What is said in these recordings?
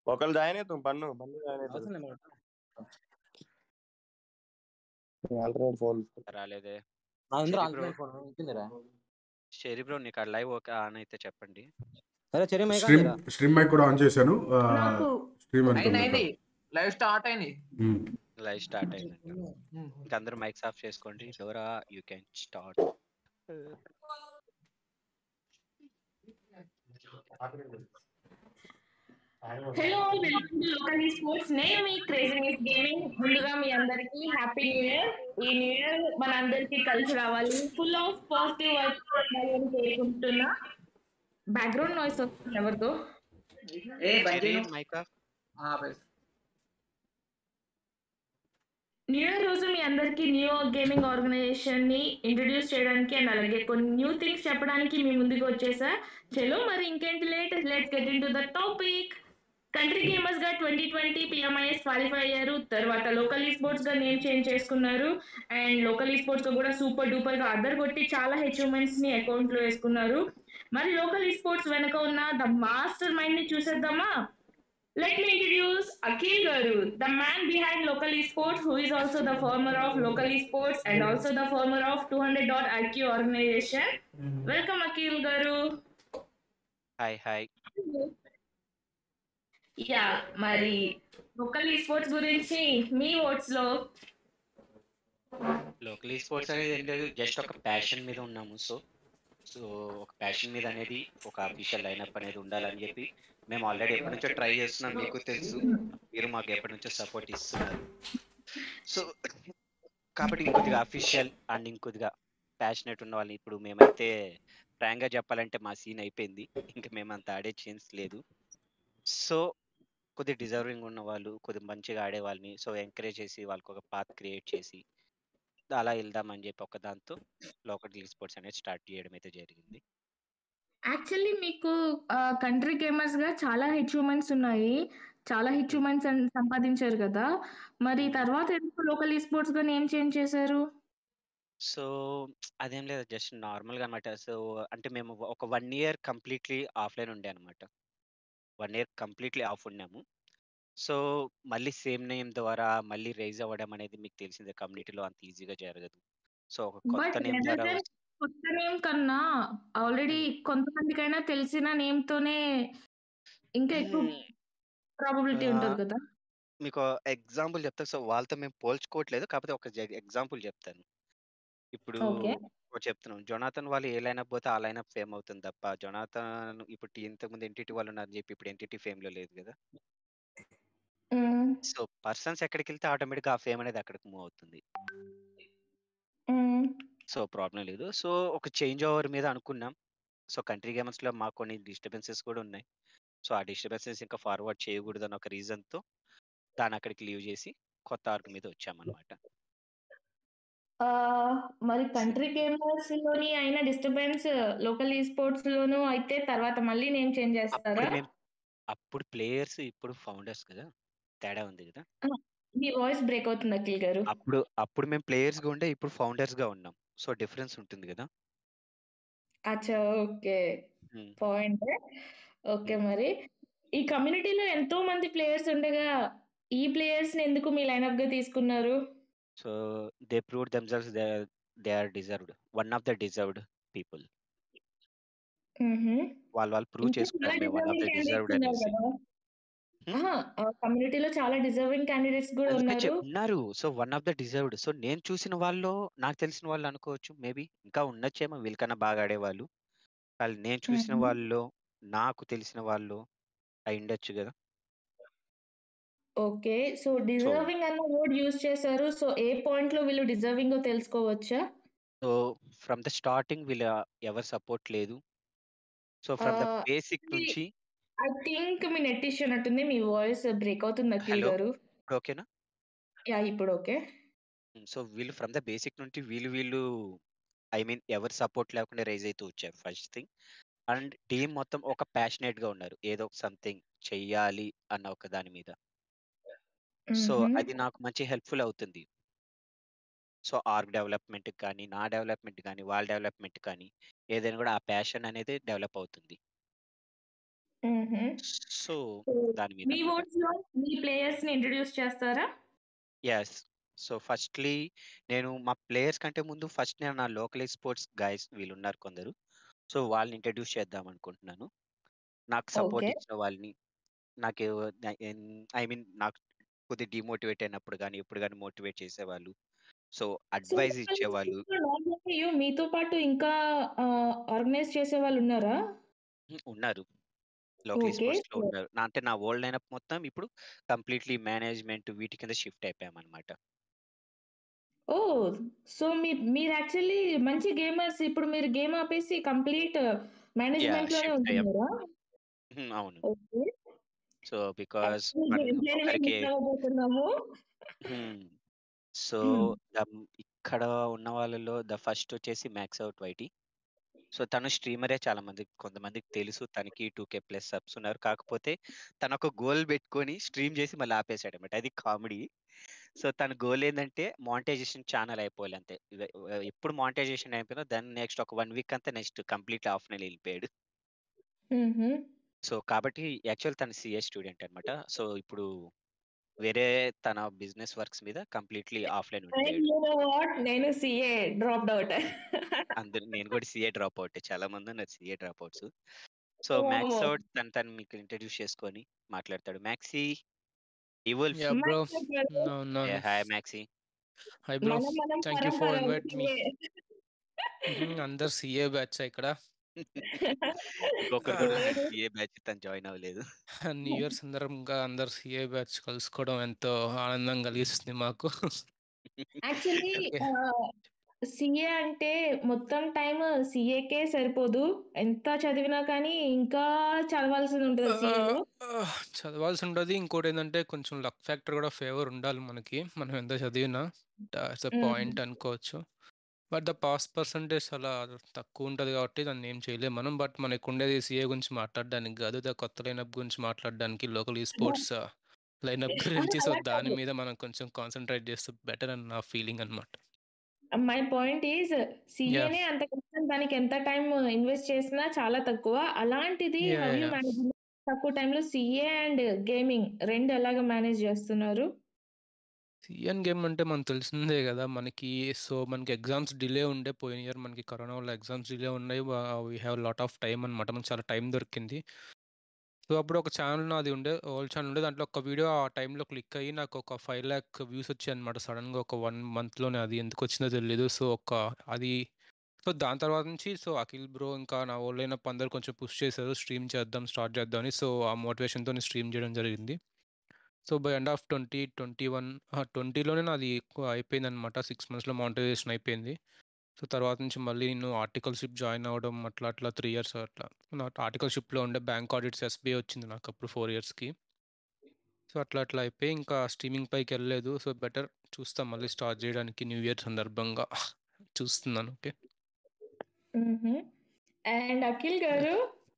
ఒకళ్ళు జాయిన్ అవుతాం పన్ను పన్ను జాయిన్ అవుతారు అవసరం లేదు. ఆల్టర్నేట్ ఫోన్ రాలేదే. అందరూ చెరి బ్రో, ఆల్టర్నేట్ ఫోన్ ఇచ్చిందిరా. చెరి బ్రో నీకు ఆ లైవ్ ఓకే ఆన్ అయితే చెప్పండి. సరే చెరి మైక్ ఆన్ స్ట్రీమ్ చేయరా. స్ట్రీమ్ మైక్ కూడా ఆన్ చేశాను. నాకు స్ట్రీమ్ అయింది అంటుంది అయింది లైవ్ స్టార్ట్ అయింది. లైవ్ స్టార్ట్ అయిందంట. ఇంకా అందరూ మైక్స్ ఆఫ్ చేసుకోండి. Dora you can start. Hello all, welcome to local sports. నేను మీ క్రేజీనెస్ గేమింగ్. ముందుగా మీ అందరికి హ్యాపీ న్యూ ఇయర్. ఈ న్యూ ఇయర్ మనందరికి కలిసి రావాలి, ఫుల్ ఆఫ్ పాజిటివ్ వైబ్స్ కోరుకుంటున్నా. బ్యాక్గ్రౌండ్ నాయిస్ వస్తుంది ఎవరితో? Cheri mike off. New year రోజు మీ అందరికి న్యూ గేమింగ్ ఆర్గనైజేషన్ ని ఇంట్రడ్యూస్ చేయడానికి అండ్ అలాగే కొన్ని న్యూ థింగ్స్ చెప్పడానికి మీ ముందుకు వచ్చేసా. చలో మరి ఇంకేంటి late, let's get in to the topic. Country gamers గా 2020 పిఎంఐఎస్ క్వాలిఫై అయ్యారు. తర్వాత లోకల్ స్పోర్ట్స్ గా నేమ్ చేంజ్ చేసుకున్నారు. అండ్ లోకల్ స్పోర్ట్స్ తో కూడా సూపర్ డూపర్ గా అద్దరు కొట్టి చాలా అచీవ్మెంట్స్ ని అకౌంట్ లో వేసుకున్నారు. మరి లోకల్ స్పోర్ట్స్ వెనక ఉన్న ద మాస్టర్ మైండ్ ని చూసేద్దామా? Let me introduce Akhil Garu, the man behind Local Esports, who is also the former of Local Esports and also the former of 200.IQ organization. Welcome Akhil Garu. Hi hi. Yeah, మరి local esports గురించి మీ words లో. Local sports అనేది ఏం లేదు, just ఒక passion మీద ఉన్నాము. సో ఒక ప్యాషన్ మీద అనేది ఒక అఫీషియల్ లైనప్ అనేది ఉండాలని చెప్పి మేము ఆల్రెడీ ఎప్పటి నుంచో ట్రై చేస్తున్నాం. మీకు తెలుసు, మీరు మాకు ఎప్పటి నుంచో సపోర్ట్ ఇస్తున్నారు. సో కాబట్టి ఇంకొద్దిగా అఫీషియల్ అండ్ ఇంకొద్దిగా ప్యాషనెట్ ఉన్న వాళ్ళు, ఇప్పుడు మేమైతే ఫ్రాంక్గా చెప్పాలంటే మా సీన్ అయిపోయింది, ఇంకా మేము అంత ఆడే ఛాన్స్ లేదు. సో కొద్దిగా డిజర్వింగ్ ఉన్న వాళ్ళు, కొద్దిగా మంచిగా ఆడే వాళ్ళని సో ఎంకరేజ్ చేసి వాళ్ళకి ఒక పాత్ క్రియేట్ చేసి అలా వెళ్దామని చెప్పి ఒక దాంతో లోకల్ స్పోర్ట్స్ అనేది స్టార్ట్ చేయడం అయితే జరిగింది. యాక్చువల్లీ మీకు కంట్రీ గేమర్స్ గా చాలా అచీవ్మెంట్స్ ఉన్నాయి, చాలా అచీవ్మెంట్స్ సంపాదించారు కదా. మరి తర్వాత ఎందుకు లోకల్ ఈస్పోర్ట్స్ గా నేమ్ చేంజ్ చేశారు? సో అదేం లేదు, జస్ట్ నార్మల్గా అనమాట. సో అంటే మేము ఒక 1 year కంప్లీట్లీ ఆఫ్లైన్ ఉండే అనమాట. 1 year కంప్లీట్లీ ఆఫ్ ఉన్నాము. సో మళ్ళీ సేమ్ నేమ్ ద్వారా మళ్ళీ రైజ్ అవ్వడం అనేది మీకు తెలిసిందే, కమ్యూనిటీలో అంత ఈజీగా జరగదు. సో ఒక కొత్త బట్ నేమ్ ద్వారా కొత్త నేమ్ కన్నా ఆల్రెడీ కొంతమందికైనా తెలిసిన నేమ్ తోనే ఇంకా ఎక్కువ ప్రాబబిలిటీ ఉంటది కదా. మీకు ఎగ్జాంపుల్ చెప్తా. సో వాళ్ళతో మేము పోల్చుకోవట్లేదు, కాకపోతే ఒక ఎగ్జాంపుల్ చెప్తాను. ఇప్పుడు ఓకే. చెప్తున్నాం, జొనాథన్ వాళ్ళు ఏ లైనప్ పోతే ఆ లైనప్ ఫేమ్ అవుతుంది తప్ప, జొనాథన్ ఇప్పుడు ఇంతకుముందు ఎన్టీటీ వాళ్ళు ఉన్నారని చెప్పి ఇప్పుడు ఎన్టీటీ ఫేమ్ లో లేదు కదా. సో పర్సన్స్ ఎక్కడికి వెళ్తే ఆటోమేటిక్గా ఆ ఫేమ్ అనేది అక్కడికి మూవ్ అవుతుంది. సో ప్రాబ్లం లేదు. సో ఒక చేంజ్ ఓవర్ మీద అనుకున్నాం. సో కంట్రీ గేమ్స్ లో మాకు కొన్ని డిస్టర్బెన్సెస్ కూడా ఉన్నాయి. సో ఆ డిస్టర్బెన్సెస్ ఇంకా ఫార్వర్డ్ చేయకూడదు అని ఒక రీజన్తో దాన్ని అక్కడికి లీవ్ చేసి కొత్త ఆర్క్ మీద వచ్చామన్నమాట. మరి కంట్రీ గేమర్స్ లోని అయిన డిస్టర్బెన్స్ లోకల్ ఈస్పోర్ట్స్ లోను అయితే తర్వాత మళ్ళీ నేమ్ చేంజ్ చేస్తారా? అప్పుడు ప్లేయర్స్, ఇప్పుడు ఫౌండర్స్ కదా, తేడా ఉంది కదా. మీ వాయిస్ బ్రేక్ అవుతుంది అఖిల్ గారు. అప్పుడు మేము ప్లేయర్స్ గా ఉండే, ఇప్పుడు ఫౌండర్స్ గా ఉన్నాం. సో డిఫరెన్స్ ఉంటుంది కదా. అచ్చా, ఓకే, పాయింట్. ఓకే, మరి ఈ కమ్యూనిటీలో ఎంతో మంది ప్లేయర్స్ ఉండగా ఈ ప్లేయర్స్ ని ఎందుకు మీ లైనప్ గా తీసుకున్నారు? So they prove themselves, they are deserved, one of the deserved people. వాళ్ళు ప్రూవ్ చేసుకున్నారు మేము వన్ ఆఫ్ ద డిజర్వ్డ్ అనేసి. కమ్యూనిటీలో చాలా డిజర్వింగ్ క్యాండిడేట్స్ కూడా ఉన్నారు. So one of the deserved. So నేను చూసిన వాళ్ళు, నాకు తెలిసిన వాళ్ళు అనుకోవచ్చు, మేబీ ఇంకా ఉండొచ్చేమో వీళ్ళకన్నా బాగా ఆడేవాళ్ళు. వాళ్ళు నేను చూసిన వాళ్ళు, నాకు తెలిసిన వాళ్ళు అయి ఉండొచ్చు కదా. ఓకే, సో డిజర్వింగ్ అన్న వర్డ్ యూజ్ చేశారు. సో ఏ పాయింట్ లో వీళ్ళు డిజర్వింగ్ తెలుసుకోవచ్చా? సో ఫ్రమ్ ద స్టార్టింగ్ వీళ్ళ ఎవరు సపోర్ట్ లేదు. సో ఫ్రమ్ ద బేసిక్ నుంచి ఐ థింక్ మీ నెట్ ఇష్యూ ఉన్నట్టుంది, మీ వాయిస్ బ్రేక్ అవుతుంది అఖిల్ గారు. ఓకేనా? యా, ఇప్పుడు ఓకే. సో వీళ్ళు ఫ్రమ్ ద బేసిక్ నుంచి వీళ్ళు ఐ మీన్ ఎవరు సపోర్ట్ లేకుండా రైజ్ అవుతూ వచ్చారు ఫస్ట్ థింగ్. అండ్ టీం మొత్తం ఒక ప్యాషనేట్ గా ఉన్నారు, ఏదో ఒక సంథింగ్ చెయ్యాలి అన్న ఒక దాని మీద. సో అది నాకు మంచి హెల్ప్ఫుల్ అవుతుంది. సో ఆర్గ్ డెవలప్మెంట్ కానీ, నా డెవలప్మెంట్ కానీ, వాళ్ళ డెవలప్మెంట్ కానీ, ఏదైనా కూడా ఆ ప్యాషన్ అనేది డెవలప్ అవుతుంది. సో సో దాని మీద మీ అన్నమాట. వర్డ్స్ లో మీ ప్లేయర్స్ ని ఇంట్రడ్యూస్ చేస్తారా? యెస్. సో ఫస్ట్‌లీ నేను మా ప్లేయర్స్ కంటే ముందు నేను నా లోకల్ స్పోర్ట్స్ గైస్ వీళ్ళున్నారు కొందరు. సో వాళ్ళని ఇంట్రడ్యూస్ చేద్దాం అనుకుంటున్నాను. నాకు సపోర్ట్ ఓకే. ఇచ్చిన వాళ్ళని, నాకు ఐ మీన్ నాకు కొద్దిగా డీమోటివేట్ అయినప్పుడు గాని, ఎప్పుడు గాని మోటివేట్ చేసేవాళ్ళు. సో సో అడ్వైస్ ఇచ్చేవాళ్ళు. నాట్ ఓన్లీ యూ, మీతో పాటు ఇంకా ఆర్గనైజ్ చేసేవాళ్ళున్నారా? ఉన్నారు. Local okay. స్పోర్ట్స్‌లో ఉన్నారు. అంటే నా వరల్డ్ లైనప్ మొత్తం ఇప్పుడు కంప్లీట్‌లీ మేనేజ్‌మెంట్ వీటి కింద షిఫ్ట్ అయిపోయామన్నమాట. ఓహ్! సో మీరు యాక్చువల్లీ మంచి గేమర్స్. ఇప్పుడు మీరు గేమ్ ఆపేసి కంప్లీట్ మేనేజ్‌మెంట్‌లోనే షిఫ్ట్ అయ్యాం. ఉంటున్నారా? అవును. Okay. So because actually game ప్లేని మేము ఒకరికి మిస్ అవ్వబోతున్నాము. హ్మ్. సో హ్మ్. ఇక్కడ ఉన్న వాళ్ళలో ఫస్ట్ వచ్చేసి మ్యాక్స్ అవుట్ వైటీ. సో తను స్ట్రీమరే కొంతమందికి తెలుసు. తనకి 2K ప్లస్ సబ్స్ ఉన్నారు. కాకపోతే తనొక గోల్ పెట్టుకొని స్ట్రీమ్ చేసి మళ్ళీ ఆపేసాడన్నమాట. అది కామెడీ. సో తన గోల్ ఏందంటే మానిటైజేషన్ ఛానెల్ అయిపోవాలి అంతే. ఎప్పుడు మానిటైజేషన్ అయిపోయిందో దాన్ని నెక్స్ట్ ఒక 1 వీక్ అంతా నెక్స్ట్ కంప్లీట్‌లీ ఆఫ్‌లైన్ ఎళ్ళిపోయాడు. హుహు. సో కాబట్టి యాక్చువల్ తను సీఏ స్టూడెంట్ అన్నమాట. సో ఇప్పుడు వేరే తన బిజినెస్ వర్క్స్ మీద కంప్లీట్‌లీ ఆఫ్‌లైన్ అండ్ ఉండిపోయాడు. You know what? నేను సీఏ డ్రాప్డ్ ఔట్. నేను కూడా సీఏ డ్రాప్ ఔటే. చాలా మందున్నారు CA drop outs. So Max వామ్మో! అవుట్ తను మీకు ఇంట్రడ్యూస్ చేసుకొని మాట్లాడతాడు. Maxi DeWolf. Yeah, my bro. Brother. No, no, no. Hi Maxi. Hi, bro. మనం Thank you for పరంపర inviting me. సీఏ. అందరు సీఏ బ్యాచ్ ఇక్కడ. ఇంకొకరు కూడా ఉన్నారు సీఏ బ్యాచ్, తను జాయిన్ అవ్వలేదు. న్యూ ఇయర్ సందర్భంగా అందరు సీఏ బ్యాచ్ కలుసుకోవడం ఎంతో ఆనందం కలిగిస్తుంది మాకు. Actually okay. సీఏ అంటే మొత్తం టైమ్ సీఏకే సరిపోదు. ఎంత చదివినా కానీ ఇంకా చదవాల్సింది ఉంటది సీఏలో. చదవాల్సి ఉంటుంది. ఇంకోటి ఏంటంటే కొంచెం లక్ ఫ్యాక్టర్ కూడా ఫేవర్ ఉండాలి మనకి. మనం ఎంత చదివినా యాజ్ అ పాయింట్ అనుకోవచ్చు. బట్ ద పాస్ పర్సంటేజ్ చాలా తక్కువ ఉంటుంది కాబట్టి దాన్ని ఏం చేయలేము మనం. బట్ మనకు ఉండేది సీఏ గురించి మాట్లాడడానికి కాదు, ద కొత్త లైనప్ గురించి మాట్లాడడానికి, లోకల్ ఈ స్పోర్ట్స్ లైనప్ గురించి. సో అలా దాని కాదు. మీద మనం కొంచెం కాన్సన్ట్రేట్ చేస్తే బెటర్ అని నా ఫీలింగ్ అనమాట. మై పాయింట్ ఈజ్ యా సీఏనే అంత కష్టం, దానికి ఎంత టైం ఇన్వెస్ట్ చేసినా చాలా తక్కువ. అలాంటిది yeah how you yeah manage తక్కువ టైంలో సీఏ అండ్ గేమింగ్ 2 ఎలాగ మేనేజ్ చేస్తున్నారు? సిఎన్ గేమ్ అంటే మనకు తెలిసిందే కదా మనకి. సో మనకి ఎగ్జామ్స్ డిలే ఉండే, పోయిన ఇయర్ మనకి కరోనా వల్ల ఎగ్జామ్స్ డిలే ఉన్నాయి. We have lot of time అనమాట, మనకు చాలా టైం దొరికింది. సో అప్పుడు ఒక ఛానల్ నాది ఉండే, ఓల్డ్ ఛానల్ ఉండే. దాంట్లో ఒక వీడియో ఆ టైంలో క్లిక్ అయ్యి నాకు ఒక 5 lakh వ్యూస్ వచ్చాయి అనమాట సడన్గా ఒక 1 monthలోనే. అది ఎందుకు వచ్చిందో తెలియదు. సో అది సో దాని తర్వాత నుంచి సో అఖిల్ బ్రో ఇంకా నా ఓల్డ్ అయినప్పుడు అందరు కొంచెం పుష్ చేశారు, స్ట్రీమ్ చేద్దాం, స్టార్ట్ చేద్దాం అని. సో ఆ మోటివేషన్తో స్ట్రీమ్ చేయడం జరిగింది. సో బై ఎండ్ ఆఫ్ 2021 20లోనే నాది ఎక్కువ అయిపోయింది అనమాట. 6 monthsలో మానిటైజేషన్ అయిపోయింది. సో తర్వాత నుంచి మళ్ళీ నేను ఆర్టికల్షిప్ జాయిన్ అవ్వడం అట్లా అట్లా 3 years అట్లా నా ఆర్టికల్షిప్లో ఉండే బ్యాంక్ ఆడిట్స్ SBI వచ్చింది నాకు అప్పుడు 4 yearsకి. సో అట్లా అట్లా అయిపోయి ఇంకా స్ట్రీమింగ్ పైకి వెళ్ళలేదు. సో బెటర్ చూస్తాం మళ్ళీ స్టార్ట్ చేయడానికి న్యూ ఇయర్ సందర్భంగా చూస్తున్నాను. ఓకే. అండ్ అఖిల్ గారు,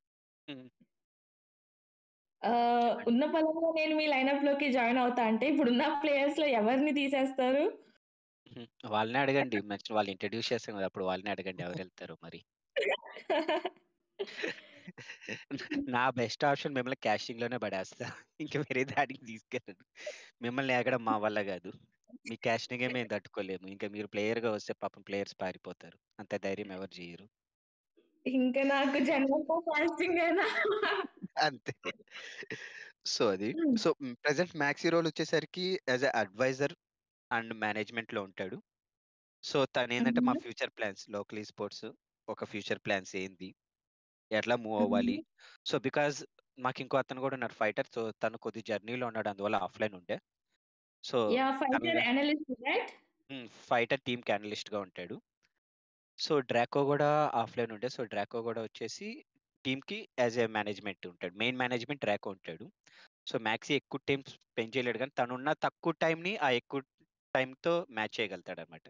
చెప్పండి. ఉన్న పలంగా నేను మీ లైనప్ లోకి జాయిన్ అవుతా అంటే ఇప్పుడున్న ప్లేయర్స్ లో ఎవరిని తీసేస్తారు? వాళ్ళనే అడగండి. నెక్స్ట్ వాళ్ళు ఇంట్రడ్యూస్ చేస్తాం కదా, అప్పుడు వాళ్ళని అడగండి ఎవరు వెళ్తారో మరి. నా బెస్ట్ ఆప్షన్ మిమ్మల్ని క్యాస్టింగ్ లోనే పడేస్తా. ఇంకా వేరే దానికి తీసుకెళ్ళను. మిమ్మల్ని ఎగడం మా వల్ల కాదు. మీ క్యాస్టింగే మేము తట్టుకోలేము. ఇంకా మీరు ప్లేయర్ గా వస్తే పాపం ప్లేయర్స్ పారిపోతారు. అంత ధైర్యం ఎవరు చేయరు. ఇంకా నాకు జన్మంతా ఫాస్టింగ్ అయినా. అంతే. సో అది. సో ప్రెజెంట్ మ్యాక్సీ రోల్ వచ్చేసరికి as a advisor and management లో ఉంటాడు. సో తనేందంటే మా ఫ్యూచర్ ప్లాన్స్, లోకల్ స్పోర్ట్స్ ఒక ఫ్యూచర్ ప్లాన్స్ ఏంది, ఎట్లా మూవ్ అవ్వాలి. సో బికాజ్ మాకు ఇంకో అతను కూడా ఉన్నాడు ఫైటర్. సో తను కొద్ది జర్నీలో ఉన్నాడు, అందువల్ల ఆఫ్లైన్ ఉండే. సో యా, తను fighter analyst right? Fighter team కి అనలిస్ట్ గా ఉంటాడు. సో డ్రాకో కూడా ఆఫ్లైన్ ఉండే. సో డ్రాకో కూడా వచ్చేసి టీమ్ కి యాజ్ ఏ మేనేజ్మెంట్ ఉంటాడు. మెయిన్ మేనేజ్మెంట్ డ్రాకో ఉంటాడు. సో మ్యాక్సీ ఎక్కువ టైం స్పెండ్ చేయలేడు, కానీ తనున్న తక్కువ టైంని ఆ ఎక్కువ టైంతో మ్యాచ్ చేయగలుగుతాడు అనమాట.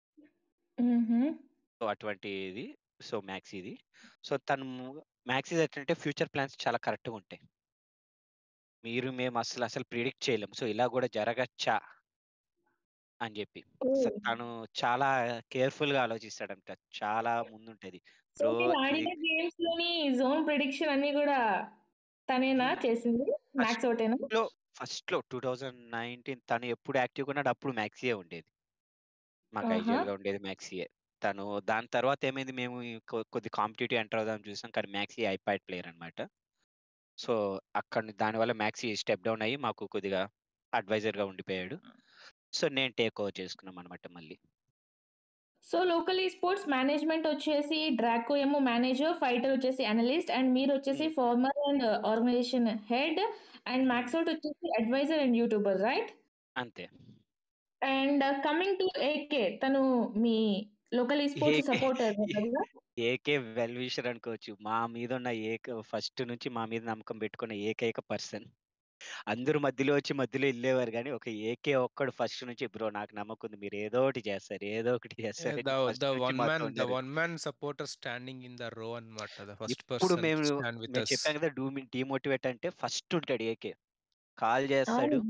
సో అటువంటిది. సో మ్యాక్సీది. సో మ్యాక్సీది ఏంటంటే ఫ్యూచర్ ప్లాన్స్ చాలా కరెక్ట్‌గా ఉంటాయి. మేము అసలు ప్రిడిక్ట్ చేయలేము. సో ఇలా కూడా జరగచ్చా అని చెప్పి. సో తను చాలా కేర్‌ఫుల్‌గా ఆలోచిస్తాడంట. చాలా ముందుంటది. సో బ్రో మీరు ఇది ఆడిన గేమ్స్ లోని జోన్ ప్రిడిక్షన్ అన్ని కూడా తనేనా చేసింది? మ్యాక్స్ ఒకటేనా? ఫస్ట్ లో 2019 తను ఎప్పుడు యాక్టివ్గా ఉన్నాడు అప్పుడు మ్యాక్సీయే ఉండేది. మాకు ఆహా! ఐజీఎల్ గా ఉండేది మ్యాక్సీయే. తను దాని తర్వాత ఏమైంది, మేము కొద్ది కాంపిటేటివ్ ఎంటర్ అవుదాం చూసాం, కానీ మ్యాక్సీ ఐపాడ్ ప్లేయర్ అనమాట. సో అక్కడ దానివల్ల మ్యాక్సీ స్టెప్ డౌన్ అయ్యి మాకు కొద్దిగా అడ్వైజర్ గా ఉండిపోయాడు. సో నేను టేక్ ఓవర్ చేసుకున్నాం అనమాట మళ్ళీ. సో లోకల్ స్పోర్ట్స్ మేనేజ్మెంట్ వచ్చేసి డ్రాకో ఏమో మేనేజర్, ఫైటర్ వచ్చేసి అనలిస్ట్ అండ్ మీరు వచ్చేసి farmer and organization head and max out వచ్చేసి అడ్వైజర్ అండ్ యూట్యూబర్, రైట్? అంతే. అండ్ కమింగ్ టు ఏకే, తను మీ లోకల్ స్పోర్ట్స్ సపోర్టర్ కదా? ఏకే వెల్ విషర్ అనుకోవచ్చు. మా మీద ఉన్న ఫస్ట్ నుంచి మా మీద నమ్మకం పెట్టుకున్న ఏకైక పర్సన్. అందరూ మధ్యలో వచ్చి మధ్యలో వెళ్ళేవారు, కానీ ఒక ఏకే ఒక్కడు ఫస్ట్ నుంచి బ్రో నాకు నమ్మకం ఉంది, మీరు ఏదో ఒకటి చేస్తారు, ఏదో ఒకటి చేస్తారు The ఫస్ట్ the నుంచి one మాతో man the ఉన్నారు. one man supporter standing in the row అన్నమాట. The first ఇప్పుడు person మేము to stand with మేము us. చెప్పాం కదా, డిమోటివేట్ అంటే ఫస్ట్ ఉంటాడు ఏకే. కాల్ చేస్తాడు,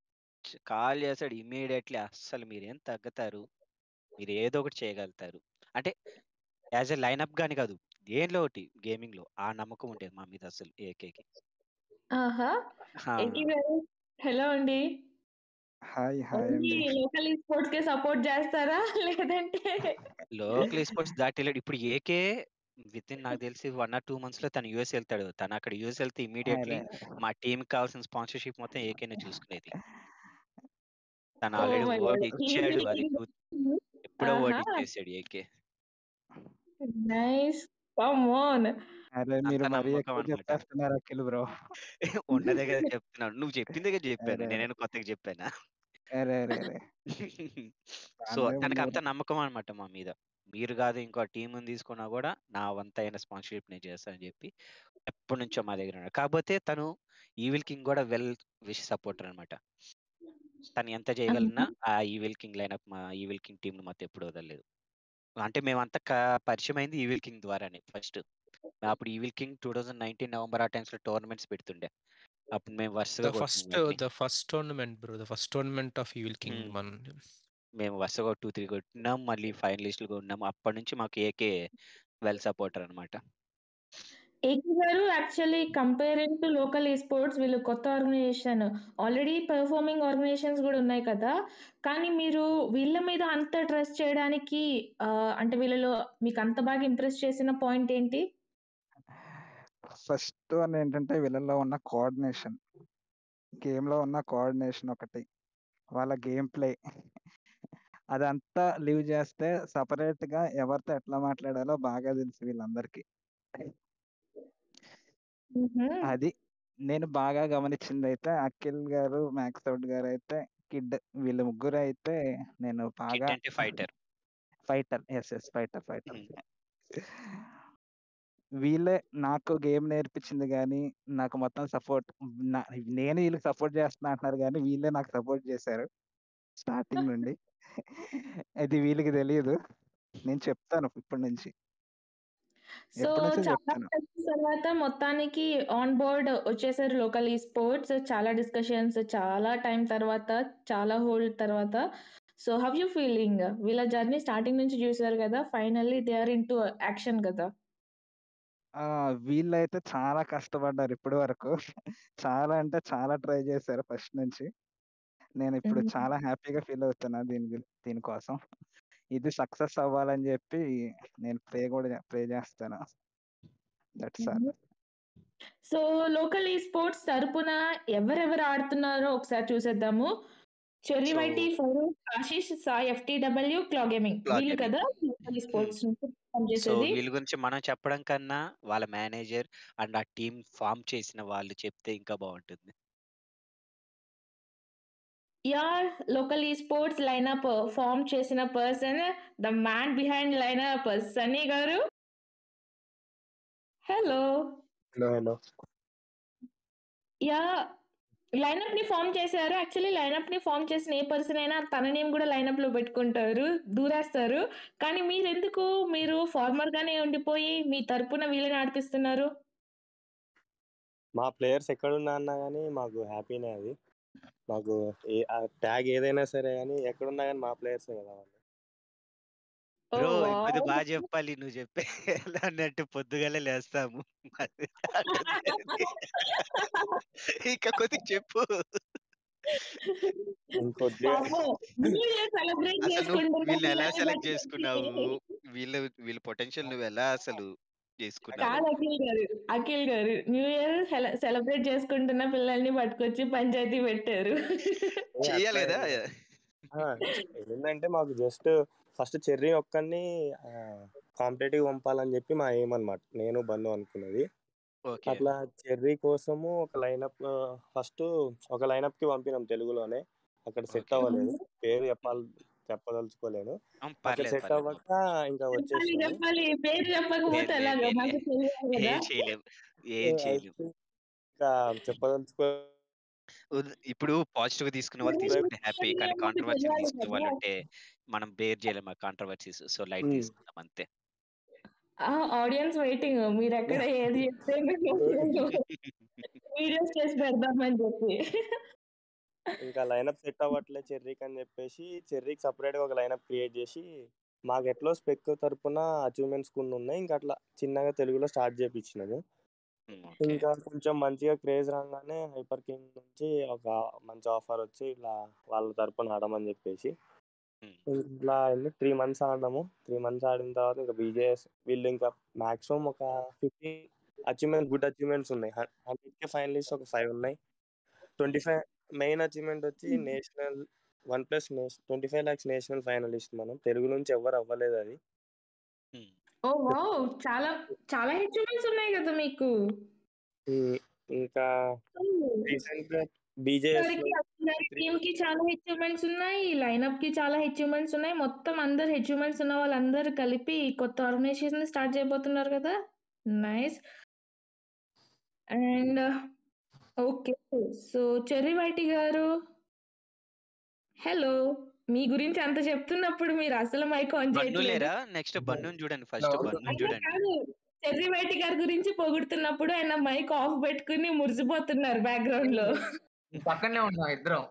ఇమీడియట్లీ అస్సలు మీరేం తగ్గుతారు, మీరు ఏదో ఒకటి చేయగలుగుతారు అంటే యాజ్ ఎ లైనప్ గాని కాదు, దేనిలో ఒకటి గేమింగ్ లో ఆ నమ్మకం ఉండేది మా మీద అసలు ఏకేకి. ఆహా! ఆ, ఏకే గారు హలో అండి. హాయ్ ఓన్లీ అండి. లోకల్ స్పోర్ట్స్ కే సపోర్ట్ చేస్తారా? లేదంటే లోకల్ స్పోర్ట్స్ దాటిలేడు. ఇప్పుడు ఏకే విత్ ఇన్ నాకు తెలిసి 1 or 2 months లో తను యూఎస్ వెళ్తాడు. తను అక్కడ యూఎస్ వెళ్తే ఇమీడియట్లీ అరే మా టీం కావాల్సిన స్పాన్సర్షిప్ మొత్తం ఏకేనే చూసుకునేది. తను oh already my word God! ఇచ్చాడు, అది ఎప్పుడో ఆహా! వర్డ్ ఇచ్చేసాడు ఏకే. నైస్. Come on. అరే అంత మీరు మరీ నమ్మకం ఎక్కువ అనమాట. చెప్పేస్తున్నారు అఖిల్ బ్రో. ఉన్నదే కదా చెప్తున్నాను. నువ్వు చెప్పిందే కదా చెప్పాను, అరే నేనైనా కొత్తగా చెప్పానా? అరే అరే అరే సో బాగానే తనకు అంత ఉన్నారు. నమ్మకం అనమాట మా మీద. మీరు కాదు ఇంకో టీంని తీసుకున్నా కూడా నా వంతైన స్పాన్సర్షిప్ నేను చేస్తానని చెప్పి ఎప్పటి నుంచో మా దగ్గర ఉన్నాడు. కాకపోతే తను ఈవిల్ కింగ్ కూడా వెల్ విష్ సపోర్టర్ అనమాట. తను ఎంత చేయగలనా ఆ ఈవిల్ కింగ్ లైనప్, మా ఈవిల్ కింగ్ టీం మొత్తం ఎప్పుడు వదలలేదు. అంటే మేమంతా పరిచయం అయింది ఈవిల్ కింగ్ ద్వారానే ఫస్ట్. అప్పుడు ఈవిల్ కింగ్ 2019 నవంబర్ ఆ టైమ్స్ లో టోర్నమెంట్స్ పెడుతుండే, అప్పుడు మేము వరుసగా కొట్టినాం వాటిని. The first tournament, bro. The first tournament of Evil King Hmm. won. మేము వరుసగా 2-3 కొట్టినాం, మళ్ళీ ఫైనలిస్టులు ఉన్నాము. అప్పటి నుంచి మాకు ఏకే వెల్ సపోర్టర్ అనమాట. ఏకే గారు actually comparing to local sports వీళ్ళు కొత్త ఆర్గనైజేషన్. ఆల్రెడీ పెర్ఫార్మింగ్ ఆర్గనైజేషన్స్ కూడా ఉన్నాయి కదా! కానీ మీరు వీళ్ళ మీద అంత ట్రస్ట్ చేయడానికి అంటే వీళ్ళలో మీకు అంత బాగా ఇంప్రెస్ చేసిన పాయింట్ ఏంటి? ఫస్ట్ వన్ ఏంటంటే వీళ్ళలో ఉన్న కోఆర్డినేషన్, గేమ్ లో ఉన్న కోఆర్డినేషన్ ఒకటి, వాళ్ళ గేమ్ ప్లే అదంతా లీవ్ చేస్తే సపరేట్ గా ఎవరితో ఎట్లా మాట్లాడాలో బాగా తెలుసు వీళ్ళందరికీ. హుహు. అది నేను బాగా గమనించింది అయితే అఖిల్ గారు, మ్యాక్స్ అవుట్ గారు అయితే కిడ్, వీళ్ళ ముగ్గురు అయితే నేను కిడ్ బాగా అంటే ఫైటర్. ఫైటర్. Yes fighter. వీళ్ళే నాకు గేమ్ నేర్పించింది కానీ నాకు మొత్తం సపోర్ట్. నేను వీళ్ళకి సపోర్ట్ చేస్తున్నా అంటున్నారు కానీ వీళ్ళే నాకు సపోర్ట్ చేశారు స్టార్టింగ్ నుండి. అది వీళ్ళకి తెలియదు, నేను చెప్తాను ఇప్పటి నుంచి, సో ఎప్పటి నుంచో చాలా చెప్తాను. స్టెప్స్ తర్వాత మొత్తానికి ఆన్ బోర్డ్ వచ్చేసారు లోకల్ స్పోర్ట్స్. చాలా డిస్కషన్స్, చాలా టైం తర్వాత, చాలా హోల్డ్ తర్వాత. So how you feeling? వీళ్ళ జర్నీ స్టార్టింగ్ నుంచి చూసారు కదా, finally they are into action కదా! వీళ్ళైతే చాలా కష్టపడ్డారు ఇప్పటి వరకు. చాలా అంటే చాలా ట్రై చేశారు ఫస్ట్ నుంచి. నేను ఇప్పుడు హ్మ్. చాలా హ్యాపీగా ఫీల్ అవుతున్నా దీనికోసం. ఇది సక్సెస్ అవ్వాలని చెప్పి నేను ప్రే చేస్తాను. That's all. So local sports తరపున ఎవరెవరు ఆడుతున్నారో ఒకసారి చూసేద్దాము. Cherry so YT, Farooq, Ashish, Sai, FTW, Claw Gaming వీళ్ళు కదా లోకల్ స్పోర్ట్స్ నుంచి సో పనిచేసేది. వీళ్ళ గురించి మనం చెప్పడం కన్నా వాళ్ళ మేనేజర్ అండ్ ఆ టీం ఫామ్ చేసిన వాళ్ళు చెప్తే ఇంకా బాగుంటుంది. యార్ లోకల్ స్పోర్ట్స్ లైనప్ ఫామ్ చేసిన person, the man behind lineup, Sunny గారు. హలో. హలో. యా లైనప్ ని ఫామ్ చేశారు. యాక్చువల్లీ లైనప్ ని ఫామ్ చేసిన ఏ పర్సన్ అయినా తన నేమ్ కూడా లైనప్ లో పెట్టుకుంటారు, దూరేస్తారు. కానీ మీరెందుకు మీరు ఫార్మర్ గానే ఉండిపోయి మీ తరపున వీళ్ళని ఆడిపిస్తున్నారు? మా ప్లేయర్స్ ఎక్కడున్నా అన్నా కానీ మాకు హ్యాపీనే అది. మాకు ట్యాగ్ ఏదైనా సరే కానీ ఎక్కడున్నా కానీ మా ప్లేయర్సే కదా వాళ్ళు. ఓ బ్రో ఇంకొద్ది వావ్! బాగా చెప్పాలి నువ్వు చెప్పే ఎలా అన్నట్టు పొద్దుగాలే లేస్తాము అది ఉంటుంది. ఇంకా కొద్దిగా చెప్పు. ఇంకొద్దిగా పాపం న్యూ ఇయర్ సెలబ్రేట్ అసలు నువ్వు చేసుకుంటున్న వీళ్ళని ఎలా పిల్లల్ని సెలెక్ట్ పట్టుకొచ్చి చేసుకున్నావు? వీళ్ళ పొటెన్షియల్ నువ్వు ఎలా అసలు చేసుకున్నావు? కాదు అఖిల్ గారు న్యూ ఇయర్ సెలబ్రేట్ చేసుకుంటున్న పిల్లల్ని పట్టుకొచ్చి పంచాయతీ పెట్టారు. చెయ్యాలి అట్లా కదా. ఏంటంటే మాకు జస్ట్ ఫస్ట్ చెర్రీ ఒక్కడిని కాంపిటేటివ్ పంపాలని చెప్పి మా ఎయిమ్ అనమాట, నేను బన్ను అనుకున్నది. ఓకే. అట్లా చెర్రీ కోసము ఒక లైనప్ ఫస్ట్ ఒక లైనప్ కి పంపినాం తెలుగులోనే. అక్కడ సెట్ ఓకే. అవ్వలేదు, పేరు చెప్పదలుచుకోలేను. అక్కడ పర్లేదు సెట్ పర్లేదు. అవ్వక ఇంకా వచ్చేసినాము. చెప్పాలి పేరు చెప్పకపోతే లేదు ఎలాగో లేదు మాకు తెలియాలి కదా. ఏం చేయలేం ఏం చేయలేం. అయితే ఇంకా చెప్పదలుచుకో ఇప్పుడు పాజిటివ్ గా తీసుకున్న వాళ్ళు తీసుకుంటే హ్యాపీ, కానీ మాకు కాంట్రవర్సీ తెలియాలి తీసుకునే వాళ్ళు కదా. ఉంటే మనం బేర్ చేయలేం ఆ కాంట్రవర్సీస్. సో లైట్ తీసుకుందాం అంతే. ఆడియన్స్ వెయిటింగ్ మీరు ఎక్కడ ఏది చెప్తే మేము వీడియోస్ చేసి పెడదామని చెప్పి. ఇంకా లైనప్ సెట్ అవ్వట్లేదు చెర్రీకి అని చెప్పేసి చెర్రీకి సపరేట్గా ఒక లైనప్ క్రియేట్ చేసి మాకు ఎట్లో స్పెక్ తరపున అచీవ్మెంట్స్ కొన్ని ఉన్నాయి, ఇంకా అట్లా చిన్నగా తెలుగులో స్టార్ట్ చేయించినాము. ఓకే. ఇంకా కొంచెం మంచిగా క్రేజ్ రాగానే హైపర్ కింగ్ నుంచి ఒక మంచి ఆఫర్ వచ్చి ఇట్లా వాళ్ళ తరపున ఆడమని చెప్పేసి ఇట్లా 3 months ఆడినాము. 3 months ఆడిన తర్వాత ఇంకా బీజేఎస్ వీళ్ళు ఇంకా మాక్సిమం ఒక 50 గుడ్ అచీవ్మెంట్స్ ఉన్నాయి. 100K ఫైనలిస్ట్ ఒక 5 ఉన్నాయి. 25 మెయిన్ అచీవ్మెంట్ వచ్చి నేషనల్ 25 lakhs నేషనల్ ఫైనలిస్ట్. మనం తెలుగు నుంచి ఎవరు అవ్వలేదు అది. Oh wow! చాలా చాలా అచీవ్మెంట్స్ ఉన్నాయి కదా మీకు. ఇంకా రీసెంట్ గా బీజేఎస్ టీమ్ కి చాలా అచీవ్మెంట్స్ ఉన్నాయి, లైనప్ కి చాలా అచీవ్మెంట్స్ ఉన్నాయి. మొత్తం అందరు అచీవ్మెంట్స్ ఉన్న వాళ్ళందరూ కలిపి కొత్త ఆర్గనైజేషన్ స్టార్ట్ చేయబోతున్నారు కదా. Nice. And okay, so Cherry YT గారు హలో, మీ గురించి అంత చెప్తున్నప్పుడు మీరు అసలు మైక్ ఆన్ బన్ను చేయట్లేదు. లేరా? నెక్స్ట్ బన్నుని చూడండి, ఫస్ట్ బన్నుని అట్లా చూడండి. కాదు, చెర్రీ వైటి గారి గురించి పొగుడుతున్నప్పుడు ఆయన మైక్ ఆఫ్ పెట్టుకుని మురిసిపోతున్నారు బ్యాక్గ్రౌండ్ లో. పక్కనే ఉన్నాం ఇద్దరం.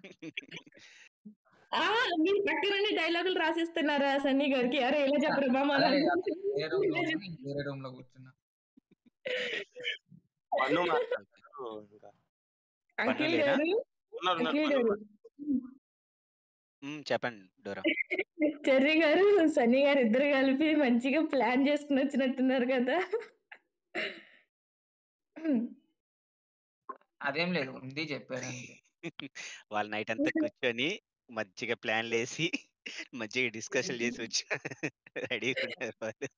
మీ పక్క నుండి డైలాగులు రాసిస్తున్నారా సన్నీ గారికి? అరే ఇలా చెప్పరు అదే వేరే రూమ్ లో కూర్చున్నా. అఖిల్ గారు అఖిల్ గారు చెప్పండి డోరా. చెర్రీ గారు సన్నీ గారు ఇద్దరు కలిపి మంచిగా ప్లాన్ చేసుకుని వచ్చినట్టున్నారు కదా. అదేం లేదు, ఉంది చెప్పారు. వాళ్ళు నైట్ అంతా కూర్చొని మంచిగా ప్లాన్లు వేసి మంచిగా డిస్కషన్ చేసి వచ్చి రెడీగా ఉన్నారు వాళ్ళు.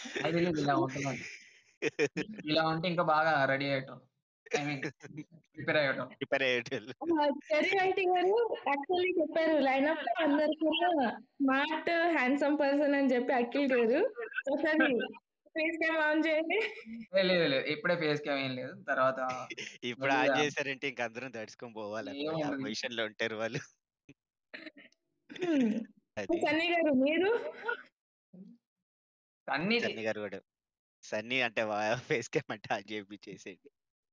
ఇలా ఉంటే ఇంకా బాగా రెడీ అయ్యటం, ఐ మీన్ ప్రిపేర్ అయ్యటం. చెర్రీ వైటి గారు యాక్చువల్లీ చెప్పారు లైనప్ లో అందరికీ స్మార్ట్ హ్యాండ్సమ్ పర్సన్ అని చెప్పి అఖిల్ గారు. ఒకసారి ఫేస్ క్యామ్ ఆన్ చేయండి. లేదు ఇప్పుడే ఫేస్ క్యామ్ ఏం లేదు, తర్వాత ఇప్పుడు ఆన్ చేశారంటే ఇంక అందరం దడుచుకొని పోవాలి. ఆ పొజిషన్ లో ఉంటారు వాళ్ళు. సన్నీ గారు మీరు? సన్నీ గారు కూడా సన్నీ అంటే ఫేస్ క్యామ్ అంటే ఆన్ చేసేయండి.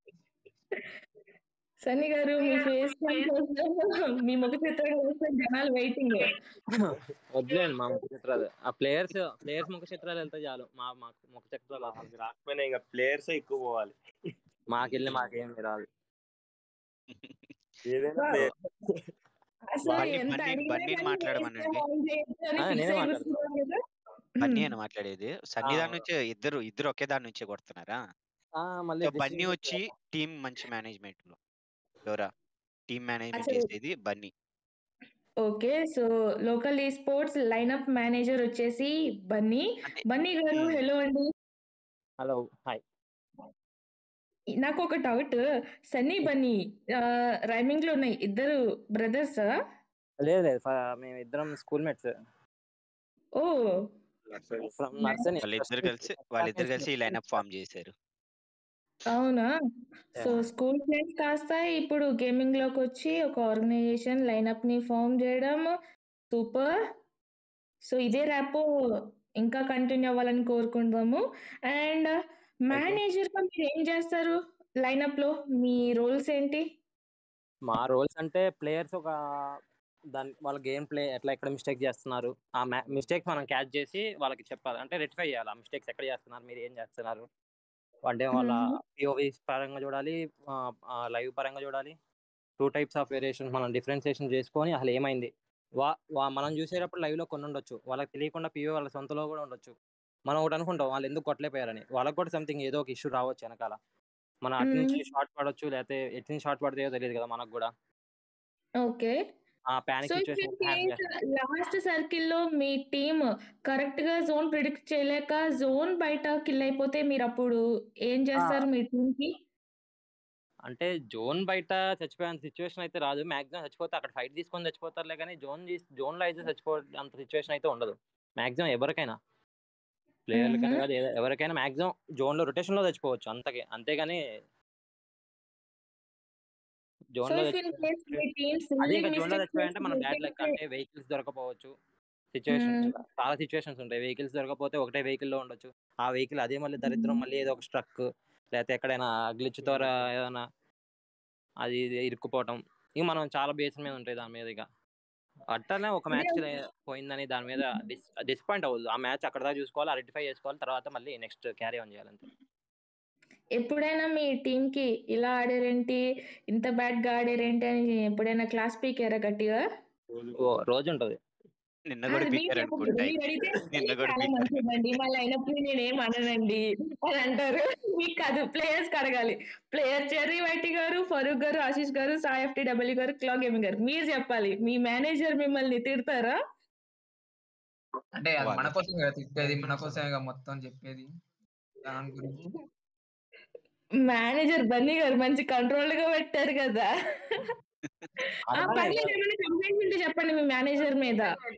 సన్నీ గారు మీ ఫేస్ మీ ముఖ చిత్రం జనాలు వెయిటింగ్. వద్దులేండి మా ముఖ చిత్రాలు, ఆ ప్లేయర్స్ ముఖ చిత్రాలు వెళ్తే చాలు. మా ముఖ చిత్రాలు రాకపోయినా ఇంకా ప్లేయర్స్ ఎక్కువ పోవాలి. మాకెళ్ళి మాకేం రాదు. ఏదైనా మాట్లాడమనండి. బన్నీ అని మాట్లాడేది. సన్నీ దాని నుంచే ఇద్దరు ఒకే దాని నుంచే కొడుతున్నారా? బన్నీ వచ్చి టీమ్ మంచి మేనేజ్మెంట్ లో, డోరా టీమ్ మేనేజ్మెంట్ చేసేది బన్నీ. ఓకే, సో లోకల్ ఈ స్పోర్ట్స్ లైనప్ మేనేజర్ వచ్చేసి బన్నీ. బన్నీ గారు హలో అండి. Hello hi. నాకు ఒక డౌట్, సన్నీ బన్నీ రైమింగ్ లో ఉన్నాయి, ఇద్దరు బ్రదర్స్? లేదు మేము ఇద్దరం స్కూల్ మేట్స్. ఓ, వాళ్ళిద్దరు కలిసి ఈ లైనప్ ఫామ్ చేశారు. అవునా? సో స్కూల్ ఫ్రెండ్స్ కాస్త ఇప్పుడు గేమింగ్ లోకి వచ్చి ఒక ఆర్గనైజేషన్ లైనప్ ని ఫామ్ చేయడం సూపర్. సో ఇదే ర్యాప్ ఇంకా కంటిన్యూ అవ్వాలని కోరుకుందాము. అండ్ మేనేజర్ గా మీరు ఏం చేస్తారు లైనప్ లో? మీ రోల్స్ ఏంటి? మా రోల్స్ అంటే ప్లేయర్స్ ఒక వాళ్ళ గేమ్ ప్లే ఎట్లా ఎక్కడ మిస్టేక్ చేస్తున్నారు, ఆ మిస్టేక్స్ మనం క్యాచ్ చేసి వాళ్ళకి చెప్పాలి, అంటే రెక్టిఫై చేయాలి ఆ మిస్టేక్స్ ఎక్కడ చేస్తున్నారు, మీరు ఏం చేస్తున్నారు అంటే వాళ్ళ పిఓవి పరంగా చూడాలి, లైవ్ పరంగా చూడాలి. 2 టైప్స్ ఆఫ్ వేరియేషన్స్ మనం డిఫరెన్షియేషన్ చేసుకొని అసలు ఏమైంది. మనం చూసేటప్పుడు లైవ్లో కొన్ని ఉండొచ్చు, వాళ్ళకి తెలియకుండా పిఓ వాళ్ళ సొంతలో కూడా ఉండొచ్చు. మనం ఒకటి అనుకుంటాం వాళ్ళు ఎందుకు కొట్టలేకపోయారని, వాళ్ళకి కూడా సంథింగ్ ఏదో ఒక ఇష్యూ రావచ్చు వెనకాల. మన అటు నుంచి షార్ట్ పడవచ్చు, లేకపోతే ఎటు నుంచి షార్ట్ పడితే తెలియదు కదా మనకు కూడా. ఓకే. ఆ ప్యానిక్ సో సిచ్యువేషన్ లాస్ట్ సర్కిల్లో మీ టీమ్ కరెక్ట్ గా జోన్ ప్రిడిక్ట్ చేయలేక జోన్ బయట కిల్ అయిపోతే మీరు అప్పుడు ఏం చేస్తారు మీ టీమ్ కి? అంటే జోన్ బయట చచ్చిపోయేంత సిచ్యువేషన్ అయితే రాదు, మాక్సిమం చచ్చిపోతే అక్కడ ఫైట్ తీసుకొని చచ్చిపోతారులే, కానీ జోన్లో అయితే చచ్చిపో అంత సిచ్యువేషన్ అయితే ఉండదు మాక్సిమం ఎవరికైనా, ప్లేయర్లకైనా కాదు ఎవరికైనా మాక్సిమం జోన్లో రొటేషన్లో చచ్చిపోవచ్చు అంతేగాని జోన్లో అదే ఇంకా జోన్లో చచ్చిపోయాయంటే మనం బ్యాడ్ లక్, అంటే వెహికల్స్ దొరకపోవచ్చు, చాలా సిచ్యువేషన్స్ ఉంటాయి. వెహికల్స్ దొరకపోతే ఒకటే వెహికల్లో ఉండొచ్చు, ఆ వెహికల్ అదే మళ్ళీ దరిద్రం మళ్ళీ ఏదో ఒక స్ట్రక్, లేకపోతే ఎక్కడైనా గ్లిచ్ ద్వారా ఏదైనా అది ఇరుక్కుపోవటం, ఇక మనం చాలా బేస్ మీద ఉంటాయి దాని మీద. ఇక అట్టనే ఒక మ్యాచ్ పోయిందని దాని మీద డిసప్పాయింట్ అవ్వదు, ఆ మ్యాచ్ అక్కడ దాకా చూసుకోవాలి, రెక్టిఫై చేసుకోవాలి, తర్వాత మళ్ళీ నెక్స్ట్ క్యారీ ఆన్ చేయాలంతే. ఎప్పుడైనా మీ టీమ్ కి ఇలా ఆడారేంటి, ఇంత బ్యాడ్ గా ఆడారేంటి అని ఎప్పుడైనా క్లాస్ పీకారా గట్టిగా? రోజు ఉంటది. నిన్న కూడా పీకారు అనుకుంటా, నిన్న కూడా చాలా మంచిదండి, మళ్ళీ అయినప్పుడు నేనేం అననండి అని అంటారు. మీకు కాదు, ప్లేయర్స్ అడగాలి. ప్లేయర్ చెర్రీ వైటి గారు, ఫరూక్ గారు, ఆశీష్ గారు, సాయి FTW గారు, క్లాక్ గేమింగ్ గారు, మీరు చెప్పాలి. మీ మేనేజర్ మిమ్మల్ని తిడతారా? అంటే అది మన కోసమే కదా తిట్టేది, మన కోసమే కదా మొత్తం చెప్పేది దాని గురించి. మేనేజర్ బన్నీ గారు మంచి కంట్రోల్ గా పెట్టారు కదా. పర్లేదు, ఏమైనా కంప్లైంట్స్ ఉంటే చెప్పండి మీ మేనేజర్ మీద.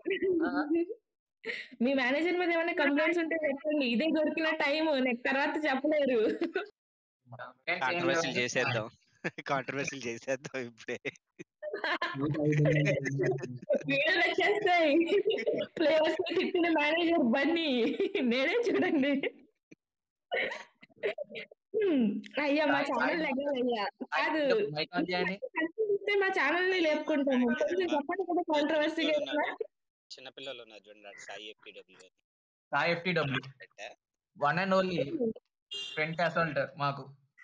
మీ మేనేజర్ మీద ఏమైనా కంప్లైంట్స్ ఉంటే చెప్పండి, ఇదే దొరికిన టైం, తర్వాత చెప్పలేరు. కాంట్రవర్సీలు చేసేద్దాం ఇప్పుడే. వీడియోలు వచ్చేస్తాయి, ప్లేయర్స్ తిట్టిన మేనేజర్ బన్నీ నేనే చూడండి. అయ్యా మా ఛానల్ అయ్యా కాదు, మా ఛానల్ ని లేపుకుంటాము. కొంచెం చెప్పండి కదా కాంట్రవర్సీగా. చిన్నపిల్లలు ఉన్నారు చూడండి, Sai FTW 1 and only front assault మాకు.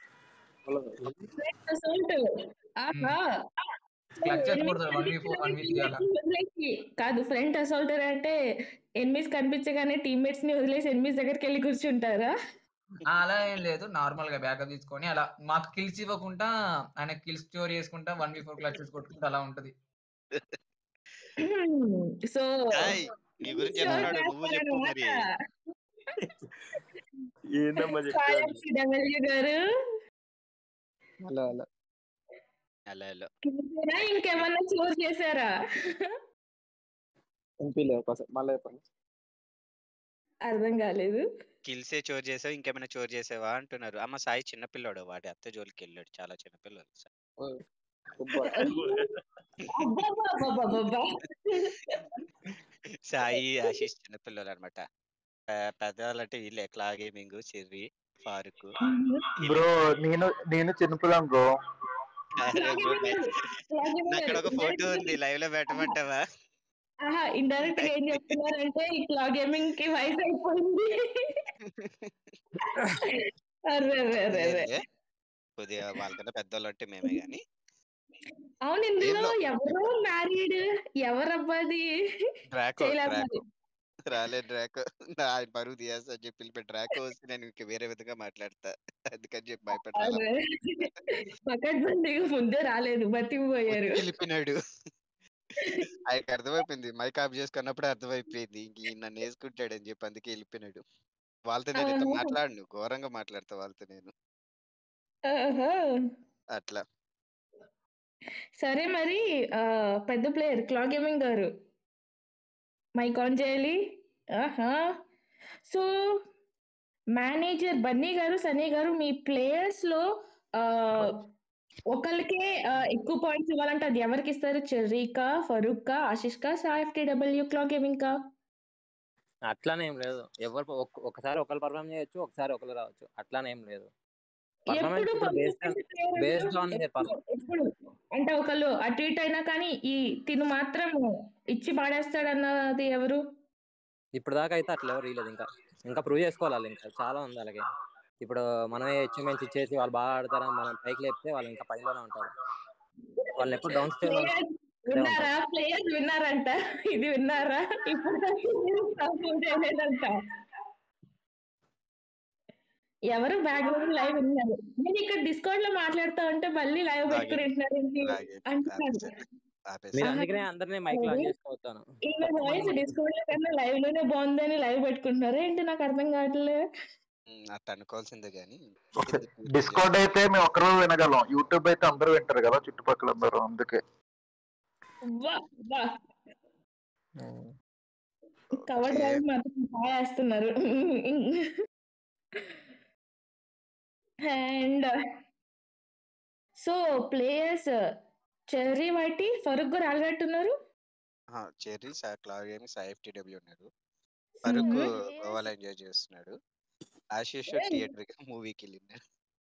కాదు, ఫ్రంట్ అసాల్టర్ అంటే ఎనిమిస్ కనిపించగానే టీమ్మేట్స్ ని వదిలేసి ఎనిమిస్ దగ్గరికి వెళ్ళి కూర్చుంటారా? అలా ఏం లేదు, నార్మల్ గా బ్యాకప్ తీసుకొని అలా మాకు కిల్స్ ఇవ్వకుండా ఆయన కిల్ స్టోర్ చేసుకుంటా 1v4 క్లచెస్ కొట్టుకుంటా అలా ఉంటది. సో నీ గురించి చెప్తున్నాడు, నువ్వు చెప్పు మరి. గారు హలో ఇంకేమన్నా చోర్ చేశారా? అర్థం కాలేదు. కిల్సే చోర్ చేసావు, ఇంకేమైనా చోర్ చేసావా అంటున్నారు. అమ్మ సాయి చిన్నపిల్లాడు, వాడి అత్త జోలికి వెళ్ళాడు, చాలా చిన్నపిల్లలు. సాయి ఆశీష్ చిన్నపిల్లలు అనమాట, పెద్దవాళ్ళంటే వీళ్ళే, Clock Gaming, Cherry, Farooq. Bro నేను చిన్నపిల్లం బ్రో. అక్కడ ఒక ఫోటో ఉంది, లైవ్ లో పెట్టమంటావా? ఇండైరెక్ట్ గా ఏం చెప్తున్నారంటే ఈ క్లాక్ గేమింగ్ కి వయసు అయిపోయింది. కొద్దిగా వాళ్ళకన్నా పెద్దవాళ్ళు అంటే మేమే గాని. అవును, ఇందులో ఎవరో మ్యారీడ్, ఎవరబ్బాది? రాలే డ్రాకో, నా బరువు తీయాల్సి అని చెప్పి డ్రాకో వస్తే నేను ఇంక వేరే విధంగా మాట్లాడతా, అందుకని చెప్పి భయపడ్డా. ముందే రాలేదు, బతికిపోయారు. వెళ్ళిపోయినాడు. ఆయనకి అర్థమైపోయింది, మైక్ ఆఫ్ చేసుకున్నప్పుడే అర్థమైపోయింది ఇంక నన్ను వేసుకుంటాడు అని చెప్పి, అందుకే వెళ్ళిపోయినాడు. వాళ్ళతో నేను ఇంత మాట్లాడను, ఘోరంగా మాట్లాడతా వాళ్ళతో నేను అట్లా. సరే మరి పెద్ద ప్లేయర్ క్లాక్ గేమింగ్ గారు మైక్ ఆన్ చేయాలి. సో మేనేజర్ బన్నీ గారు, సన్నీ గారు, మీ ప్లేయర్స్ లో ఒకరికే ఎక్కువ పాయింట్స్ ఇవ్వాలంటే అది ఎవరికి ఇస్తారు? చెర్రీకా, Farooq, Ashish, Sai FTW, Clock Gaming? అట్లానే ఏం లేదు, ఎవరు ఒకసారి ఒకరు పర్ఫామ్ చేయొచ్చు, ఒకసారి ఒకరు రావచ్చు, అట్లానే ఏం లేదు. పర్ఫార్మెన్స్ ఎప్పుడు ఇప్పుడు బేస్డ్ ఆన్ ఎప్పుడు అంటే ఒకళ్ళు అటు ఇటు అయినా కానీ ఈ తిను మాత్రం ఇచ్చి పాడేస్తాడన్నది ఎవరు? ఇప్పుడు దాకా అయితే అట్లా ఎవరు ఇవ్వలేదు. ఇంకా ప్రూవ్ చేసుకోవాలి వాళ్ళు. ఇంకా చాలా ఉంది అలాగే. ఇప్పుడు మనమే అచీవ్మెంట్స్ ఇచ్చేసి వాళ్ళు బాగా ఆడతారని మనం పైకి లేపితే వాళ్ళు ఇంకా పైలోనే ఉంటారు. వాళ్ళు ఎప్పుడు డౌన్ స్టేజ్ విన్నారా? ప్లేయర్స్ విన్నారంట, ఇది విన్నారా? ఇప్పుడు చేయలేదంట. ఎవరు బ్యాక్గ్రౌండ్ లైవ్ విన్నారు? నేను ఇక్కడ డిస్కౌంట్ లో మాట్లాడుతా ఉంటే మళ్ళీ లైవ్ పెట్టుకుని అంటున్నాడు. మీరు అందుకనే అందరినీ మైక్ లో చేసుకోవచ్చాను. ఈమె వాయిస్ డిస్కౌంట్ లో కన్నా లైవ్ లోనే బాగుందని లైవ్ పెట్టుకుంటున్నారు ఏంటి? నాకు అర్థం కావట్లేదు. అట్లా అనుకోవాల్సిందే కానీ డిస్కౌంట్ అయితే మేము ఒక్కరు వినగలం, యూట్యూబ్ అయితే అందరూ వింటారు కదా చుట్టుపక్కల అందరూ, అందుకే. కవర్ డ్రైవ్ మాత్రం బాగా వేస్తున్నారు. And so players Cherry YT Farooq గారు ఆల్గట్టున్నారు. చెర్రీ క్లాగేమి సాయిఫ్టీడబ్ల్యూ ఉన్నారు. ఫరూక్ గోవాలో ఎంజాయ్ చేస్తున్నాడు. ఆశీష్ థియేటర్ కి మూవీకి వెళ్ళినాడు.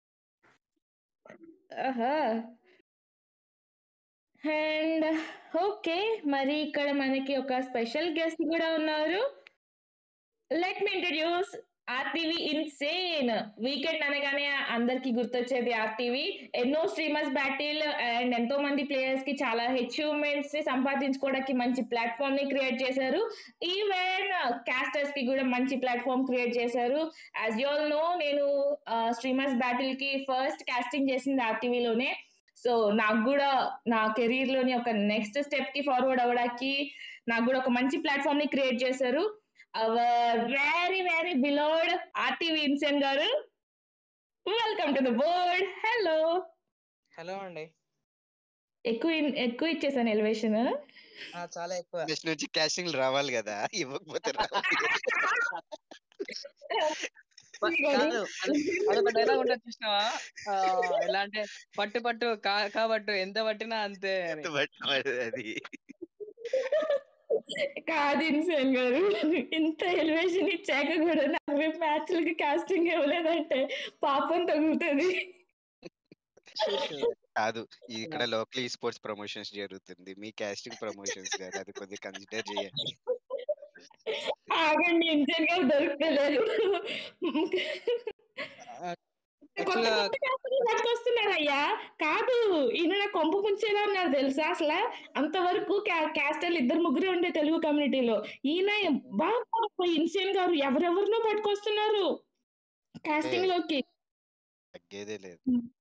అండ్ ఓకే, మరి ఇక్కడ మనకి ఒక స్పెషల్ గెస్ట్ కూడా ఉన్నారు. Let me introduce RTV Insane. Weekend అనగానే అందరికి గుర్తొచ్చేది ఆర్టీవీ. ఎన్నో స్ట్రీమర్స్ బ్యాటిల్ అండ్ ఎంతో మంది ప్లేయర్స్ కి చాలా అచీవ్మెంట్స్ ని సంపాదించుకోవడానికి మంచి ప్లాట్ఫామ్ ని క్రియేట్ చేశారు. ఈవెన్ కాస్టర్స్ కి కూడా మంచి ప్లాట్ఫామ్ క్రియేట్ చేశారు. యాజ్ యూ ఆల్ నో, నేను స్ట్రీమర్స్ బ్యాటిల్ కి ఫస్ట్ కాస్టింగ్ చేసింది ఆర్టీవీలోనే. సో నాకు కూడా నా కెరీర్ లోని ఒక నెక్స్ట్ స్టెప్ కి ఫార్వర్డ్ అవ్వడానికి నాకు కూడా ఒక మంచి ప్లాట్ఫామ్ ని క్రియేట్ చేశారు. Our very very beloved RTV Insane గారు, welcome to the board. Hello. Hello అండి. ఎక్కువ ఇచ్చేసాను ఎలివేషన్. చాలా ఎక్కువ. నెక్స్ట్ నుంచి క్యాస్టింగ్ రావాలి కదా, ఇవ్వకపోతే కాదు, అదొక డైలాగ్ ఉంటుంది చూసినావా? ఎలా అంటే పట్టు పట్టు కాబట్టి ఎంత పట్టినా అంతే అని. అది కాదు ఇన్సేన్ గారు, ఇంత ఎలివేషన్ ఇచ్చాక కూడా 40 మ్యాచ్లకి కాస్టింగ్ ఇవ్వలేదంటే పాపం తగులుతుంది. కాదు, ఇక్కడ లోకల్ ఈ స్పోర్ట్స్ ప్రమోషన్స్ జరుగుతుంది, మీ కాస్టింగ్ ప్రమోషన్స్ కాదు, అది కొద్దిగా కన్సిడర్ చేయండి. ఆగండి, ఇన్సేన్ గారు దొరుకుతలేదు. వస్తున్నారయ్యా. కాదు, ఈయన నా కొంప ముంచేలా ఉన్నారు తెలుసా? అసలు అంతవరకు క్యాస్టర్లు 2-3 ఉండే తెలుగు కమ్యూనిటీలో. ఈయన బాగా ఇన్సేన్ గారు ఎవరెవరినో పట్టుకొస్తున్నారు కాస్టింగ్ లోకి. తగ్గేదే లేదు.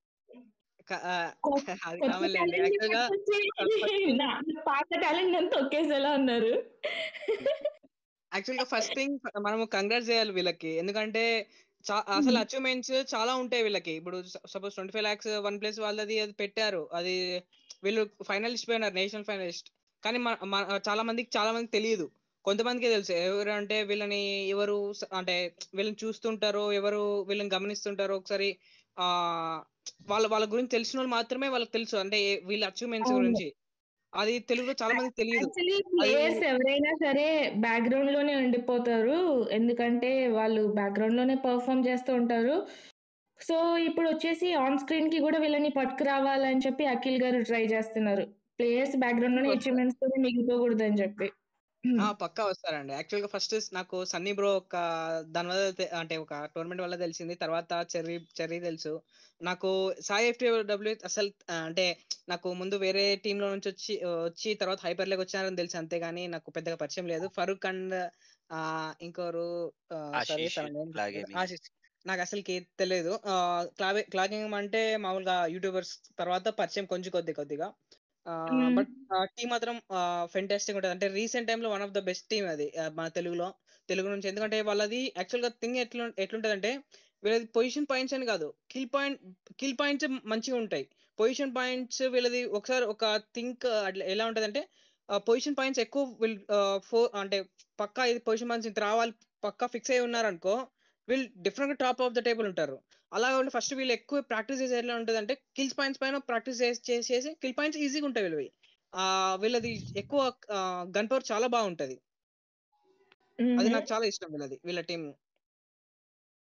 పాత టాలెంట్ అంతా తొక్కేసేలా ఉన్నారు. యాక్చువల్ గా ఫస్ట్ థింగ్ మనము కంగ్రాట్స్ చేయాలి వీళ్ళకి, ఎందుకంటే అసలు అచీవ్మెంట్స్ చాలా ఉంటాయి వీళ్ళకి. ఇప్పుడు సపోజ్ 25 lakhs OnePlus వాళ్ళది అది పెట్టారు, అది వీళ్ళు ఫైనలిస్ట్ పోయినారు, నేషనల్ ఫైనలిస్ట్. కానీ చాలా మందికి తెలియదు. కొంతమందికి తెలుసు ఎవరు అంటే ఎవరు అంటే వీళ్ళని చూస్తుంటారో, ఎవరు వీళ్ళని గమనిస్తుంటారో ఒకసారి వాళ్ళ గురించి తెలిసిన వాళ్ళు మాత్రమే వాళ్ళకి తెలుసు, అంటే వీళ్ళ అచీవ్మెంట్స్ గురించి. అది తెలుగులో చాలా మందికి తెలియదు. ప్లేయర్స్ ఎవరైనా సరే బ్యాక్గ్రౌండ్ లోనే ఉండిపోతారు, ఎందుకంటే వాళ్ళు బ్యాక్గ్రౌండ్ లోనే పర్ఫామ్ చేస్తూ ఉంటారు. సో ఇప్పుడు వచ్చేసి ఆన్ స్క్రీన్ కి కూడా వీళ్ళని పట్టుకురావాలని చెప్పి అఖిల్ గారు ట్రై చేస్తున్నారు. ప్లేయర్స్ బ్యాక్గ్రౌండ్ లోనే అచీవ్మెంట్స్ తో మిగిలిపోకూడదు అని చెప్పి. పక్కా వస్తారండి. యాక్చువల్ గా ఫస్ట్ నాకు సన్నీ బ్రో దాని వల్ల అంటే ఒక టోర్నమెంట్ వల్ల తెలిసింది. తర్వాత చెర్రీ తెలుసు నాకు. సాయి ఎఫ్టీడబ్ల్యూ అసలు అంటే నాకు ముందు వేరే టీమ్ లో నుంచి వచ్చి తర్వాత హైపర్ లీగ్ వచ్చారని తెలుసు, అంతేగాని నాకు పెద్దగా పరిచయం లేదు. ఫరూక్ అండ్ ఇంకోరు ఆశీష్ నాకు అసలుకి తెలియదు. క్లాగింగ్ అంటే మామూలుగా యూట్యూబర్స్ తర్వాత పరిచయం కొంచెం కొద్దిగా. బట్ టీం మాత్రం ఫెంటాస్టిక్ ఉంటుంది. అంటే రీసెంట్ టైమ్ లో one of the best team అది మన తెలుగు నుంచి. ఎందుకంటే వాళ్ళది యాక్చువల్ గా థింగ్ ఎట్లుంటది అంటే వీళ్ళది పొజిషన్ పాయింట్స్ అని కాదు, కిల్ పాయింట్స్ మంచిగా ఉంటాయి. పొజిషన్ పాయింట్స్ వీళ్ళది ఒకసారి ఒక థింక్ అట్లా ఎలా ఉంటది అంటే పొజిషన్ పాయింట్స్ ఎక్కువ అంటే పక్కా ఇది పొజిషన్ పాయింట్స్ ఇంత రావాలి పక్కా ఫిక్స్ అయి ఉన్నారనుకో, వీళ్ళు డిఫరెంట్ గా టాప్ ఆఫ్ ద టేబుల్ ఉంటారు. అలాగే ఫస్ట్ వీళ్ళు ఎక్కువ ప్రాక్టీస్ చేసే ఎట్లా ఉంటుంది అంటే కిల్స్ పాయింట్స్ పైన ప్రాక్టీస్ చేసి కిల్ పాయింట్స్ ఈజీగా ఉంటాయి వీళ్ళవి. వీళ్ళది ఎక్కువ గన్ పవర్ చాలా బాగుంటది. అది నాకు చాలా ఇష్టం వీళ్ళ టీం.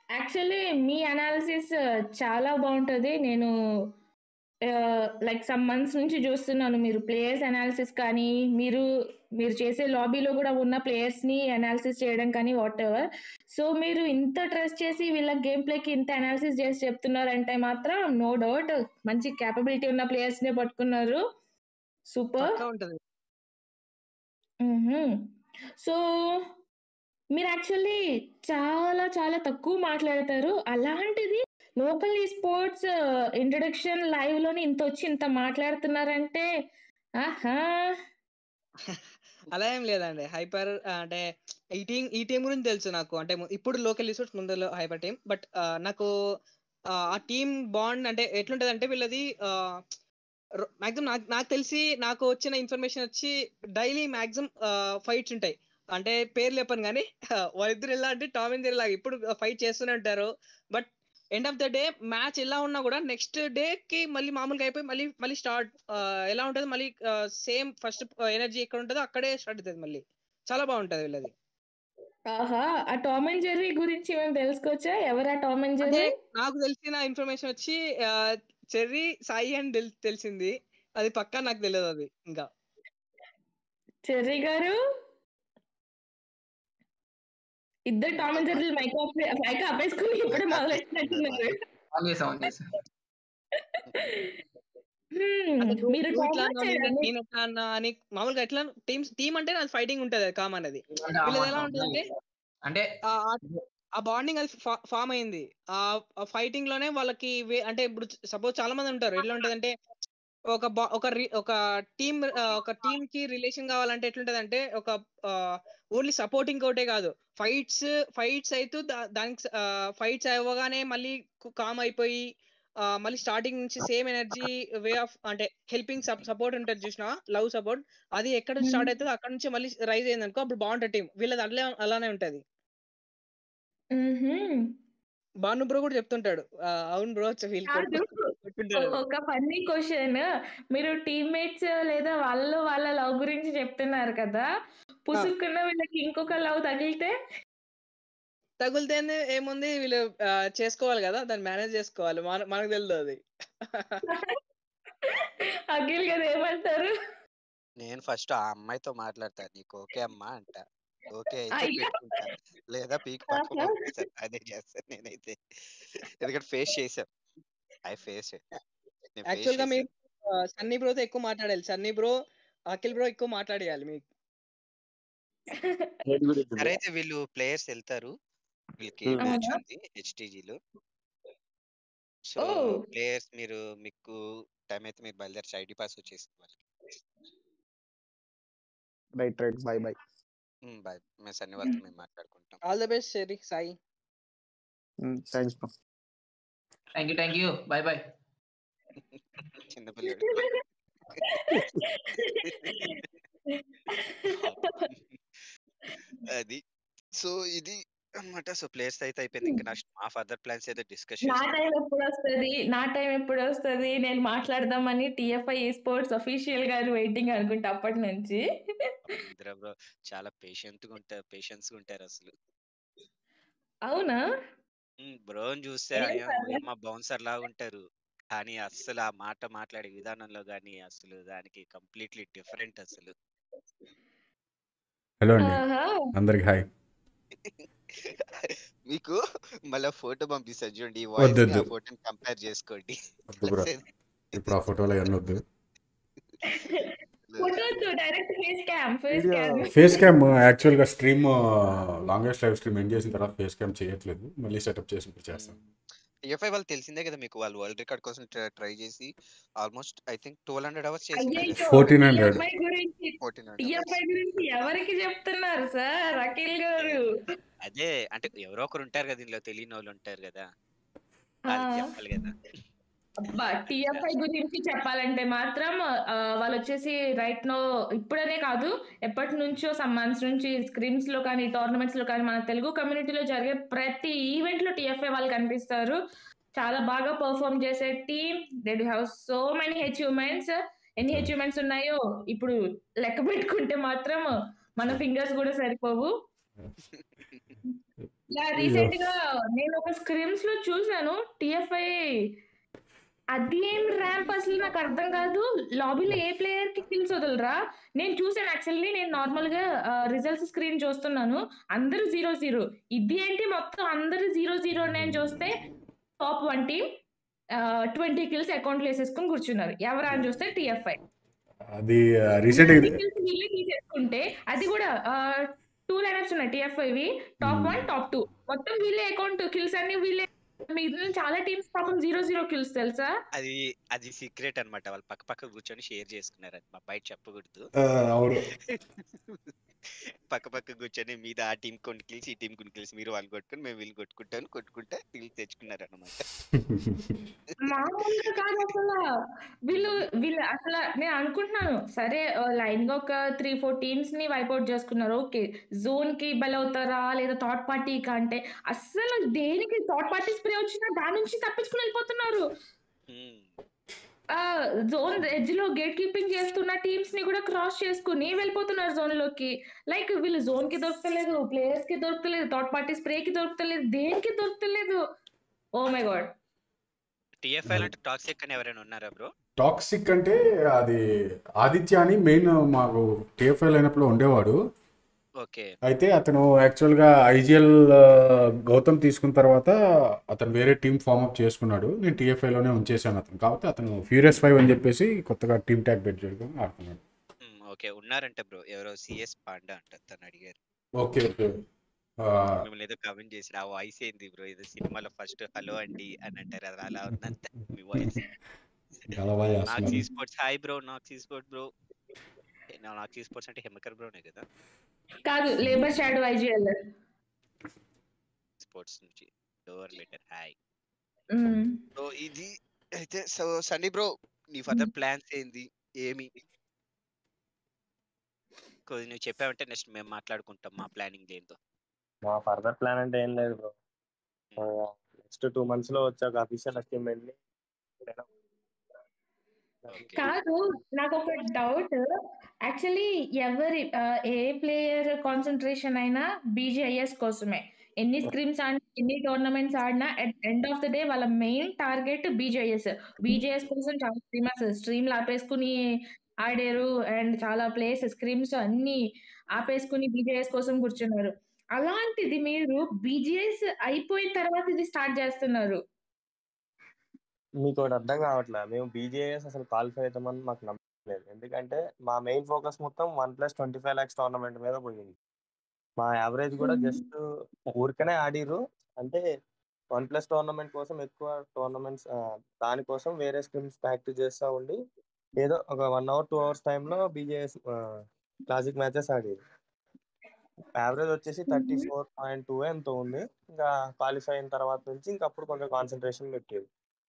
యాక్చువల్లీ మీ అనాలిసిస్ చాలా బాగుంటది. నేను లైక్ సమ్ మంత్స్ నుంచి చూస్తున్నాను. మీరు ప్లేయర్స్ అనాలిసిస్ కానీ, మీరు చేసే లాబీలో కూడా ఉన్న ప్లేయర్స్ని అనాలిసిస్ చేయడం కానీ వాటెవర్. సో మీరు ఇంత ట్రస్ట్ చేసి వీళ్ళ గేమ్ ప్లేకి ఇంత అనాలిసిస్ చేసి చెప్తున్నారంటే మాత్రం నో డౌట్ మంచి క్యాపబిలిటీ ఉన్న ప్లేయర్స్నే పట్టుకున్నారు. సూపర్. పక్కా ఉంటది. సో మీరు యాక్చువల్లీ చాలా చాలా తక్కువ మాట్లాడతారు. అలాంటిది లోకల్ స్పోర్ట్స్ ఇంట్రొడక్షన్ లైవ్ లోని ఇంత వచ్చి ఇంత మాట్లాడుతున్నారంటే ఆహా. అలా ఏం లేదండి. హైపర్ అంటే ఈ టీం గురించి తెలుసు నాకు. అంటే ఇప్పుడు లోకల్ రిసోర్స్ ముందు హైపర్ టీం. బట్ నాకు ఆ టీం బాండ్ అంటే ఎట్లుంటదంటే వీళ్ళది మాక్సిమం నాకు తెలిసి నాకు వచ్చిన ఇన్ఫర్మేషన్ వచ్చి డైలీ మాక్సిమం ఫైట్స్ ఉంటాయి. అంటే పేర్లు చెప్పను కానీ వాళ్ళిద్దరు ఎలా అంటే టామ్ అండ్ జెర్రీ లాగా ఇప్పుడు ఫైట్ చేస్తూనే ఉంటారు. But end of the day match ఎలా ఉన్నా కూడా నెక్స్ట్ డే కి మళ్ళీ మామూలుగా అయిపోయి మళ్ళీ స్టార్ట్ ఎలా ఉంటుంది మళ్ళీ సేమ్ ఫస్ట్ ఎనర్జీ ఎక్కడ ఉంటుందో అక్కడే స్టార్ట్ అవుతుంది మళ్ళీ. చాలా బాగుంటది వీళ్ళది. ఆహా, ఆ టామ్ అండ్ జెర్రీ గురించి మేము తెలుసుకోవచ్చా? ఎవరా టామ్ అండ్ అంటే జెర్రీ? నాకు తెలిసిన ఇన్ఫర్మేషన్ వచ్చి చెర్రీ సాయి అని తెలిసింది. అది పక్కా నాకు తెలియదు అది. ఇంకా చెర్రీ గారు ఇద్దరు టామ్ అండ్ జెర్రీ మైక్ ఆపేసుకుని ఇప్పుడే మొదలెట్టినట్టున్నారు. మీరు ఇట్లా అన్నా నేను ఎట్లా అన్నా అని మామూలుగా ఎట్లా టీమ్ అంటే నాది ఫైటింగ్ ఉంటది కామన్. అది వీళ్ళది ఎలా ఉంటది అంటే ఆ బాండింగ్ అది ఫామ్ అయింది ఆ ఫైటింగ్ లోనే వాళ్ళకి. అంటే ఇప్పుడు సపోజ్ చాలా మంది ఉంటారు, ఎట్లా ఉంటది అంటే ఒక టీమ్ కి రిలేషన్ కావాలంటే ఎట్లుంటది అంటే ఒక ఓన్లీ సపోర్టింగ్ ఒకటే కాదు, ఫైట్స్ అయితే దానికి ఫైట్స్ అవ్వగానే మళ్ళీ కామ్ అయిపోయి మళ్ళీ స్టార్టింగ్ నుంచి సేమ్ ఎనర్జీ వే ఆఫ్ అంటే హెల్పింగ్ సపోర్ట్ ఉంటుంది చూసినా, లవ్ సపోర్ట్. అది ఎక్కడ నుంచి స్టార్ట్ అవుతుందో అక్కడ నుంచి మళ్ళీ రైజ్ అయింది అనుకో అప్పుడు బాగుంటుంది టీం. వీళ్ళది అలానే ఉంటది. భాను బ్రో కూడా చెప్తుంటాడు. అవును బ్రో ఒక ఫన్నీ క్వశ్చన్. మీరు టీమ్మేట్స్ లేదా వాళ్ళ లవ్ గురించి చెప్తున్నారు కదా, పుసుక్కున్న వీళ్ళకి ఇంకొక లవ్ తగిలితే ఏముంది, వీళ్ళు చేసుకోవాలి కదా, దాన్ని మేనేజ్ చేసుకోవాలి. మనకు తెలియదు అది. అఖిల్ గారు ఏమంటారు? నేను ఫస్ట్ ఆ అమ్మాయితో మాట్లాడతా, నీకు ఓకే అమ్మా అంట. ఓకే అయితే పెట్టుకుంటా, లేదా పీక్ పక్క పంపిస్తాను. అదే చేస్తాను నేనైతే. ఎందుకంటే ఫేస్ చేసాం. యాక్చువల్ గా మీరు సన్నీ బ్రోతో ఎక్కువ మాట్లాడాలి. సన్నీ బ్రో, అఖిల్ బ్రో ఎక్కువ మాట్లాడేయాలి మీకు. సరే అయితే వీళ్ళు ప్లేయర్స్ వెళ్తారు, వీళ్ళకి మ్యాచ్ ఉంది హెచ్టీజీలో. సో ప్లేయర్స్ మీకు టైం అయితే మీరు బయలుదేరి ఐడి పాస్ వచ్చేసింది వాళ్ళకి. Right bye bye. బాయ్. మేము సన్నీ వాళ్ళతో మేము మాట్లాడుకుంటాం. All the best Cherry Sai. Thanks bro. Thank you bye bye. చిన్నపిల్లడు. అది సో ఇది అన్నమాట. సో ప్లేయర్స్ అయితే అయిపోయింది. ఇంకా మా ఫర్దర్ ప్లాన్స్ అయితే డిస్కస్ నా టైం ఎప్పుడు వస్తుంది నేను మాట్లాడదామని టిఎఫ్ఐ స్పోర్ట్స్ అఫీషియల్ గారు వెయిటింగ్ అనుకుంటా అప్పటి నుంచి. బ్రో చాలా పేషెన్స్ ఉంటారు అసలు. అవునా బ్రో చూస్తే మా బౌన్సర్ లాగా ఉంటారు, కానీ అస్సలు ఆ మాట మాట్లాడే విధానంలో కానీ అసలు దానికి కంప్లీట్లీ డిఫరెంట్ అసలు. హలో అండి అందరికి హాయ్. మీకు మళ్ళీ ఫోటో పంపిస్తా చూడండి, ఈ వద్దు వాయిస్ ఆ ఫోటోని కంపేర్ చేసుకోండి. ఇప్పుడు ఆ ఫోటోలో అన్నీ వద్దు. ఫేస్ క్యామ్ యాక్చువల్గా stream longest live stream end చేసిన తర్వాత ఫేస్ క్యామ్ చేయట్లేదు, మళ్ళీ సెటప్ చేసి చేస్తాను. టిఎఫ్ఐ వాళ్ళు తెలిసిందే కదా మీకు, వాళ్ళు వరల్డ్ రికార్డ్ కోసం ట్రై చేసి ఆల్మోస్ట్ ఐ థింక్ 1200 hours చేసినారు. 1400 గురించి ఎవరికి చెప్తున్నారు సార్ అఖిల్ గారు? అదే అంటే ఎవరో ఒకరు ఉంటారు కదా ఇందులో, తెలియని వాళ్ళు ఉంటారు కదా, వాళ్ళకి చెప్పాలి కదా. టిఎఫ్ఐ గురించి చెప్పాలంటే మాత్రం వాళ్ళు వచ్చేసి రైట్ నో ఇప్పుడనే కాదు ఎప్పటి నుంచో సమ్ మంత్స్ నుంచి స్క్రీమ్స్ లో కానీ టోర్నమెంట్స్ లో కానీ మన తెలుగు కమ్యూనిటీలో జరిగే ప్రతి ఈవెంట్ లో టిఎఫ్ఐ వాళ్ళు కనిపిస్తారు. చాలా బాగా పర్ఫార్మ్ చేసే team. They do have so many achievements. ఎన్ని అచీవ్మెంట్స్ ఉన్నాయో ఇప్పుడు లెక్క పెట్టుకుంటే మాత్రం మన ఫింగర్స్ కూడా సరిపోవు. రీసెంట్ గా నేను ఒక స్క్రిమ్స్ లో చూసాను టిఎఫ్ఐ. అది ఏం ర్యాంప్ అసలు నాకు అర్థం కాదు. లాబీలో ఏ ప్లేయర్ కి కిల్స్ వదలరా. నేను చూసాను యాక్చువల్లీ. నేను నార్మల్ గా రిజల్ట్స్ స్క్రీన్ చూస్తున్నాను, అందరూ 0-0. ఇది ఏంటి మొత్తం అందరూ 0-0 నేను చూస్తే టాప్ 1 టీమ్ 20 కిల్స్ అకౌంట్ వేసేసుకుని కూర్చున్నారు. ఎవరా అని చూస్తే టిఎఫ్ఐ. అది రీసెంట్ కిల్స్ వీళ్ళే తీసేసుకుంటే అది కూడా 2 లైనప్స్ ఉన్నాయి టిఎఫ్ఐవి, టాప్ 1 టాప్ 2 మొత్తం వీళ్ళే అకౌంట్ కిల్స్ అన్ని వీళ్ళే. మిగిలిన చాలా టీమ్స్ పాపం 0-0 కిల్స్ తెలుసా. అది సీక్రెట్ అన్నమాట. వాళ్ళు పక్క పక్క కూర్చొని షేర్ చేసుకున్నారు. అది బయట చెప్పకూడదు. అవును. పక్క పక్క కూర్చొని మీద ఆ టీం కొన్ని కిల్స్ ఈ టీం కొన్ని కిల్స్ మీరు వాళ్ళు కొట్టుకొని మేము వీళ్ళు కొట్టుకుంటే కిల్స్ తెచ్చుకున్నారు అన్నమాట. మామూలుగా కాదు అసలు. వీళ్ళు అసలు నేను అనుకుంటున్నాను సరే లైన్ గా ఒక 3-4 టీమ్స్ ని వైప్అవుట్ చేసుకున్నారు, ఓకే. జోన్ కి బలవుతారా లేదా థర్డ్ పార్టీ అంటే అస్సలు దేనికి థర్డ్ పార్టీ స్ప్రే వచ్చినా దాని నుంచి తప్పించుకుని వెళ్ళిపోతున్నారు. జోన్ ఎడ్జ్ లో గేట్ కీపింగ్ చేస్తున్న టీమ్స్ ని కూడా క్రాస్ చేసుకుని వెళ్ళిపోతున్నారు జోన్ లోకి. లైక్ వీళ్ళు జోన్ కి దొరకలేదు, ప్లేయర్స్ కి దొరకలేదు, థర్డ్ పార్టీ స్ప్రే కి దొరకలేదు, దేనికి దొరకలేదు. Oh my God. టిఎఫ్ఐ అంటే టాక్సిక్ అని ఎవరైనా ఉన్నారా బ్రో? టాక్సిక్ అంటే అది ఆదిత్య అని మెయిన్ మాకు టిఎఫ్ఐ లైనప్లో ఉండేవాడు. ఓకే. అయితే అతను యాక్చువల్గా ఐజిఎల్ గౌతమ్ తీసుకున్న తర్వాత అతను వేరే టీం ఫార్మప్ చేసుకున్నాడు. నేను టిఎఫ్ఐలోనే ఉంచేసాను అతను. కాబట్టి అతను ఫ్యూరియస్ 5 అని చెప్పేసి కొత్తగా టీమ్ ట్యాగ్ పెట్టి చేసుకుని ఆడుతున్నాడు. ఓకే. ఉన్నారంటే బ్రో ఎవరో సిఎస్ పాండా అంట తను అడిగారు. Okay okay. మిమ్మల్ని ఏదో కామెంట్ చేసారు. ఆ వాయిస్ ఏంది బ్రో, ఏదో సినిమాలో ఫస్ట్ హలో అండి అని అంటారు, అది అలా ఉందంత మీ voice. Naxi sports hi bro. Naxi sports bro. Naxi sports అంటే హెమకర్ బ్రోనే కదా? కాదు, లేబర్ షాడో ఐజిఎల్ స్పోర్ట్స్ నుంచి లోవర్ లెటర్ హాయ్. సో ఇది అయితే సో సన్నీ బ్రో నీ ఫర్దర్ ప్లాన్స్ ఏంది ఏమి కొద్ది నువ్వు చెప్పావంటే నెక్స్ట్ మేము మాట్లాడుకుంటాం మా ప్లానింగ్ ఏందో. మా ఫర్దర్ ప్లాన్ అంటే ఏం లేదు బ్రో. నెక్స్ట్ 2 months లో వచ్చాక అఫీషియల్ అచీవ్మెంట్ ని కాదు. నాకు ఒక డౌట్. యాక్చువల్లీ ఏ ప్లేయర్ కాన్సన్ట్రేషన్ అయినా బీజీఐఎస్ కోసమే. ఎన్ని స్క్రీమ్స్ ఆడినా ఎన్ని టోర్నమెంట్స్ ఆడినా at end of the day వాళ్ళ మెయిన్ టార్గెట్ బీజేఎస్ కోసం చాలా స్ట్రీమర్స్ స్ట్రీమ్లు ఆపేసుకుని ఆడారు. అండ్ చాలా ప్లేయర్స్ స్క్రీమ్స్ అన్ని ఆపేసుకుని బీజేఎస్ కోసం కూర్చున్నారు. అలాంటిది మీరు బీజేఎస్ అయిపోయిన తర్వాత ఇది స్టార్ట్ చేస్తున్నారు. మీకు ఒకటి అర్థం కావట్లే. మేము బీజేఎస్ అసలు క్వాలిఫై అవుతామని మాకు నమ్మలేదు. ఎందుకంటే మా మెయిన్ ఫోకస్ మొత్తం 1+25 lakhs టోర్నమెంట్ మీద పోయింది. మా యావరేజ్ కూడా జస్ట్ ఊరికనే ఆడిరు. అంటే 1+ టోర్నమెంట్ కోసం ఎక్కువ టోర్నమెంట్స్ దానికోసం వేరే స్క్రిమ్స్ ప్రాక్టీస్ చేస్తూ ఉండి ఏదో ఒక 1 hour 2 hours టైంలో బీజేఎస్ క్లాసిక్ మ్యాచెస్ ఆడేది. యావరేజ్ వచ్చేసి 34.2 ఎంతో ఉంది. ఇంకా క్వాలిఫై అయిన తర్వాత నుంచి ఇంకప్పుడు కొంచెం కాన్సన్ట్రేషన్ పెట్టేది.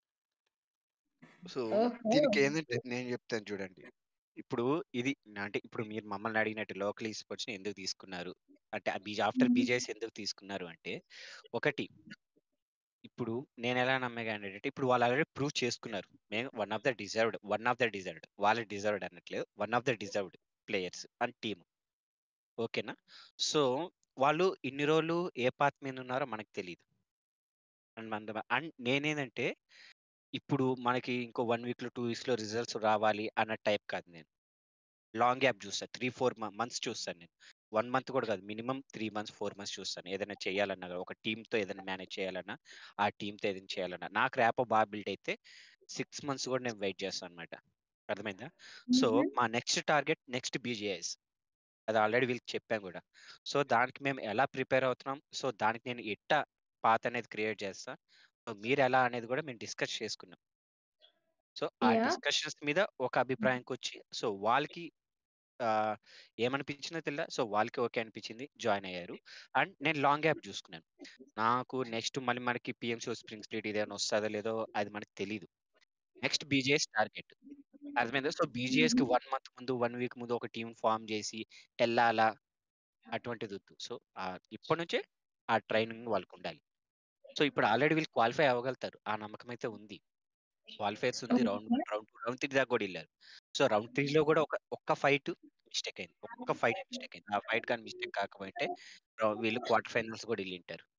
సో దీనికి ఏంటంటే నేను చెప్తాను చూడండి. ఇప్పుడు ఇది అంటే ఇప్పుడు మీరు మమ్మల్ని అడిగినట్టు లోకల్ ఈస్పోర్ట్స్ ని ఎందుకు తీసుకున్నారు అంటే ఆఫ్టర్ బీజేఎస్ ఎందుకు తీసుకున్నారు అంటే, ఒకటి ఇప్పుడు నేను ఎలా నమ్మే క్యాండిడేట్ ఇప్పుడు వాళ్ళు ఆల్రెడీ ప్రూవ్ చేసుకున్నారు. మేము వన్ ఆఫ్ ద డిజర్వ్డ్ వాళ్ళు డిజర్వ్డ్ అనట్లేదు, one of the deserved players and team. ఓకేనా? సో వాళ్ళు ఇన్ని రోజులు ఏ పాత్ మీద ఉన్నారో మనకు తెలియదు. అండ్ నేనేంటంటే ఇప్పుడు మనకి ఇంకో 1 week 2 weeks రిజల్ట్స్ రావాలి అన్న టైప్ కాదు. నేను లాంగ్ గ్యాప్ చూస్తాను. 3-4 months చూస్తాను. నేను 1 month కూడా కాదు, మినిమం 3 months 4 months చూస్తాను. ఏదైనా చేయాలన్నా ఒక టీంతో ఏదైనా మేనేజ్ చేయాలన్నా ఆ టీంతో ఏదైనా చేయాలన్నా నాకు ర్యాపో బాగా బిల్డ్ అయితే 6 months కూడా నేను వెయిట్ చేస్తాను అనమాట. అర్థమైందా? సో మా నెక్స్ట్ టార్గెట్ నెక్స్ట్ బీజేఎస్. అది ఆల్రెడీ వీళ్ళకి చెప్పాం కూడా. సో దానికి మేము ఎలా ప్రిపేర్ అవుతున్నాం, సో దానికి నేను ఎట్టా పాత్ అనేది క్రియేట్ చేస్తా, మీరు ఎలా అనేది కూడా మేము డిస్కస్ చేసుకున్నాం. సో ఆ డిస్కషన్స్ మీద ఒక అభిప్రాయంకి వచ్చి సో వాళ్ళకి ఏమనిపించిందో తెలియదు. సో వాళ్ళకి ఓకే అనిపించింది, జాయిన్ అయ్యారు. అండ్ నేను లాంగ్ గ్యాప్ చూసుకున్నాను. నాకు నెక్స్ట్ మళ్ళీ మనకి పిఎంసీ స్ప్రింగ్ స్ప్లిట్ ఇదేమైనా వస్తుందో లేదో అది మనకి తెలీదు. నెక్స్ట్ బీజేఎస్ టార్గెట్ అర్థమైందా? సో బీజేఎస్ కి 1 month ముందు 1 week ముందు ఒక టీం ఫామ్ చేసి వెళ్ళాలా అటువంటిది వద్దు. సో ఇప్పటి నుంచే ఆ ట్రైనింగ్ వాళ్ళకు ఉండాలి. సో ఇప్పుడు ఆల్రెడీ వీళ్ళు క్వాలిఫై అవ్వగలుగుతారు, ఆ నమ్మకం అయితే ఉంది. క్వాలిఫైర్స్ ఉంది. రౌండ్ 2 రౌండ్ 3 దాకా కూడా వెళ్ళారు. సో రౌండ్ 3లో కూడా ఒక్క ఫైట్ మిస్టేక్ అయింది. ఆ ఫైట్ కానీ మిస్టేక్ కాకపోతే వీళ్ళు క్వార్టర్ ఫైనల్స్ కూడా వెళ్ళింటారు.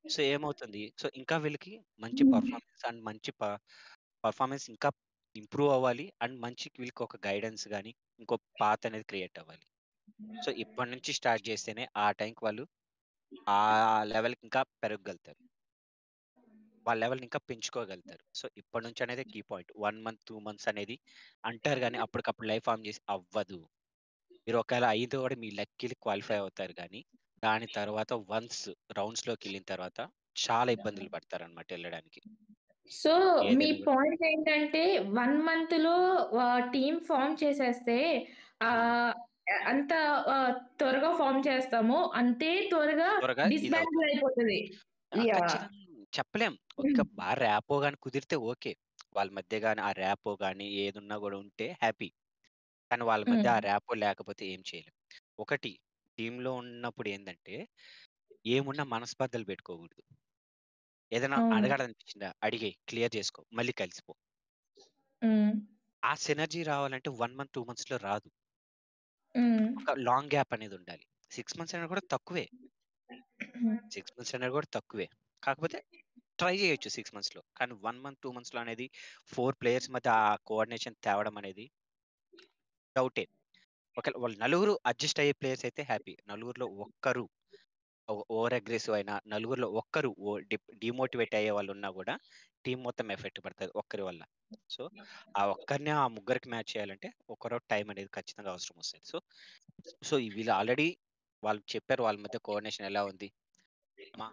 సో ఏమవుతుంది, సో ఇంకా వీళ్ళకి మంచి పర్ఫార్మెన్స్ అండ్ మంచి పర్ఫార్మెన్స్ ఇంకా ఇంప్రూవ్ అవ్వాలి అండ్ మంచి వీళ్ళకి ఒక గైడెన్స్ కానీ ఇంకో పాత్ అనేది క్రియేట్ అవ్వాలి. సో ఇప్పటి నుంచి స్టార్ట్ చేస్తేనే ఆ టైంకి వాళ్ళు ఆ లెవెల్కి ఇంకా పెరగగలుగుతారు, వాళ్ళ లెవెల్ ఇంకా పెంచుకోగలుగుతారు. సో ఇప్పటి నుంచి అనేది కీ పాయింట్. 1 మంత్ 2 మంత్స్ అనేది అంటారు కానీ అప్పటికప్పుడు లైఫ్ ఫామ్ చేసి అవ్వదు. మీరు ఒకవేళ అయితే కూడా మీ లక్కీలు క్వాలిఫై అవుతారు కానీ దాని తర్వాత వన్స్ రౌండ్స్లోకి వెళ్ళిన తర్వాత చాలా ఇబ్బందులు పడతారు అనమాట వెళ్ళడానికి. సో మీ ఏదైనా కూడా పాయింట్ ఏంటంటే 1 మంత్‌లో టీమ్ ఫార్మ్ చేసేస్తే ఆహ్, అంత త్వరగా ఫార్మ్ చేస్తామో అంతే త్వరగా త్వరగా ఇది డిస్బాండిల్ అవుతుంది. అయిపోతది. యాహ్! ఖచ్చితంగా చెప్పలేం. ఇంకా బాగా ర్యాపో గాని కుదిరితే ఓకే. వాళ్ళ మధ్య గాని ఆ ర్యాపో గాని ఏదున్నా కూడా ఉంటే హ్యాపీ. కానీ వాళ్ళ మధ్య ఆ ర్యాపో లేకపోతే ఏం చేయలేం. ఒకటి టీమ్‌లో ఉన్నప్పుడు ఏందంటే ఏమున్నా మనస్పర్ధలు పెట్టుకోకూడదు. ఏదైనా అవును. అడగాలనిపించిందా అడిగేయి, క్లియర్ చేసుకో, మళ్ళీ కలిసిపో. హ్మ్. ఆ సినర్జీ రావాలంటే 1 మంత్ 2 మంత్స్‌లో రాదు. హ్మ్. ఒక లాంగ్ గ్యాప్ అనేది ఉండాలి. 6 మంత్స్ అనేది కూడా తక్కువే. 6 మంత్స్ అనేది కూడా తక్కువే. కాకపోతే ట్రై చేయొచ్చు 6 మంత్స్‌లో. కానీ 1 మంత్ 2 మంత్స్‌లో అనేది 4 ప్లేయర్స్ మధ్య ఆ కోఆర్డినేషన్ తేవడం అనేది డౌటే. ఒకవేళ వాళ్ళు నలుగురు అడ్జస్ట్ అయ్యే ప్లేయర్స్ అయితే హ్యాపీ. నలుగురిలో ఒక్కరు ఓవర్ అగ్రెసివ్ అయినా, నలుగురిలో ఒక్కరు డీమోటివేట్ అయ్యే వాళ్ళు ఉన్నా కూడా టీమ్ మొత్తం ఎఫెక్ట్ పడుతుంది ఒక్కరి వల్ల. సో ఆ ఒక్కరిని ఆ ముగ్గురికి మ్యాచ్ చేయాలంటే ఒకరో టైం అనేది ఖచ్చితంగా అవసరం వస్తుంది. సో వీళ్ళు ఆల్రెడీ వాళ్ళు చెప్పారు వాళ్ళ మధ్య కోఆర్డినేషన్ ఎలా ఉంది. మా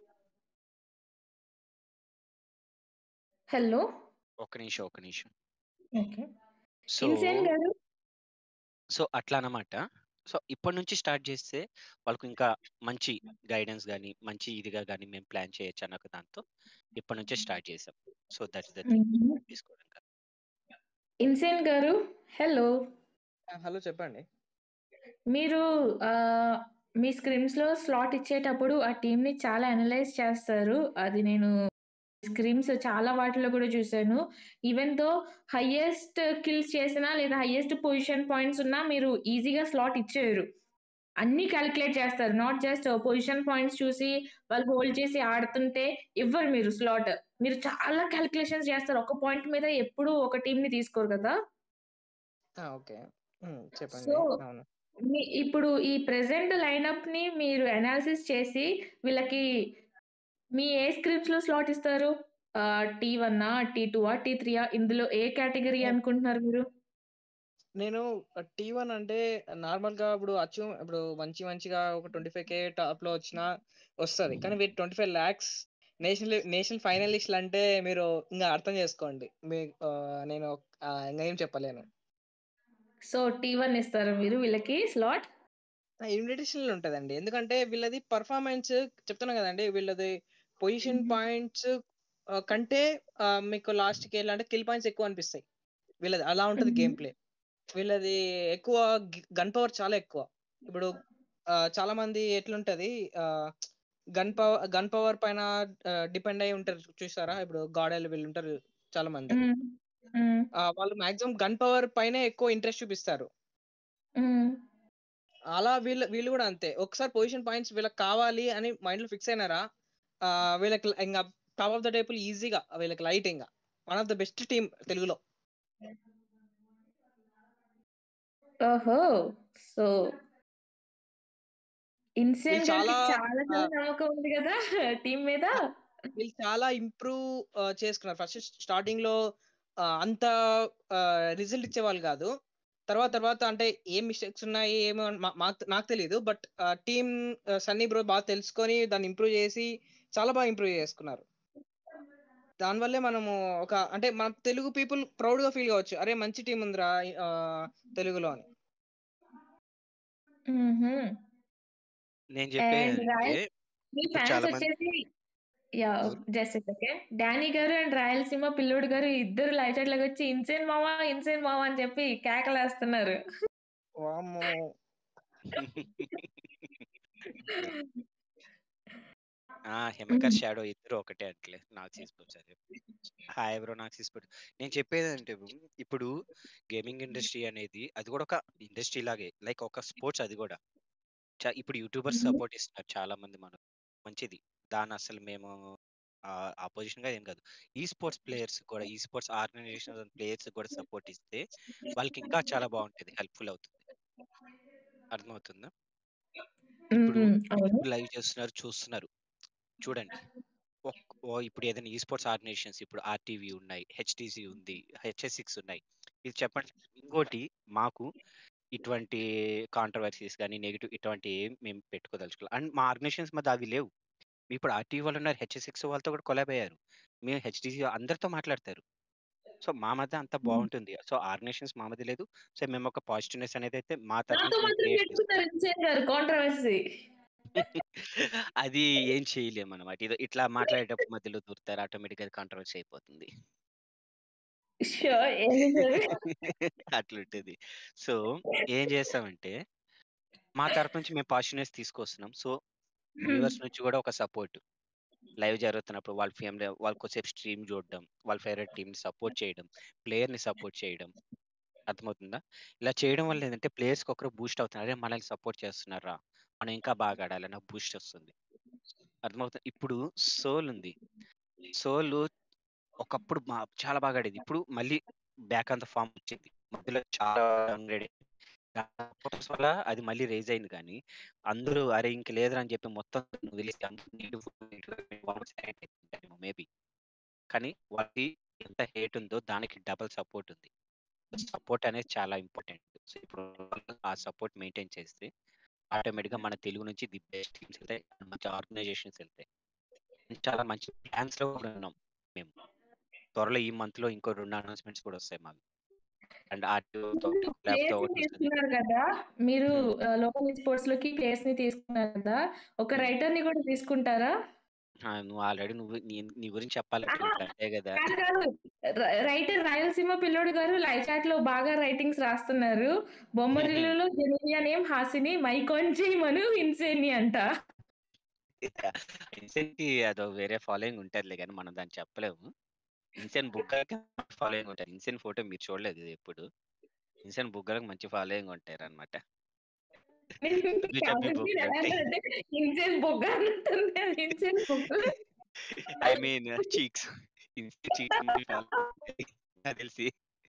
హలో! ఒక్క నిమిషం. ఓకే. సో ఇన్సేన్ గారు సో అట్లా అన్నమాట. సో ఇప్పటి నుంచి స్టార్ట్ చేస్తే వాళ్ళకు ఇంకా మంచి గైడెన్స్ గాని, మంచి ఇదిగా గాని మేము ప్లాన్ చేయొచ్చు అన్న ఒక దాంతో ఇప్పటి నుంచే స్టార్ట్ చేసాం. సో దట్స్ ద థింగ్ హుహు. తీసుకోవడం. ఇన్సేన్ గారు హలో! హలో చెప్పండి. మీరు మీ స్క్రిమ్స్‌లో స్లాట్ ఇచ్చేటప్పుడు ఆ టీమ్‌ని చాలా అనలైజ్ చేస్తారు. అది నేను స్క్రిమ్స్ చాలా వాటిలో కూడా చూసాను. ఈవెన్ దో హైయెస్ట్ కిల్స్ చేసినా లేదా హైయెస్ట్ పొజిషన్ పాయింట్స్ ఉన్నా మీరు ఈజీగా స్లాట్ ఇచ్చేయరు. అన్నీ కాలిక్యులేట్ చేస్తారు. నాట్ జస్ట్ పొజిషన్ పాయింట్స్ చూసి వాళ్ళు హోల్డ్ చేసి ఆడుతుంటే ఇవ్వరు మీరు స్లాట్. మీరు చాలా కాలిక్యులేషన్స్ చేస్తారు. ఒక పాయింట్ మీద ఎప్పుడూ ఒక టీమ్‌ని తీసుకోరు కదా! ఓకే. సో, చెప్పండి. అవును. ఇప్పుడు ఈ ప్రెజెంట్ లైనప్‌ని మీరు అనాలిసిస్ చేసి వీళ్ళకి మీ ఏ స్క్రిప్ట్స్‌లో స్లాట్ ఇస్తారు? టీ1ఆ? టీ2ఆ? టీ3ఆ? ఇందులో ఏ కేటగరీ అనుకుంటున్నారు మీరు? నేను టీ1 అంటే నార్మల్‌గా ఇప్పుడు మంచిగా ఒక 25,000 టాప్‌లో వచ్చినా వస్తది. కానీ వీరు 25 లాక్స్ నేషనల్ ఫైనలిస్ట్‌లు అంటే మీరు ఇంగ అర్థం చేసుకోండి. నేను ఇంగ ఏం చెప్పలేను. సో, టీ1 ఇస్తారా మీరు వీళ్ళకి స్లాట్? ఇన్విటేషన్‌లో ఉంటదండి. ఎందుకంటే వీళ్ళది పెర్ఫార్మన్స్ చెప్తున్నా గదండీ! వీళ్ళది పొజిషన్ పాయింట్స్ కంటే మీకు లాస్ట్‌కి ఎట్లా అంటే కిల్ పాయింట్స్ ఎక్కువ అనిపిస్తాయి. వీళ్ళది అలా ఉంటది గేమ్ ప్లే. వీళ్ళది ఎక్కువ గన్ పవర్ చాలా ఎక్కువ. ఇప్పుడు చాలా మంది ఎట్లుంటది గన్ పవర్ పైన డిపెండ్ అయ్యి ఉంటారు చూసారా? ఇప్పుడు గాడెలు వీళ్ళుంటారు చాలా మంది. హ్మ్. హ్మ్. వాళ్ళు మాక్సిమం గన్ పవర్ పైనే ఎక్కువ ఇంట్రెస్ట్ చూపిస్తారు. హ్మ్. అలా వీళ్ళు గూడా అంతే. ఒకసారి పొజిషన్ పాయింట్స్ వీళ్ళకి కావాలి అని మైండ్‌లో ఫిక్స్ అయినారా వీళ్ళకి ఇంగ టాప్ ఆఫ్ ద టేబుల్ ఈజీగా వీళ్ళకి లైట్ ఇంగ. One of the best team తెలుగులో. ఓహో! సో, ఇన్సేన్ వీళ్ళు గారికి చాలా చాలా చాలా ఆహ్, నమ్మకం ఉంది గదా! టీమ్ మీద. వీళ్ళు చాలా ఇంప్రూవ్ చేసుకున్నారు. ఫస్ట్ స్టార్టింగ్‌లో అంత రిజల్ట్ ఇచ్చేవాళ్ళు గాదు. తర్వాత అంటే ఏం మిస్టేక్స్ ఉన్నాయి ఏమో నాకు తెలీదు. బట్ టీమ్ సన్నీ బ్రో బాగా తెలుసుకొని దాన్ని ఇంప్రూవ్ చేసి చాలా బాగా ఇంప్రూవ్ చేసుకున్నారు. దానివల్లే మనము అంటే మన తెలుగు పీపుల్ ప్రౌడ్‌గా ఫీల్ కావచ్చు. అరే! మంచి టీమ్ ఉందిరా తెలుగులో అని. హుహు. నేను అండ్ చెప్పేదేంటంటే మీ ఇప్పుడు ఫాన్స్ చాలా మంది వచ్చేసి యాహ్! ఎవరు జస్ట్ ఎ సెకండ్. డానీ గారు అండ్ రాయలసీమ పిల్లోడు గారు ఇద్దరు లైవ్ చాట్‌లోకి వచ్చి ఇన్సేన్ మామ అని చెప్పి కేకలేస్తున్నారు. వామ్మో! హిమకర్ షాడో ఇద్దరు ఒకటే అట్లే నాక్సిస్ సరే. హాయ్ బ్రో నాక్సిస్ బట్ నేను చెప్పేదంటే ఇప్పుడు గేమింగ్ ఇండస్ట్రీ అనేది అది కూడా ఒక ఇండస్ట్రీ లాగే లైక్ ఒక స్పోర్ట్స్ అది కూడా ఇప్పుడు యూట్యూబర్స్ సపోర్ట్ ఇస్తున్నారు చాలా మంది మనకు మంచిది దాన్ని అసలు మేము ఆపోజిషన్ గా ఏం కాదు. ఈ స్పోర్ట్స్ ప్లేయర్స్ కూడా, ఈ స్పోర్ట్స్ ఆర్గనైజేషన్ ప్లేయర్స్ కూడా సపోర్ట్ ఇస్తే వాళ్ళకి ఇంకా చాలా బాగుంటుంది, హెల్ప్ఫుల్ అవుతుంది. అర్థమవుతుందా? ఇప్పుడు అవును. లైవ్ చేస్తున్నారు, చూస్తున్నారు. చూడండి, ఇప్పుడు ఏదైనా ఈ స్పోర్ట్స్ ఆర్గనైజేషన్స్, ఇప్పుడు ఆర్టీవీ ఉన్నాయి, హెచ్టీసీ ఉంది, హెచ్ఎస్6 ఉన్నాయి. ఇది చెప్పండి. ఇంకోటి, మాకు ఇటువంటి కాంట్రవర్సీస్ కానీ నెగిటివ్ ఇటువంటి ఏం మేము పెట్టుకోదలుచుకోవాలి. అండ్ మా ఆర్గనైజేషన్స్ మధ్య అవి లేవు. ఇప్పుడు ఆర్టీవీ వాళ్ళు ఉన్నారు, హెచ్ఎస్6 వాళ్ళతో కూడా కొలాబ్ అయ్యారు. మేము హెచ్టీసీ అందరితో మాట్లాడతారు. సో మా మధ్య అంత బాగుంటుంది. సో ఆర్గనైజేషన్స్ మా మధ్య లేదు. సో మేము ఒక పాజిటివ్నెస్ అనేది అయితే మా తరఫు నాతో నుంచి మేము మాత్రం క్రియేట్ పెట్టుకున్నారు ఇన్సేన్ గారు కాంట్రవర్సీ. అది ఏం చేయలేము అనమాట. ఇట్లా మాట్లాడేటప్పుడు మధ్యలో దూరుతారు, ఆటోమేటిక్ గా కాంట్రవర్సీ అయిపోతుంది. షూర్. ఏంది సార్? అట్లుంటది. సో ఏం చేస్తామంటే మా తరపు నుంచి మేము పాజిటివ్నెస్ తీసుకొస్తున్నాం. సో వ్యూవర్స్ నుంచి కూడా ఒక సపోర్ట్, లైవ్ జరుగుతున్నప్పుడు వాళ్ళ ఫ్యామిలీ వాళ్ళ కొద్దిసేపు స్ట్రీమ్ చూడడం, వాళ్ళ ఫేవరెట్ టీమ్ సపోర్ట్ చేయడం, ప్లేయర్ ని సపోర్ట్ చేయడం. అర్థమవుతుందా? ఇలా చేయడం వల్ల ఏంటంటే ప్లేయర్స్కి ఒకరు బూస్ట్ అవుతున్నారు. అరే మనల్ని సపోర్ట్ చేస్తున్నారా, మనం ఇంకా బాగా ఆడాలని బూస్ట్ వస్తుంది. అర్థమవుతుంది. ఇప్పుడు సోల్ ఉంది. సోల్ ఒకప్పుడు చాలా బాగా ఆడేది. ఇప్పుడు మళ్ళీ బ్యాక్ ఆన్ ద ఫామ్ వచ్చింది. మధ్యలో చాలా డౌన్గ్రేడ్ సపోర్ట్స్ వల్ల అది మళ్ళీ రేజ్ అయింది. కానీ అందరూ అరే ఇంక లేదురా అని చెప్పి మొత్తం మేబీ, కానీ వాళ్ళకి ఎంత హేట్ ఉందో దానికి డబుల్ సపోర్ట్ ఉంది. సపోర్ట్ అనేది చాలా ఇంపార్టెంట్. సో ఇప్పుడు ఆ సపోర్ట్ మెయింటైన్ చేస్తే ఆటోమేటిక్గా మన తెలుగు నుంచి ది బెస్ట్ టీమ్స్ వెళ్తాయి, మంచి ఆర్గనైజేషన్స్ వెళ్తాయి. చాలా మంచి ప్లాన్స్ లో కూడా ఉన్నాం మేము. త్వరలో ఈ మంత్ లో ఇంకో 2 అనౌన్స్మెంట్స్ కూడా వస్తాయి మాకు. అండ్ ప్లేయర్స్ ని తీసుకున్నారు కదా మీరు, లోకల్ స్పోర్ట్స్ లోకి ప్లేయర్స్ ని తీసుకున్నారు కదా, ఒక రైటర్ ని కూడా తీసుకుంటారా? నువ్వు ఆల్రెడీ నీ గురించి చెప్పాలంటే ఇప్పుడు అంతే కదా. కాదు, రైటర్ రాయలసీమ పిల్లోడు గారు లైవ్ చాట్ లో బాగా రైటింగ్స్ రాస్తున్నారు. బొమ్మరిల్లులో జెనిలియా నేమ్ హాసిని, మైకొంచి మను ఇన్సేని అంట. ఇన్సెన్ కి అదో వేరే ఫాలోయింగ్ ఉంటదిలే, కానీ మనం దాన్ని చెప్పలేము. ఇన్సెన్ బుగ్గలకి ఫాలోయింగ్ ఉంటారు. ఇన్సెన్ ఫోటో మీరు చూడలేదు ఎప్పుడు. ఇన్సెన్ బుగ్గలకు మంచి ఫాలోయింగ్ ఉంటారు అనమాట. ఐ మీన్ చీక్స్, తెలిసి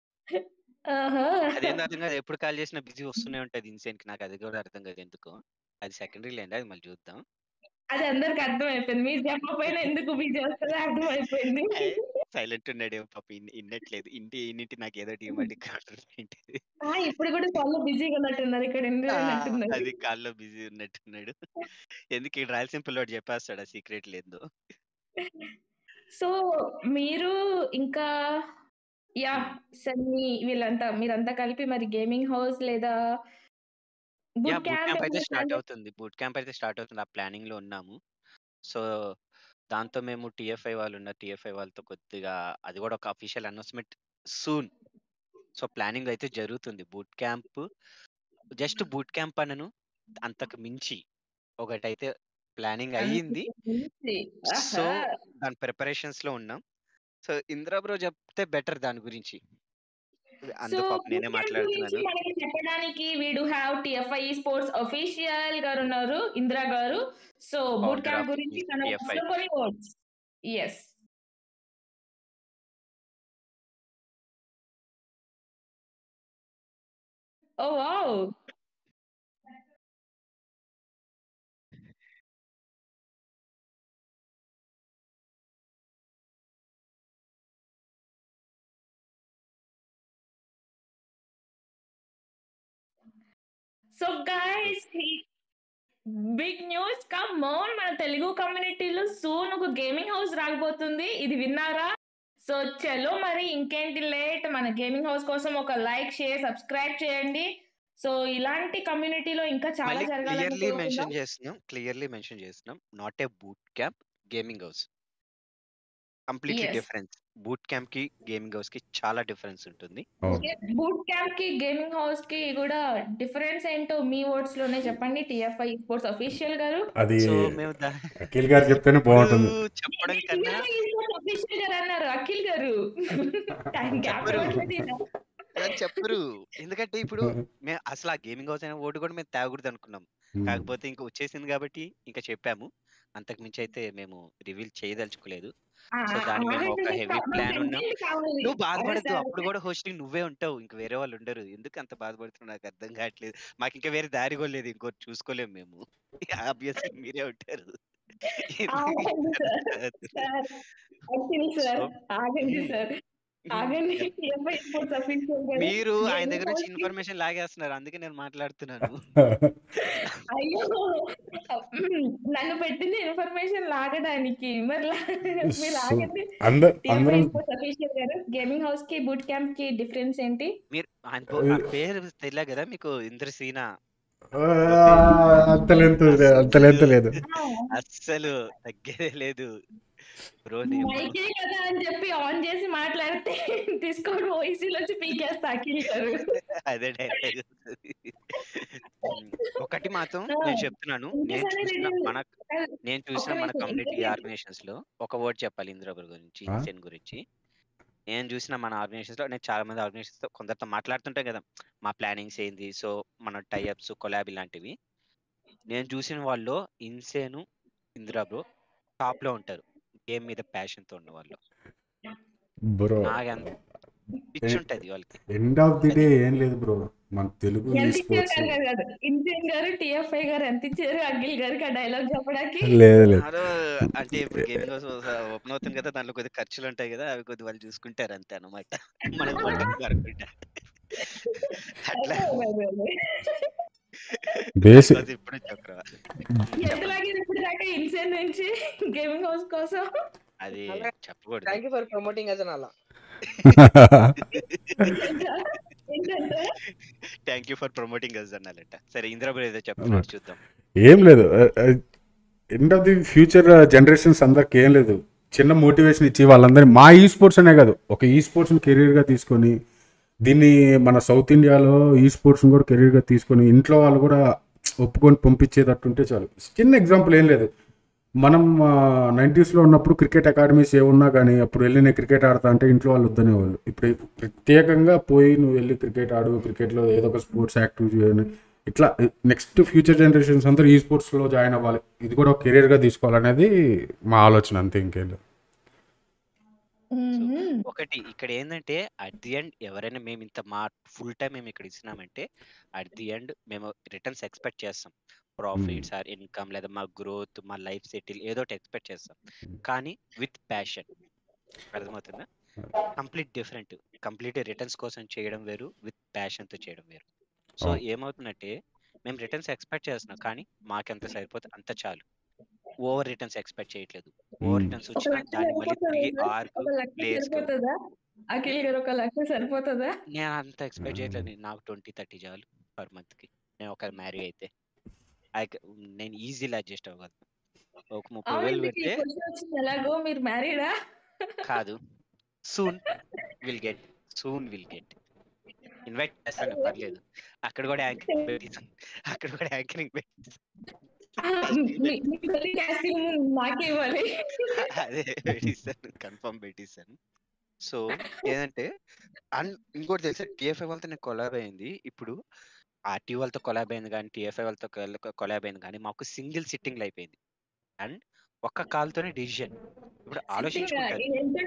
అదేందో అర్థం కాదు. ఎప్పుడు కాల్ చేసినా బిజీ వస్తూనే ఉంటది ఇన్సెన్ కి. నాకు అది కూడా అర్థం కాదు ఎందుకు. అది సెకండరీ లేండి, అది మళ్ళీ చూద్దాం. అది అందరికి అర్థమైపోయింది. మీరు చెప్పకపోయినా ఎందుకు బిజీ వస్తుందో అర్థమైపోయింది. సైలెంట్ ఉన్నాడు పాప, ఇన్నట్లేదు. ఇన్నింటి నాకు ఏదో డిమాండ్ ఏంటిది. ఇప్పుడు కూడా కాల్లో బిజీగా ఉన్నట్టున్నారు, ఇక్కడ ఉన్నట్టున్నారు. అది కాల్లో బిజీ ఉన్నట్టున్నాడు. ఎందుకు ఈ రాయలసీమ పిల్లోడు చెప్పేస్తాడు ఆ సీక్రెట్ లేదు. సో మీరు ఇంకా యా సన్నీ వీళ్ళంతా మీరంతా కలిపి మరి గేమింగ్ హౌస్ లేదా బూట్ క్యాంప్ అయితే స్టార్ట్ అవుతుంది. బూట్ క్యాంప్ అయితే స్టార్ట్ అవుతుంది. ఆ ప్లానింగ్ లో ఉన్నాము. సో దాంతో మేము టిఎఫ్ఐ వాళ్ళు ఉన్న టిఎఫ్ఐ వాళ్ళతో కొద్దిగా అది కూడా ఒక official announcement soon. So planning అయితే జరుగుతుంది. Boot camp just boot camp అనను, అంతకు మించి ఒకటైతే ప్లానింగ్ అయ్యింది. సో దాని ప్రిపరేషన్స్ లో ఉన్నాం. సో ఇంద్రా బ్రో చెప్తే బెటర్ దాని గురించి. అందుకు నేనే మాట్లాడుతున్నాను. మనకి చెప్పడానికి we do have TFI sports official గారు ఉన్నారు, ఇంద్రా గారు. సో బూట్ క్యాంప్ గురించి కొన్ని words. yes. oh wow. So guys, big news come on, మన తెలుగు కమ్యూనిటీలో సూన్ ఒక గేమింగ్ హౌస్ రాకపోతుంది. ఇది విన్నారా? సో చలో మరి ఇంకేంటి లేట్, మన గేమింగ్ హౌస్ కోసం ఒక లైక్, షేర్, సబ్స్క్రైబ్ చేయండి. సో ఇలాంటి కమ్యూనిటీలో ఇంకా చాలా జరగాలని క్లియర్లీ మెన్షన్ చేస్తున్నాం, not a boot camp, gaming house. Completely difference. Boot camp కి గేమింగ్ హౌస్ కి చాలా డిఫరెన్స్ ఉంటుంది. బూట్ క్యాంప్ కి గేమింగ్ హౌస్ కి కూడా డిఫరెన్స్ ఏంటో మీ వర్డ్స్ లోనే చెప్పండి, టిఎఫ్ఐ స్పోర్ట్స్ అఫీషియల్ గారు. అది అఖిల్ గారు చెప్తేనే బాగుంటుంది. చెప్పడం కన్నా అఫీషియల్ గారు అన్నారు, అఖిల్ గారు చెప్పరు. ఎందుకంటే ఇప్పుడు మేము అసలు ఆ గేమింగ్ హౌస్ అయిన ఓటు కూడా మేము తేగకూడదు అనుకున్నాం. కాకపోతే ఇంకా వచ్చేసింది కాబట్టి ఇంకా చెప్పాము అంతకు మించి అయితే మేము రివీల్ చేయదలుచుకోలేదు. ఆ, సో దాని మేము ఆగండి, ఒక హెవీ నాకు ప్లాన్ ఉన్నాం. urgent కావాలి. నువ్వు అదే బాధపడద్దు, సార్, అప్పుడు కూడా హోస్టింగ్ నువ్వే ఉంటావు, ఇంక వేరే వాళ్ళు ఉండరు. ఎందుకు అంత బాధపడుతున్నావు నాకు అర్థం కావట్లేదు. మాకు ఇంకా వేరే దారి కూడా లేదు, ఇంకోటి చూసుకోలేము మేము. ఆబ్వియస్లీ మీరే ఉంటారు. ఆగండి sir, sir actually so sir, ఆగండి సార్, ఆగండి. TFI Sports official గారు మీరు ఆయన gaming దగ్గర నుంచి house కి ఇన్ఫర్మేషన్ లాగేస్తున్నారు, అందుకే నేను మాట్లాడుతున్నాను. అయ్యో, నన్ను పెట్టింది ఇన్ఫర్మేషన్ లాగడానికి, మరి మీరు సో ఆగండి. TFI అందరం Sports official గారు, గేమింగ్ హౌస్ కి బూట్ క్యాంప్ కి డిఫరెన్స్ ఏంటి? మీరు ఆయన పేరు తెలియదు కదా మీకు, ఇంద్రసీన. అంత లెంత్ అస్సలు లేదు. అస్సలు తగ్గేదే లేదు బ్రో. నేను మైకే కదా అని చెప్పి ఆన్ చేసి మాట్లాడితే డిస్కౌంట్ ఓఈసీలోంచి పీకేస్తా అఖిల్ గారు. అదే డైలాగ్ ఒకటి మాత్రం నేను చెప్తున్నాను. నేను చూసిన మన కమ్యూనిటీ ఆర్గనైజేషన్స్ లో ఒక వర్డ్ చెప్పాలి ఇంద్రబర్ గురించి, ఇన్సెన్ గురించి. నేను చూసిన మన ఆర్గనైజేషన్స్ లో, నేను చాలా మంది ఆర్గనైజేషన్స్ తో కొందరితో మాట్లాడుతుంటాం కదా, మా ప్లానింగ్స్ ఏంది, సో మన టైఅప్స్ కొలాబ్ ఇలాంటివి. నేను చూసిన వాళ్ళు ఇన్సేను ఇందిరా బ్రో టాప్ లో ఉంటారు, గేమ్ మీద ప్యాషన్ తో ఉన్న వాళ్ళు. బ్రో నాకు ఎంత పిచ్చి ఉంటది వాళ్ళకి. ఎండ్ ఆఫ్ ది డే ఏం లేదు బ్రో, మన తెలుగు ఈ స్పోర్ట్స్ ఇన్సెన్ గారు, TFI గారు ఎంత ఇచ్చారు అఖిల్ గారికి ఆ డైలాగ్ చెప్పడానికి? లేదు అంటే ఇప్పుడు గేమింగ్ హౌస్ ఓపెన్ అవుతుంది కదా, దాంట్లో కొద్ది ఖర్చులు ఉంటాయి కదా, అవి కొద్ది వాళ్ళు చూసుకుంటారు అంతే అనమాట. మనకు పట్టుకుంటా అట్లా బేసిక్ ఇప్పుడు చక్ర ఎంతలాగే ఇప్పుడు దాకా ఇన్సెన్ నుంచి గేమింగ్ హౌస్ కోసం అది చెప్పకూడదు. Thank you for promoting us అలా. Thank you for promoting us అన్నాలట. సరే ఇంద్రబాబు ఏదో చెప్తున్నారు చూద్దాం. ఏం లేదు, end of the future generations అందరికి ఏం లేదు, చిన్న మోటివేషన్ ఇచ్చి వాళ్ళందరినీ మా ఈ స్పోర్ట్స్ అనే కాదు, ఒక ఈ స్పోర్ట్స్ని కెరీర్గా తీసుకొని దీన్ని మన సౌత్ ఇండియాలో ఈ స్పోర్ట్స్ని కూడా కెరీర్గా తీసుకొని ఇంట్లో వాళ్ళు కూడా ఒప్పుకొని పంపించేటట్టుంటే చాలు. చిన్న ఎగ్జాంపుల్ ఏం లేదు, మనం 90sలో ఉన్నప్పుడు క్రికెట్ అకాడమీస్ ఏమున్నా కానీ అప్పుడు వెళ్ళి నేను క్రికెట్ ఆడతా అంటే ఇంట్లో వాళ్ళు వద్దనేవాళ్ళు. ఇప్పుడు ప్రత్యేకంగా పోయి నువ్వు వెళ్ళి క్రికెట్ ఆడు, క్రికెట్లో ఏదో ఒక స్పోర్ట్స్ యాక్టివిటీ అని, ఇట్లా నెక్స్ట్ ఫ్యూచర్ జనరేషన్స్ అందరూ ఈ స్పోర్ట్స్లో జాయిన్ అవ్వాలి, ఇది కూడా ఒక కెరీర్గా తీసుకోవాలనేది మా ఆలోచన, అంతే ఇంకేం లేదు. ఒకటి ఇక్కడ ఏంటంటే అట్ ది ఎండ్ ఎవరైనా మేము ఇంత మా ఫుల్ టైం మేము ఇక్కడ ఇచ్చినామంటే అట్ ది ఎండ్ మేము రిటర్న్స్ ఎక్స్పెక్ట్ చేస్తాం, ప్రాఫిట్స్ ఆర్ ఇన్కమ్ లేదా మా గ్రోత్, మా లైఫ్ సెటిల్ ఏదో ఒకటి ఎక్స్పెక్ట్ చేస్తాం, కానీ విత్ ప్యాషన్. అర్థమవుతుందా? Complete different. కంప్లీట్ రిటర్న్స్ కోసం చేయడం వేరు, విత్ ప్యాషన్తో చేయడం వేరు. సో ఏమవుతుందంటే మేము రిటర్న్స్ ఎక్స్పెక్ట్ చేస్తున్నాం, కానీ మాకెంత సరిపోతే అంత చాలు. ఓవర్ రిటర్న్స్ ఎక్స్పెక్ట్ చేయట్లేదు. ఓవర్ రిటర్న్స్ వచ్చినా దాన్ని మళ్ళీ తిరిగి ఆర్కు ప్లేస్ అఖిల్ గారు 1 లక్ష సరిపోతుందా? నేను అంత ఎక్స్పెక్ట్ చేయట్లేదు. నాకు 20-30 చాలు పర్ మంత్ కి. నేను ఒక మ్యారీ అయితే నేను ఈజీగా అడ్జస్ట్ అవ్వగలను. ఒక 30,000 పెడితే ఎలాగో మీరు మ్యారీడా కాదు, సూన్ విల్ గెట్ ఇన్వైట్ చేస్తాను, పర్లేదు. అక్కడ కూడా యాంకరింగ్ పెట్టేసాను. అదే పెట్టిస్తాను, కన్ఫర్మ్ పెట్టిస్తాను. సో ఏంటంటే ఇంకోటి తెలుసా, TFI వాళ్ళతో నేను కొలాబ్ అయింది. ఇప్పుడు RT వాళ్ళతో కొలాబ్ అయింది కానీ, TFI వాళ్ళతో కొలాబ్ అయింది కానీ, మాకు సింగిల్ సిట్టింగ్ అయిపోయింది అండ్ ఒక్క కాల్తోనే డిసిషన్. ఇప్పుడు ఆలోచించుకుంటారు,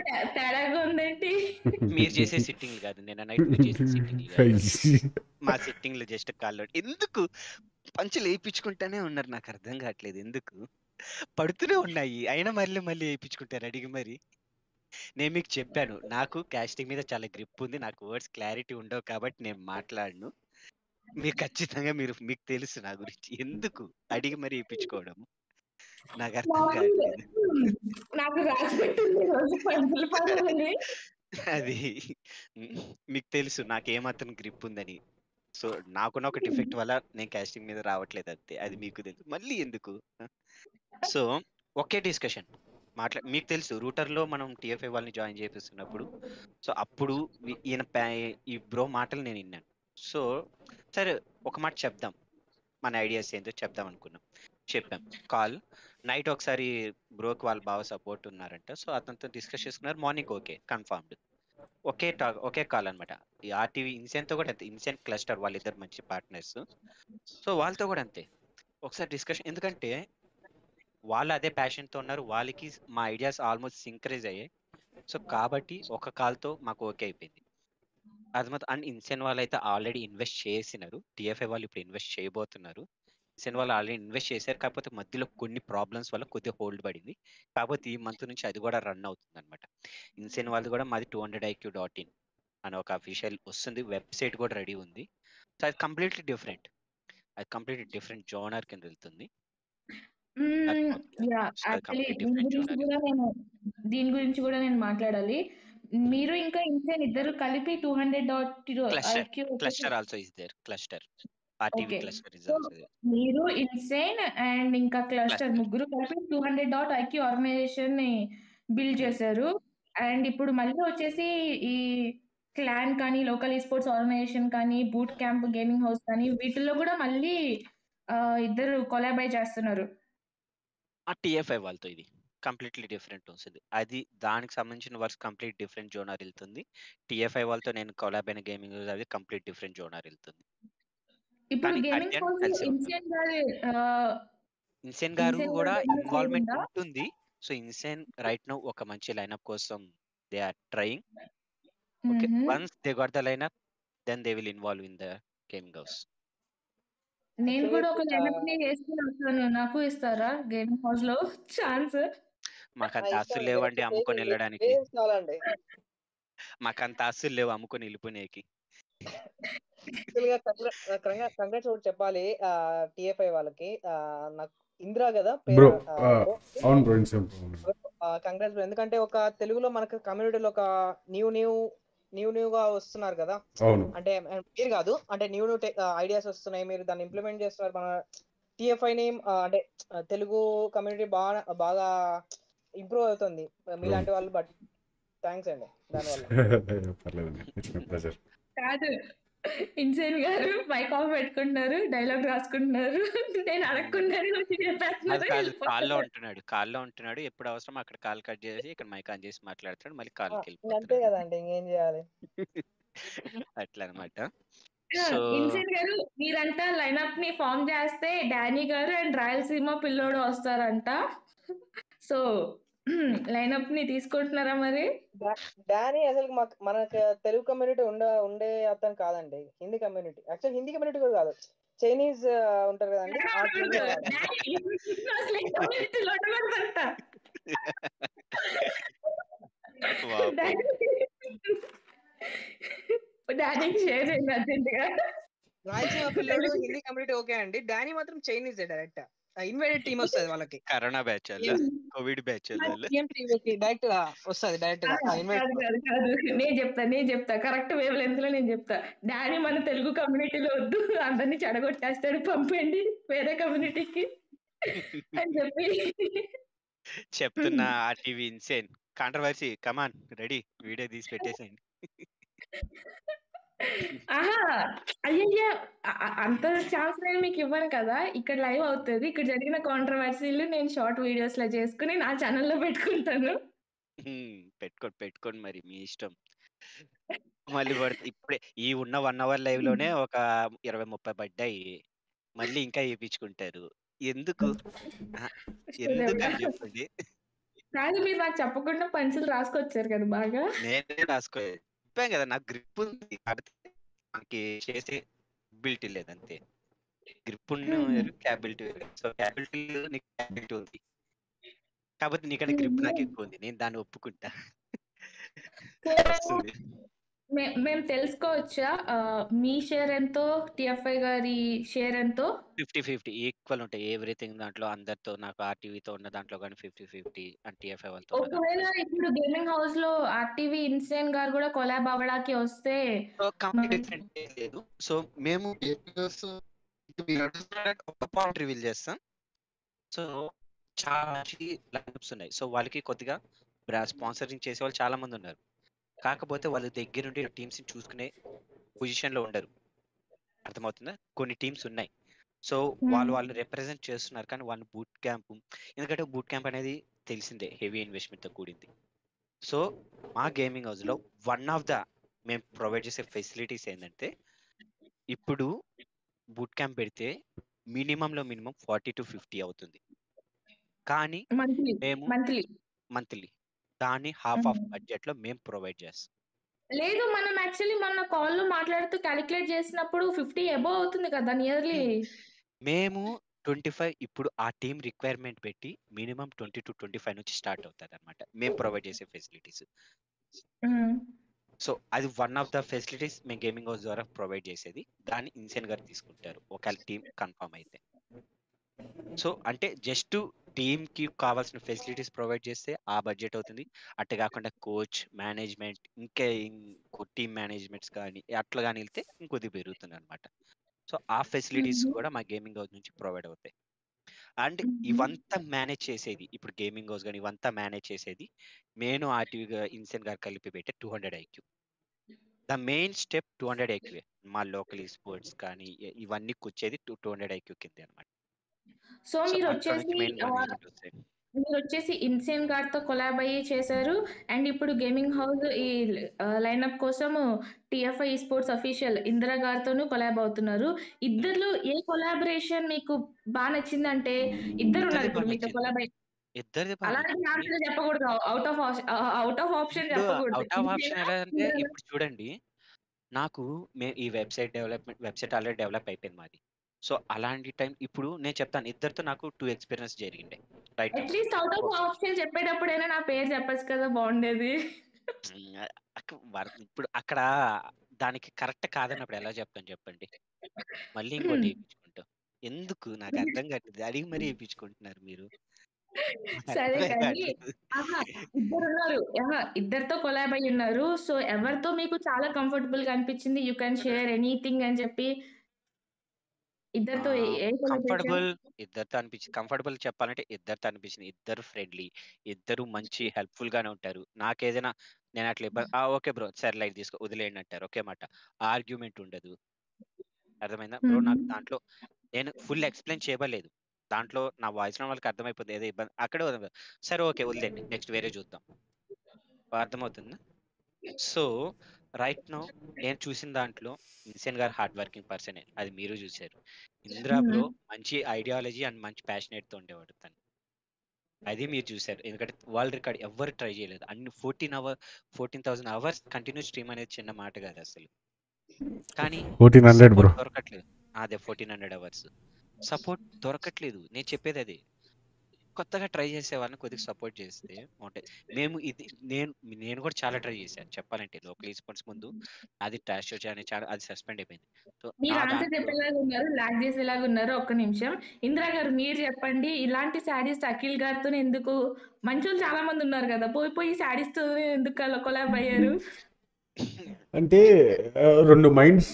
మీరు చేసే సిట్టింగ్ కాదు, నేను నైట్ చేసే సిట్టింగ్, మా సిట్టింగ్లు జస్ట్ కాల్లో ఎందుకు పంచులు వేయించుకుంటానే ఉన్నారు. నాకు అర్థం కావట్లేదు ఎందుకు పడుతూనే ఉన్నాయి, అయినా మళ్ళీ వేయించుకుంటారు అడిగి మరి. నేను మీకు చెప్పాను, నాకు కాస్టింగ్ మీద చాలా గ్రిప్ ఉంది, నాకు వర్డ్స్ క్లారిటీ ఉండవు కాబట్టి నేను మాట్లాడను. మీరు ఖచ్చితంగా మీకు తెలుసు నా గురించి, ఎందుకు అడిగి మరి వేయించుకోవడం నాకు అర్థం కావట్లేదు. అది మీకు తెలుసు నాకు ఏమాత్రం గ్రిప్ ఉందని. సో నాకున్న ఒక డిఫెక్ట్ వల్ల నేను కాస్టింగ్ మీద రావట్లేదు అంతే, అది మీకు తెలుసు, మళ్ళీ ఎందుకు. సో ఒకే డిస్కషన్ మీకు తెలుసు, రూటర్లో మనం TFI వాళ్ళని జాయిన్ చేపిస్తున్నప్పుడు, సో అప్పుడు ఈ బ్రో మాటలు నేను విన్నాను. సో సరే ఒక మాట చెప్దాం, మన ఐడియాస్ ఏంటో చెప్దాం అనుకున్నాం, చెప్పాం. కాల్ నైట్ ఒకసారి బ్రోకి వాళ్ళు బాగా సపోర్ట్ ఉన్నారంట, సో అతనితో డిస్కస్ చేసుకున్నారు. మార్నింగ్ ఓకే కన్ఫర్మ్డ్, ఒకే కాల్ అనమాట. ఈ RTV ఇన్సెన్తో కూడా అంతే, ఇన్సెన్ క్లస్టర్ వాళ్ళిద్దరు మంచి పార్ట్నర్స్, సో వాళ్ళతో కూడా అంతే ఒకసారి డిస్కషన్. ఎందుకంటే వాళ్ళు అదే ప్యాషన్తో ఉన్నారు, వాళ్ళకి మా ఐడియాస్ ఆల్మోస్ట్ సింక్రైజ్ అయ్యాయి. సో కాబట్టి ఒక కాల్తో మాకు ఓకే అయిపోయింది. అది మాత్రం అండ్ ఇన్సెన్ వాళ్ళు అయితే ఆల్రెడీ ఇన్వెస్ట్ చేసినారు, టీఎఫ్ఐ వాళ్ళు ఇప్పుడు ఇన్వెస్ట్ చేయబోతున్నారు. ఇన్సెన్ వాళ్ళు ఆల్రెడీ ఇన్వెస్ట్ చేశారు, కాకపోతే మధ్యలో కొన్ని ప్రాబ్లమ్స్ వల్ల కొద్దిగా హోల్డ్ పడింది. కాకపోతే ఈ మంత్ నుంచి అది కూడా రన్ అవుతుంది అనమాట. ఇన్సెన్ వాళ్ళు కూడా మాది 200iq.in అని ఒక అఫీషియల్ వస్తుంది, వెబ్సైట్ కూడా రెడీ ఉంది. సో అది కంప్లీట్లీ డిఫరెంట్, అది కంప్లీట్లీ డిఫరెంట్ జోనర్ కింద వెళ్తుంది. యా సో అది యాక్చువల్లీ కంప్లీట్ దీని డిఫరెంట్ గురించి జోనర్. కూడా నేను మాట్లాడాలి. మీరు ఇంకా ఇన్సేన్ ఇద్దరు కలిపి 200 cluster IQ cluster also is there, cluster RTV okay. Cluster is so also there. మీరు ఇన్సేన్ అండ్ ఇంకా క్లస్టర్ క్లస్టర్ ముగ్గురు కలిపి 200 ఐక్యూ ఆర్గనైజేషన్ ని బిల్డ్ చేశారు. అండ్ ఇప్పుడు మళ్ళీ వచ్చేసి ఈ క్లాన్ కానీ లోకల్ స్పోర్ట్స్ ఆర్గనైజేషన్ కానీ బూట్ క్యాంప్ గేమింగ్ హౌస్ కానీ వీటిల్లో కూడా మళ్ళీ ఇద్దరు కొలాబై చేస్తున్నారు. ఆ టీఎఫ్ఐ వాళ్ళతో ఇది కంప్లీట్లీ డిఫరెంట్ వస్తుంది. అది దానికి సంబంధించిన వర్క్స్ కంప్లీట్ డిఫరెంట్ జోనర్ వెళ్తుంది. టీఎఫ్ఐ వాళ్ళతో నేను కొలాబ్ అయిన గేమింగ్ అది కంప్లీట్ డిఫరెంట్ జోనర్ వెళ్తుంది. ఇప్పుడు కానీ గేమింగ్ హౌస్ కలిసి ఉంటాం. ఇన్సేన్ గారు ఇన్సేన్ గారు కూడా ఇన్వాల్వ్ ఇన్వాల్వ్మెంట్ ఉందా? ఉంటుంది. సో ఇన్సేన్ రైట్ నౌ ఒక మంచి లైనప్ కోసం they are trying. Okay, once they got the lineup then they will involve in the gaming house. నేను కూడా ఒక లైనప్ ని వేసుకుని వస్తాను, నాకు ఇస్తారా గేమింగ్ హౌస్ లో ఛాన్స్? మాకంత ఆస్తులు లేవండి అమ్ముకొని వెళ్ళడానికి, చాలండి. మాకంత ఆస్తులు లేవు అమ్ముకొని వెళ్ళిపోయినాకి. కంగ్రాట్స్ ఒకటి చెప్పాలి టిఎఫ్ఐ వాళ్ళకి. నాకు ఇందిరా కదా బ్రో. పేరు. అవును బ్రో, ఇన్సేన్ కంగ్రాట్స్ బ్రో, ఎందుకంటే ఒక తెలుగులో మనకు కమ్యూనిటీలో ఒక న్యూ గా వస్తున్నారు కదా. అవును. అంటే మీరు కాదు, అంటే న్యూ ఐడియాస్ వస్తున్నాయి, మీరు దాన్ని ఇంప్లిమెంట్ చేస్తున్నారు. మన టిఎఫ్ఐ ని అంటే తెలుగు కమ్యూనిటీ బాగా ఇంప్రూవ్ అవుతుంది మీలాంటి వాళ్ళు. బట్ థ్యాంక్స్ అండి దానివల్ల. పర్లేదు. కాదు, ఇన్సేన్ గారు మైక్ ఆఫ్ పెట్టుకుంటున్నారు, డైలాగ్ రాసుకుంటున్నారు, నేను అడగకుండానే వచ్చి చెప్పేస్తున్నారు. కాల్లో ఉంటున్నాడు, ఎప్పుడు అవసరం అక్కడ కాల్ కట్ చేసి ఇక్కడ మైక్ ఆన్ చేసి మాట్లాడుతాడు, మళ్ళీ కాల్కి అంతే వెళ్ళిపోతాడు. కదండి, ఇంకేం చేయాలి. అట్లా అనమాట. ఇన్సేన్ గారు మీరంట లైనప్ ని ఫామ్ చేస్తే డానీ గారు అండ్ రాయలసీమ పిల్లోడు వస్తారంట. సో లైనప్ ని తీసుకుంటున్నారా మరి? డానీ అసలు మనకు తెలుగు కమ్యూనిటీ ఉండే అతను కాదండి, Hindi community. Actual Hindi community కూడా కాదు, చైనీస్ ఉంటారు కదండి. రాయలసీమ పిల్లోడు హిందీ కమ్యూనిటీ ఓకే అండి, డానీ మాత్రం చైనీస్ డైరెక్ట్ ఇన్వైటెడ్ టీమ్ వస్తుంది వాళ్ళకి. Corona batch covid batch direct వస్తుంది డైరెక్ట్ గా నేను చెప్తా కరెక్ట్ వేవ్ లెంత్ లో నేను చెప్తా. డానీ మన తెలుగు కమ్యూనిటీలో వద్దు, అందరినీ చెడగొట్టేస్తాడు, పంపండి వేరే కమ్యూనిటీకి అని చెప్పి చెప్తున్నా. RTV Insane controversy, come on ready, video తీసి పెట్టేసేయండి. అయ్యయ్యా అంత ఛాన్స్ నేను మీకు ఇవ్వను కదా, ఇక్కడ లైవ్ అవుతుంది, ఇక్కడ జరిగిన కాంట్రవర్సీలు నేను షార్ట్ వీడియోస్ లో చేసుకుని నా ఛానల్లో పెట్టుకుంటాను. పెట్టుకోండి మరి మీ ఇష్టం. మళ్ళీ ఇప్పుడే ఈ ఉన్న 1 hour లైవ్ లోనే ఒక 20-30 పడ్డాయి, మళ్ళీ ఇంకా వేయించుకుంటారు. ఎందుకు అని చెప్పండి. కాదు, మీరు నాకు చెప్పకుండా పంచులు రాసుకొచ్చారు కదా బాగా. నేనే రాసుకోలేదు, చెప్పాను కదా నాకు గ్రిప్ ఉంది, మనకి చేసే అబిలిటీ లేదంతే. గ్రిప్ ఉన్న క్యాబిలిటీ. సో క్యాబిలిటీ నీకు క్యాబిలిటీ ఉంది, కాబట్టి నీకంటే గ్రిప్ నాకు ఎక్కువ ఉంది, నేను దాన్ని ఒప్పుకుంటా. మేము తెలుసుకోవచ్చా మీ షేర్ ఎంతో, టిఎఫ్ఐ గారి షేర్ ఎంతో? 50-50 ఈక్వల్ ఉంటాయి ఎవ్రీథింగ్ దాంట్లో. అందరితో నాకు ఆర్టీవీతో ఉన్న దాంట్లో కానీ 50-50 అండ్ టిఎఫ్ఐ వాళ్ళతో. ఒకవేళ ఇప్పుడు గేమింగ్ హౌస్ లో ఆర్టీవీ ఇన్సేన్ గారు కూడా కొలాబ్ అవ్వడానికి వస్తే లేదు. సో మేము ఒక పాయింట్ రివీల్ చేస్తాం. సో చాలా లైనప్స్ ఉన్నాయి. సో వాళ్ళకి కొద్దిగా స్పాన్సరింగ్ చేసే వాళ్ళు చాలా మంది ఉన్నారు, కాకపోతే వాళ్ళ దగ్గర నుండి టీమ్స్ ని చూసుకునే పొజిషన్ లో ఉండరు. అర్థమవుతుందా? కొన్ని టీమ్స్ ఉన్నాయి, సో వాళ్ళు రిప్రజెంట్ చేస్తున్నారు, కానీ వాళ్ళు బూట్ క్యాంప్, ఎందుకంటే బూట్ క్యాంప్ అనేది తెలిసిందే హెవీ ఇన్వెస్ట్మెంట్ తో కూడింది. సో మా గేమింగ్ హౌస్ లో వన్ ఆఫ్ ద మేము ప్రొవైడ్ చేసే ఫెసిలిటీస్ ఏంటంటే, ఇప్పుడు బూట్ క్యాంప్ పెడితే మినిమం 40 to 50 అవుతుంది, కానీ మంత్లీ మేము మంత్లీ మంత్లీ దాన్ని హాఫ్ ఆఫ్ బడ్జెట్లో మేము ప్రొవైడ్ చేస్తాం. లేదు మనం యాక్చువల్లీ మొన్న కాల్లో మాట్లాడుతూ క్యాలిక్యులేట్ చేసినప్పుడు 50 అబోవ్ అవుతుంది కదా నియర్లీ. మేము 25 ఇప్పుడు ఆ టీం రిక్వైర్మెంట్ పెట్టి మినిమం 20 to 25 నుంచి స్టార్ట్ అవుతుంది అనమాట మేము ప్రొవైడ్ చేసే ఫెసిలిటీస్. సో అది వన్ ఆఫ్ ద ఫెసిలిటీస్ మేము గేమింగ్ హౌస్ ద్వారా ప్రొవైడ్ చేసేది. దాన్ని ఇన్సెన్ గారు తీసుకుంటారు ఒకవేళ టీం కన్ఫర్మ్ అయితే. సో అంటే జస్ట్ టీమ్ కి కావాల్సిన ఫెసిలిటీస్ ప్రొవైడ్ చేస్తే ఆ బడ్జెట్ అవుతుంది. అట్టే కాకుండా కోచ్ మేనేజ్మెంట్ ఇంకా టీమ్ మేనేజ్మెంట్స్ కానీ అట్లా కానీ వెళ్తే ఇంకొద్ది పెరుగుతుంది అనమాట. సో ఆ ఫెసిలిటీస్ కూడా మా గేమింగ్ హౌస్ నుంచి ప్రొవైడ్ అవుతాయి. అండ్ ఇవంతా మేనేజ్ చేసేది ఇప్పుడు గేమింగ్ హౌస్ కానీ ఇవంతా మేనేజ్ చేసేది నేను ఆర్టీవీగా ఇన్సెన్ గారు కలిపి పెట్టే 200 IQ. The main step 200 IQ. మా లోకల్ స్పోర్ట్స్ కానీ ఇవన్నీ కూర్చేది 200 IQ కింద అనమాట. సో సో మీరు అక్కడ నుంచి వచ్చేసి మెయిన్ మేనేజ్మెంట్ వస్తాయి. మీరు వచ్చేసి ఇన్సేన్ గారితో కొలాబ్ అయ్యి చేశారు. అండ్ ఇప్పుడు గేమింగ్ హౌస్ ఈ లైనప్ కోసం టీఎఫ్ఐ స్పోర్ట్స్ అఫీషియల్ ఇందిరా గారితోనూ కొలాబ్ అవుతున్నారు. ఇద్దరు ఏ కొలాబరేషన్ మీకు బాగా నచ్చిందంటే ఇద్దరు ఉన్నారు ఇద్దరిది ఇప్పుడు బాగా మీతో నచ్చింది. కొలాబ్ ఇద్దరిది బాగా అలాంటి నచ్చింది. ఆన్సర్ చెప్పకూడదు. అవుట్ ఆఫ్ ఆప్షన్ ఇప్పుడు చెప్పకూడదు. అవుట్ ఆఫ్ ఆప్షన్ ఇందిరా, ఎలా అంటే ఇందిరా. ఇప్పుడు చూడండి నాకు ఈ వెబ్సైట్ ఆల్రెడీ డెవలప్ అయిపోయింది మాది. సో అలాంటి టైం ఇప్పుడు నేను చెప్తాను ఇద్దరితో నాకు 2 ఎక్స్పీరియన్స్ జరిగిండే right. At least out of option చెప్పేటప్పుడైనా నా పేరు చెప్పొచ్చు కదా బాగుండేది. ఇప్పుడు అక్కడ దానికి కరెక్ట్ కాదన్నప్పుడు ఎలా చెప్తాను చెప్పండి. మళ్ళీ ఇంకోటి వేయించుకుంటాం ఎందుకు నాకు అర్థం కావట్లేదు. అడిగి మరీ వేయించుకుంటున్నారు మీరు. సరే అర్థమే కానీ కావట్లేదు. ఇద్దరితో కొలాబ్ అయ్యి ఉన్నారు. సో ఎవరితో మీకు చాలా కంఫర్టబుల్ గా అనిపించింది యూ కెన్ షేర్ ఎనీథింగ్ అని చెప్పి ఇద్దరితో ఏ కంఫర్టబుల్ ఇద్దరితో అనిపించింది. కంఫర్టబుల్ చెప్పాలంటే ఇద్దరితో అనిపించింది. ఇద్దరు ఫ్రెండ్లీ, ఇద్దరు మంచి హెల్ప్ఫుల్ గానే ఉంటారు. నాకేదైనా నేను అట్లా ఓకే బ్రో సరే లైట్ తీసుకో వదిలేయండి అంటారు ఒకే మాట. ఆర్గ్యుమెంట్ ఉండదు. అర్థమైందా బ్రో. నాకు దాంట్లో నేను ఫుల్ ఎక్స్ప్లెయిన్ చేయలేదు. దాంట్లో నా వాయిస్ వాళ్ళకి అర్థమైపోతుంది ఏదో ఇబ్బంది అక్కడే సరే ఓకే వదిలేండి నెక్స్ట్ వేరే చూద్దాం. అర్థమవుతుందా. సో రైట్ నౌ నేను చూసిన దాంట్లో ఇన్సెన్ గారు హార్డ్ వర్కింగ్ పర్సనే అది మీరు చూసారు. ఇందిరా బ్రో మంచి ఐడియాలజీ అండ్ మంచి ప్యాషనేట్ తో ఉండేవాడు తను. అది మీరు చూసారు. ఎందుకంటే వరల్డ్ రికార్డ్ ఎవరు ట్రై చేయలేదు. అన్ని 14,000 అవర్స్ కంటిన్యూ స్ట్రీమ్ అనేది చిన్న మాట కాదు అసలు. కానీ 1400 బ్రో. దొరకట్లేదు. అదే 1400 అవర్స్ సపోర్ట్ దొరకట్లేదు. నేను చెప్పేది అదే. కొత్తగా ట్రై చేసే వాళ్ళని కొద్దిగా సపోర్ట్ చేస్తే బాగుంటాయి. మేము ఇది నేను కూడా చాలా ట్రై చేశాను చెప్పాలంటే. లోకల్ స్పోర్ట్స్ ముందు అది ట్రాష్ షో చాలా అది సస్పెండ్ అయిపోయింది. సో మీరు నా ఆన్సర్ దాంట్లో చెప్పేలాగా ఉన్నారు, లాగ్ చేసేలాగా ఉన్నారు. ఒక్క నిమిషం ఇందిరా గారు మీరు చెప్పండి. ఇలాంటి శాడీస్ట్ అఖిల్ గారితో ఎందుకు మంచోళ్ళు చాలా మంది ఉన్నారు కదా పోయి శాడీస్ తో ఎందుకు కొలాబ్ అయ్యారు? అంటే 2 మైండ్స్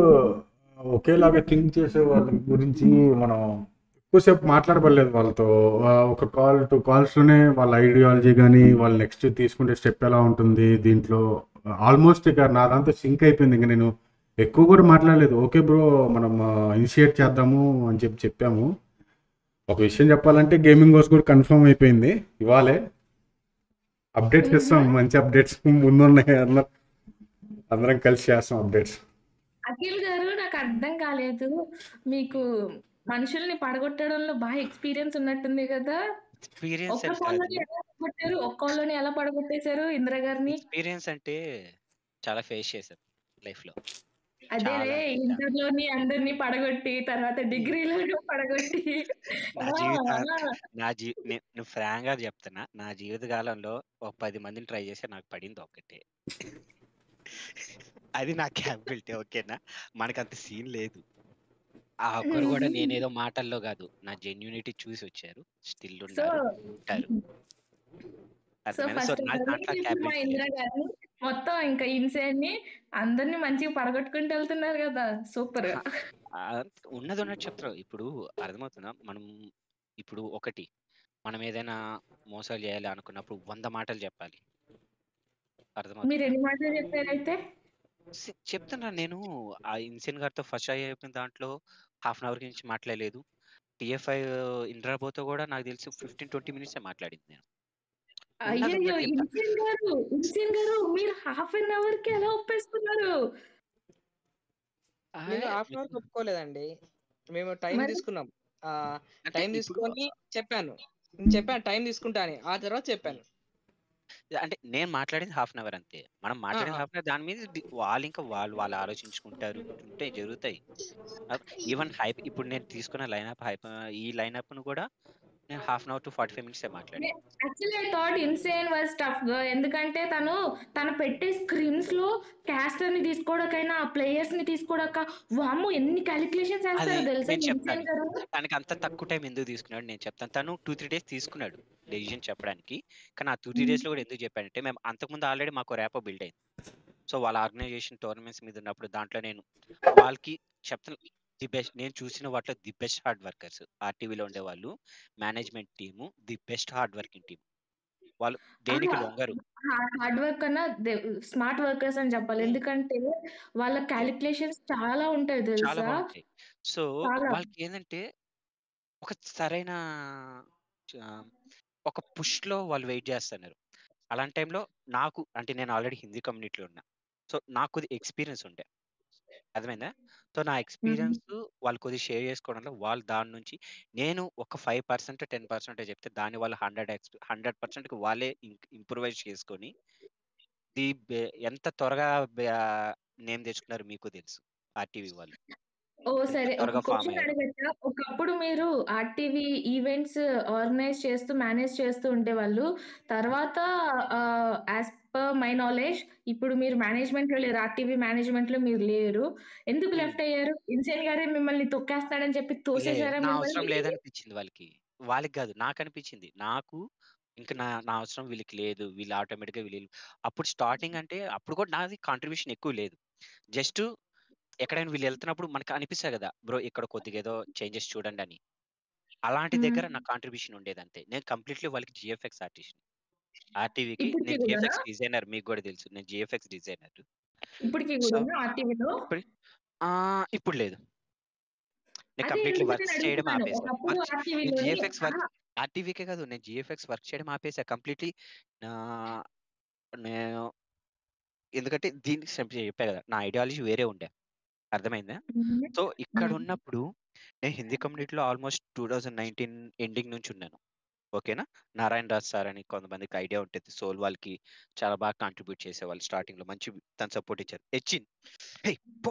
ఒకేలాగా థింక్ చేసే వాళ్ళ గురించి మనం ఎక్కువసేపు మాట్లాడబడలేదు వాళ్ళతో. ఒక కాల్ 2 కాల్స్లోనే వాళ్ళ ఐడియాలజీ కానీ వాళ్ళు నెక్స్ట్ తీసుకుంటే స్టెప్ ఎలా ఉంటుంది దీంట్లో ఆల్మోస్ట్ ఇక నా దాంతో సింక్ అయిపోయింది. ఇంక నేను ఎక్కువ కూడా మాట్లాడలేదు. ఓకే బ్రో మనం ఇనిషియేట్ చేద్దాము అని చెప్పాము. ఒక విషయం చెప్పాలంటే గేమింగ్ హౌస్ కూడా కన్ఫర్మ్ అయిపోయింది. ఇవాళే అప్డేట్స్ ఇస్తాం. మంచి అప్డేట్స్ ముందున్నాయి. అందరం కలిసి చేస్తాం అప్డేట్స్. అఖిల్ గారు నాకు అర్థం కాలేదు. మీకు మనుషుల్ని పడగొట్టడంలో బాగా ఎక్స్పీరియన్స్ ఉన్నట్టుంది కదా. ఎక్స్పీరియన్స్ ఒక్క కాల్లోనే ఎలా పడగొట్టారు? ఒక్క కాల్లోనే ఎలా పడగొట్టేశారు ఇందిరా గారిని? ఎక్స్పీరియన్స్ అంటే చాలా ఫేస్ చేశాను లైఫ్ లో. అదేలే ఇంటర్లోని అందరినీ పడగొట్టి తర్వాత డిగ్రీలో పడగొట్టి నేను ఫ్రాంక్ గా చెప్తున్నా నా జీవిత కాలంలో ఒక 10 మందిని ట్రై చేస్తే నాకు పడింది ఒక్కటే. అది నా క్యాపబిలిటీ. ఓకేనా. మనకంత సీన్ లేదు. ఆ ఒక్కరు కూడా నేనేదో మాటల్లో కాదు నా జెన్యూనిటీ చూసి వచ్చారు. స్టిల్ ఉన్నారు ఉంటారు. ఇందిరా గారిని మొత్తం ఇంకా ఇన్సేన్ ని అందరినీ మంచిగా పడగొట్టుకుంటూ వెళ్తున్నారు కదా. సూపర్. ఉన్నది ఉన్నట్టు చెప్తారు. ఇప్పుడు అర్థమవుతుందా. మనం ఇప్పుడు ఒకటి మనం ఏదైనా మోసాలు చేయాలి అనుకున్నప్పుడు 100 మాటలు చెప్పాలి. మీరు ఎన్ని మాటలు చెప్పారైతే చెప్తున్నా. నేను ఆ ఇన్సెన్ గారితో ఫస్ట్ అయిపోయిన దాంట్లో హాఫ్ అన్ అవర్ నుంచి మాట్లాడలేదు. టిఎఫ్ఐ ఇంద్రాబోతో కూడా నాకు తెలిసి 15-20 మినిట్స్ మాట్లాడింది నేను. అయ్యో ఇన్సేన్ గారు మీరు హాఫ్ అన్ అవర్ కి ఎలా ఒప్పేసుకున్నారు? నేను హాఫ్ అన్ అవర్ ఒప్పుకోలేదండి. మేము టైం తీసుకున్నాం. టైం తీసుకొని చెప్పాను. నేను చెప్పాను టైం తీసుకుంటా అని, ఆ తర్వాత చెప్పాను. అంటే నేను మాట్లాడింది హాఫ్ అన్ అవర్ అంతే. మనం మాట్లాడింది ఆ. హాఫ్ అన్ అవర్, దాని మీద వాళ్ళు ఆలోచించుకుంటారు, ఉంటాయి, జరుగుతాయి. ఈవెన్ హైప్ ఇప్పుడు నేను తీసుకున్న ఈ లైనప్‌ను కూడా నేను హాఫ్ అన్ అవర్ టు 45 మినిట్సే మాట్లాడా. Actually I thought Insane was tough గా, ఎందుకంటే తను పెట్టే స్క్రీన్స్ లో క్యాస్టర్ ని తీసుకోవడానికైనా ఆ ప్లేయర్స్ ని తీసుకోవడాక వామ్మో ఎన్ని క్యాలిక్యులేషన్స్ అది వేస్తారు తెలుసా నేను చెప్తాను. ఇన్సేన్ గారు. తనకి అంత తక్కువ టైం ఎందుకు తీసుకున్నాడు నేను చెప్తాను. తను 2-3 డేస్ తీసుకున్నాడు డెసిషన్ చెప్పడానికి. కానీ ఆ 2-3 డేస్‌లో కూడా ఎందుకు చెప్పాడంటే, మేము అంతకుముందు ఆల్రెడీ మాకు ర్యాపో బిల్డ్ అయింది. సో వాళ్ళ ఆర్గనైజేషన్ టోర్నమెంట్స్ మీద ఉన్నప్పుడు దాంట్లో నేను వాళ్ళకి చెప్తాను, నేను చూసిన వాటిలో ది బెస్ట్ హార్డ్ వర్కర్స్ ఆర్టీవీలో ఉండేవాళ్ళు. Management team the best hard working team. వాళ్ళు దేనికి లొంగరు. హార్డ్ వర్క్ కన్నా స్మార్ట్ వర్కర్స్ అని చెప్పాలి, ఎందుకంటే వాళ్ళ క్యాలిక్యులేషన్స్ చాలా ఉంటాయి చాలా తెలుసా. బాగుంటాయి. సో చాలా వాళ్ళకి ఏంటంటే ఒక సరైన ఒక పుష్‌లో వాళ్ళు వెయిట్ చేస్తున్నారు. అలాంటి టైంలో నాకు అంటే నేను ఆల్రెడీ హిందీ కమ్యూనిటీలో ఉన్నా. సో నాకు కొద్దిగా ఎక్స్‌పీరియన్స్ ఉండే. అర్థమైందా? సో నా ఎక్స్‌పీరియన్స్ వాళ్ళు కొద్దిగా షేర్ చేసుకోవడంలో, వాళ్ళు దాని నుంచి నేను ఒక 5%, 10% చెప్తే దాన్ని వాళ్ళు 100%కి వాళ్ళే ఇంప్రూవైజ్ చేసుకొని ఎంత త్వరగా నేమ్ తెచ్చుకున్నారో మీకు తెలుసు ఆర్టీవీ వాళ్ళు. ఓ ఎంత సరే, ఒక త్వరగా ఫామ్ క్వశ్చన్ అయ్యారో. అడగచ్చా? ఒకప్పుడు మీరు ఆర్టీవీ ఈవెంట్స్ ఆర్గనైజ్ చేస్తూ మేనేజ్ చేస్తూ ఉండేవాళ్ళు. తర్వాత యాజ్ పర్ మై నాలెడ్జ్ ఇప్పుడు మీరు మేనేజ్మెంట్ లో లేరు, ఆర్టీవీ మేనేజ్మెంట్ లో మీరు లేరు. ఎందుకు లెఫ్ట్ అయ్యారు? ఇన్సేన్ గారే మిమ్మల్ని తొక్కేస్తాడని చెప్పి తోసేసారా నా అవసరం మిమ్మల్ని? లేదనిపించింది వాళ్ళకి. వాళ్ళకి కాదు, నాకు అనిపించింది. నాకు ఇంక నా అవసరం వీళ్ళకి లేదు. వీళ్ళు ఆటోమేటిక్‌గా అప్పుడు స్టార్టింగ్ అంటే అప్పుడు కూడా నాది కాంట్రిబ్యూషన్ ఎక్కువ లేదు. జస్ట్ ఎక్కడైనా వీళ్ళు వెళ్తున్నప్పుడు మనకు అనిపిస్తది కదా! బ్రో ఇక్కడ కొద్దిగా ఏదో చేంజెస్ చూడండి అని. అలాంటి దగ్గర నా కాంట్రిబ్యూషన్ ఉండేది అంతే. నేను కంప్లీట్‌లీ వాళ్ళకి జీఎఫ్ఎక్స్ ఆర్టిస్ట్‌ని. ఆర్టీవీకి ఇప్పటికి నేను కూడానా? జీఎఫ్ఎక్స్ డిజైనర్, మీకు కూడా తెలుసు. నేను జీఎఫ్ఎక్స్ డిజైనర్. ఇప్పటికి సో కూడానా ఆర్టీవీలో? ఇప్పుడు లేదు. నేను అదే కంప్లీట్‌లీ ఎందుకు నేను వర్క్స్ చేయడం అడుగుతున్నాను. ఆపేసా. ఒకప్పుడు నేను ఆర్టీవీలోని జీఎఫ్ఎక్స్ వర్క్ ఆర్టీవీకే కాదు, నేను జీఎఫ్ఎక్స్ వర్క్ చేయడం ఆపేసా కంప్లీట్‌లీ. ఆహ్, నేను ఎందుకంటే దీనికి చెప్పా కదా! నా ఐడియాలజీ వేరే ఉండే. అర్థమైందా? సో ఇక్కడున్నప్పుడు నేను హిందీ కమ్యూనిటీలో ఆల్మోస్ట్ 2019 ఎండింగ్ నుంచి ఉన్నాను. ఓకేనా? నారాయణ రాజ్ సార్ అని కొంతమందికి ఐడియా ఉంటది. సోల్ వాళ్ళకి చాలా బాగా కాంట్రిబ్యూట్ చేసేవాళ్ళు స్టార్టింగ్‌లో. మంచి తను సపోర్ట్ ఇచ్చారు. చిన్ హేయ్ పో!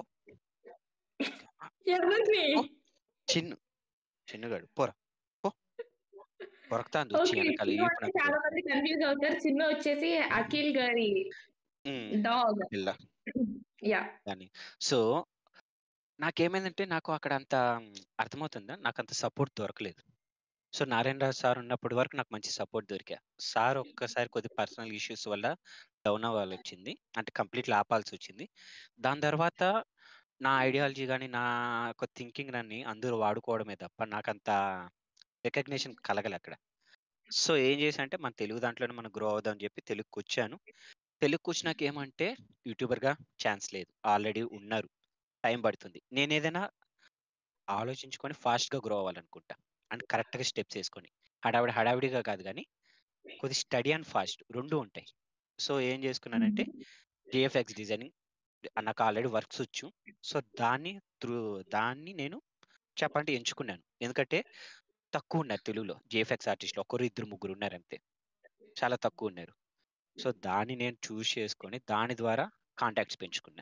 ఎవరిని? పో! చిన్నుగాడు పోరా! పో! కొరకతాంది వచ్చి ఓకే. ఎనకాల చిన్ను ఈపు అంటే నాకు చాలా మంది కన్‌ఫ్యూజ్ అవుతారు. చిన్ను వచ్చేసి అఖిల్ గారి డాగ్. పిల్ల యాహ్! అని. సో నాకేమైందంటే నాకు అక్కడ అంత అర్థమవుతుందా? నాకంత సపోర్ట్ దొరకలేదు. సో నారాయణ రావు సార్ ఉన్నప్పటి వరకు నాకు మంచి సపోర్ట్ దొరికా. సార్ ఒక్కసారి కొద్ది పర్సనల్ ఇష్యూస్ వల్ల డౌన్ అవ్వాల్సొచ్చింది. అంటే కంప్లీట్‌లీ ఆపాల్సొచ్చింది. దాని తర్వాత నా ఐడియాలజీ గాని, నా ఒక థింకింగ్‌నన్ని అందరూ వాడుకోవడమే తప్ప నాకంత రికగ్నిషన్ కలగలే అక్కడ. సో ఏం చేశా అంటే మన తెలుగు దాంట్లోనే మనం గ్రో అవుదాం అని చెప్పి తెలుగుకొచ్చాను. తెలుగుకొచ్చినాక ఏమంటే యూట్యూబర్‌గా ఛాన్స్ లేదు. ఆల్రెడీ ఉన్నారు. టైం పడుతుంది. నేనేదైనా ఆలోచించుకొని ఫాస్ట్‌గా గ్రో అవ్వాలనుకుంటా. అంటే కరెక్ట్‌గా స్టెప్స్ ఏసుకొని. హడావిడిగా కాదు గానీ, కొద్దిగా స్టడీ అండ్ ఫాస్ట్ 2 ఉంటాయి. సో ఏం చేసుకున్నానంటే జీఎఫ్ఎక్స్ డిజైనింగ్ నాకు ఆల్రెడీ వర్క్స్ వచ్చు. సో దాన్ని నేను చెప్పాలంటే ఎంచుకున్నాను. ఎందుకంటే తక్కువున్నారు తెలుగులో జీఎఫ్ఎక్స్ ఆర్టిస్ట్‌లు. ఒకరు, ఇద్దరు, ముగ్గురు ఉన్నారంతే. చాలా తక్కువున్నారు. సో దాన్ని నేను చూజ్ చేసుకొని దాని ద్వారా కాంటాక్ట్స్ పెంచుకున్నా.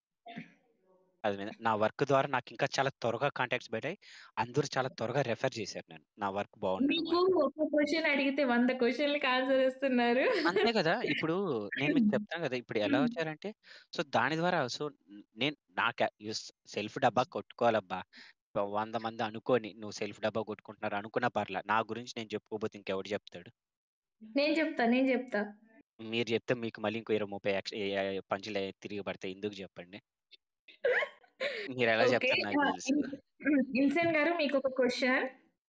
నా వర్క్ ద్వారా నాకింకా చాలా త్వరగా కాంటాక్ట్స్ బయటాయి. అందరూ చాలా త్వరగా రెఫర్ చేశారు నన్ను. నా వర్క్ బాగుండడం మీకు వల్ల. ఒక క్వెషన్ అడిగితే 100 క్వెషన్‌లకి ఆన్సర్ ఇస్తున్నారు. అంతే కదా! ఇప్పుడు నేను మీకు చెప్తాను కదా! ఇప్పుడు ఎలా వచ్చారంటే, సో దాని ద్వారా నేను సెల్ఫ్ డబ్బా కొట్టుకోవాలబ్బా! 100 మంది అనుకోని నువ్వు సెల్ఫ్ డబ్బా కొట్టుకుంటున్నారు అనుకున్నా పర్లా. నా గురించి నేను చెప్పుకోకపోతే ఇంకెవడు చెప్తాడు? నేను చెప్తా. మీరు చెప్తే మీకు మళ్ళీ ఇంకో 20, 30 పంచులు తిరిగి పడతాయి. ఎందుకు చెప్పండి? మీరెలా ఓకే. చెప్తారో నాకు తెలుసు. ఇన్సేన్ గారు మీకొక క్వెషన్.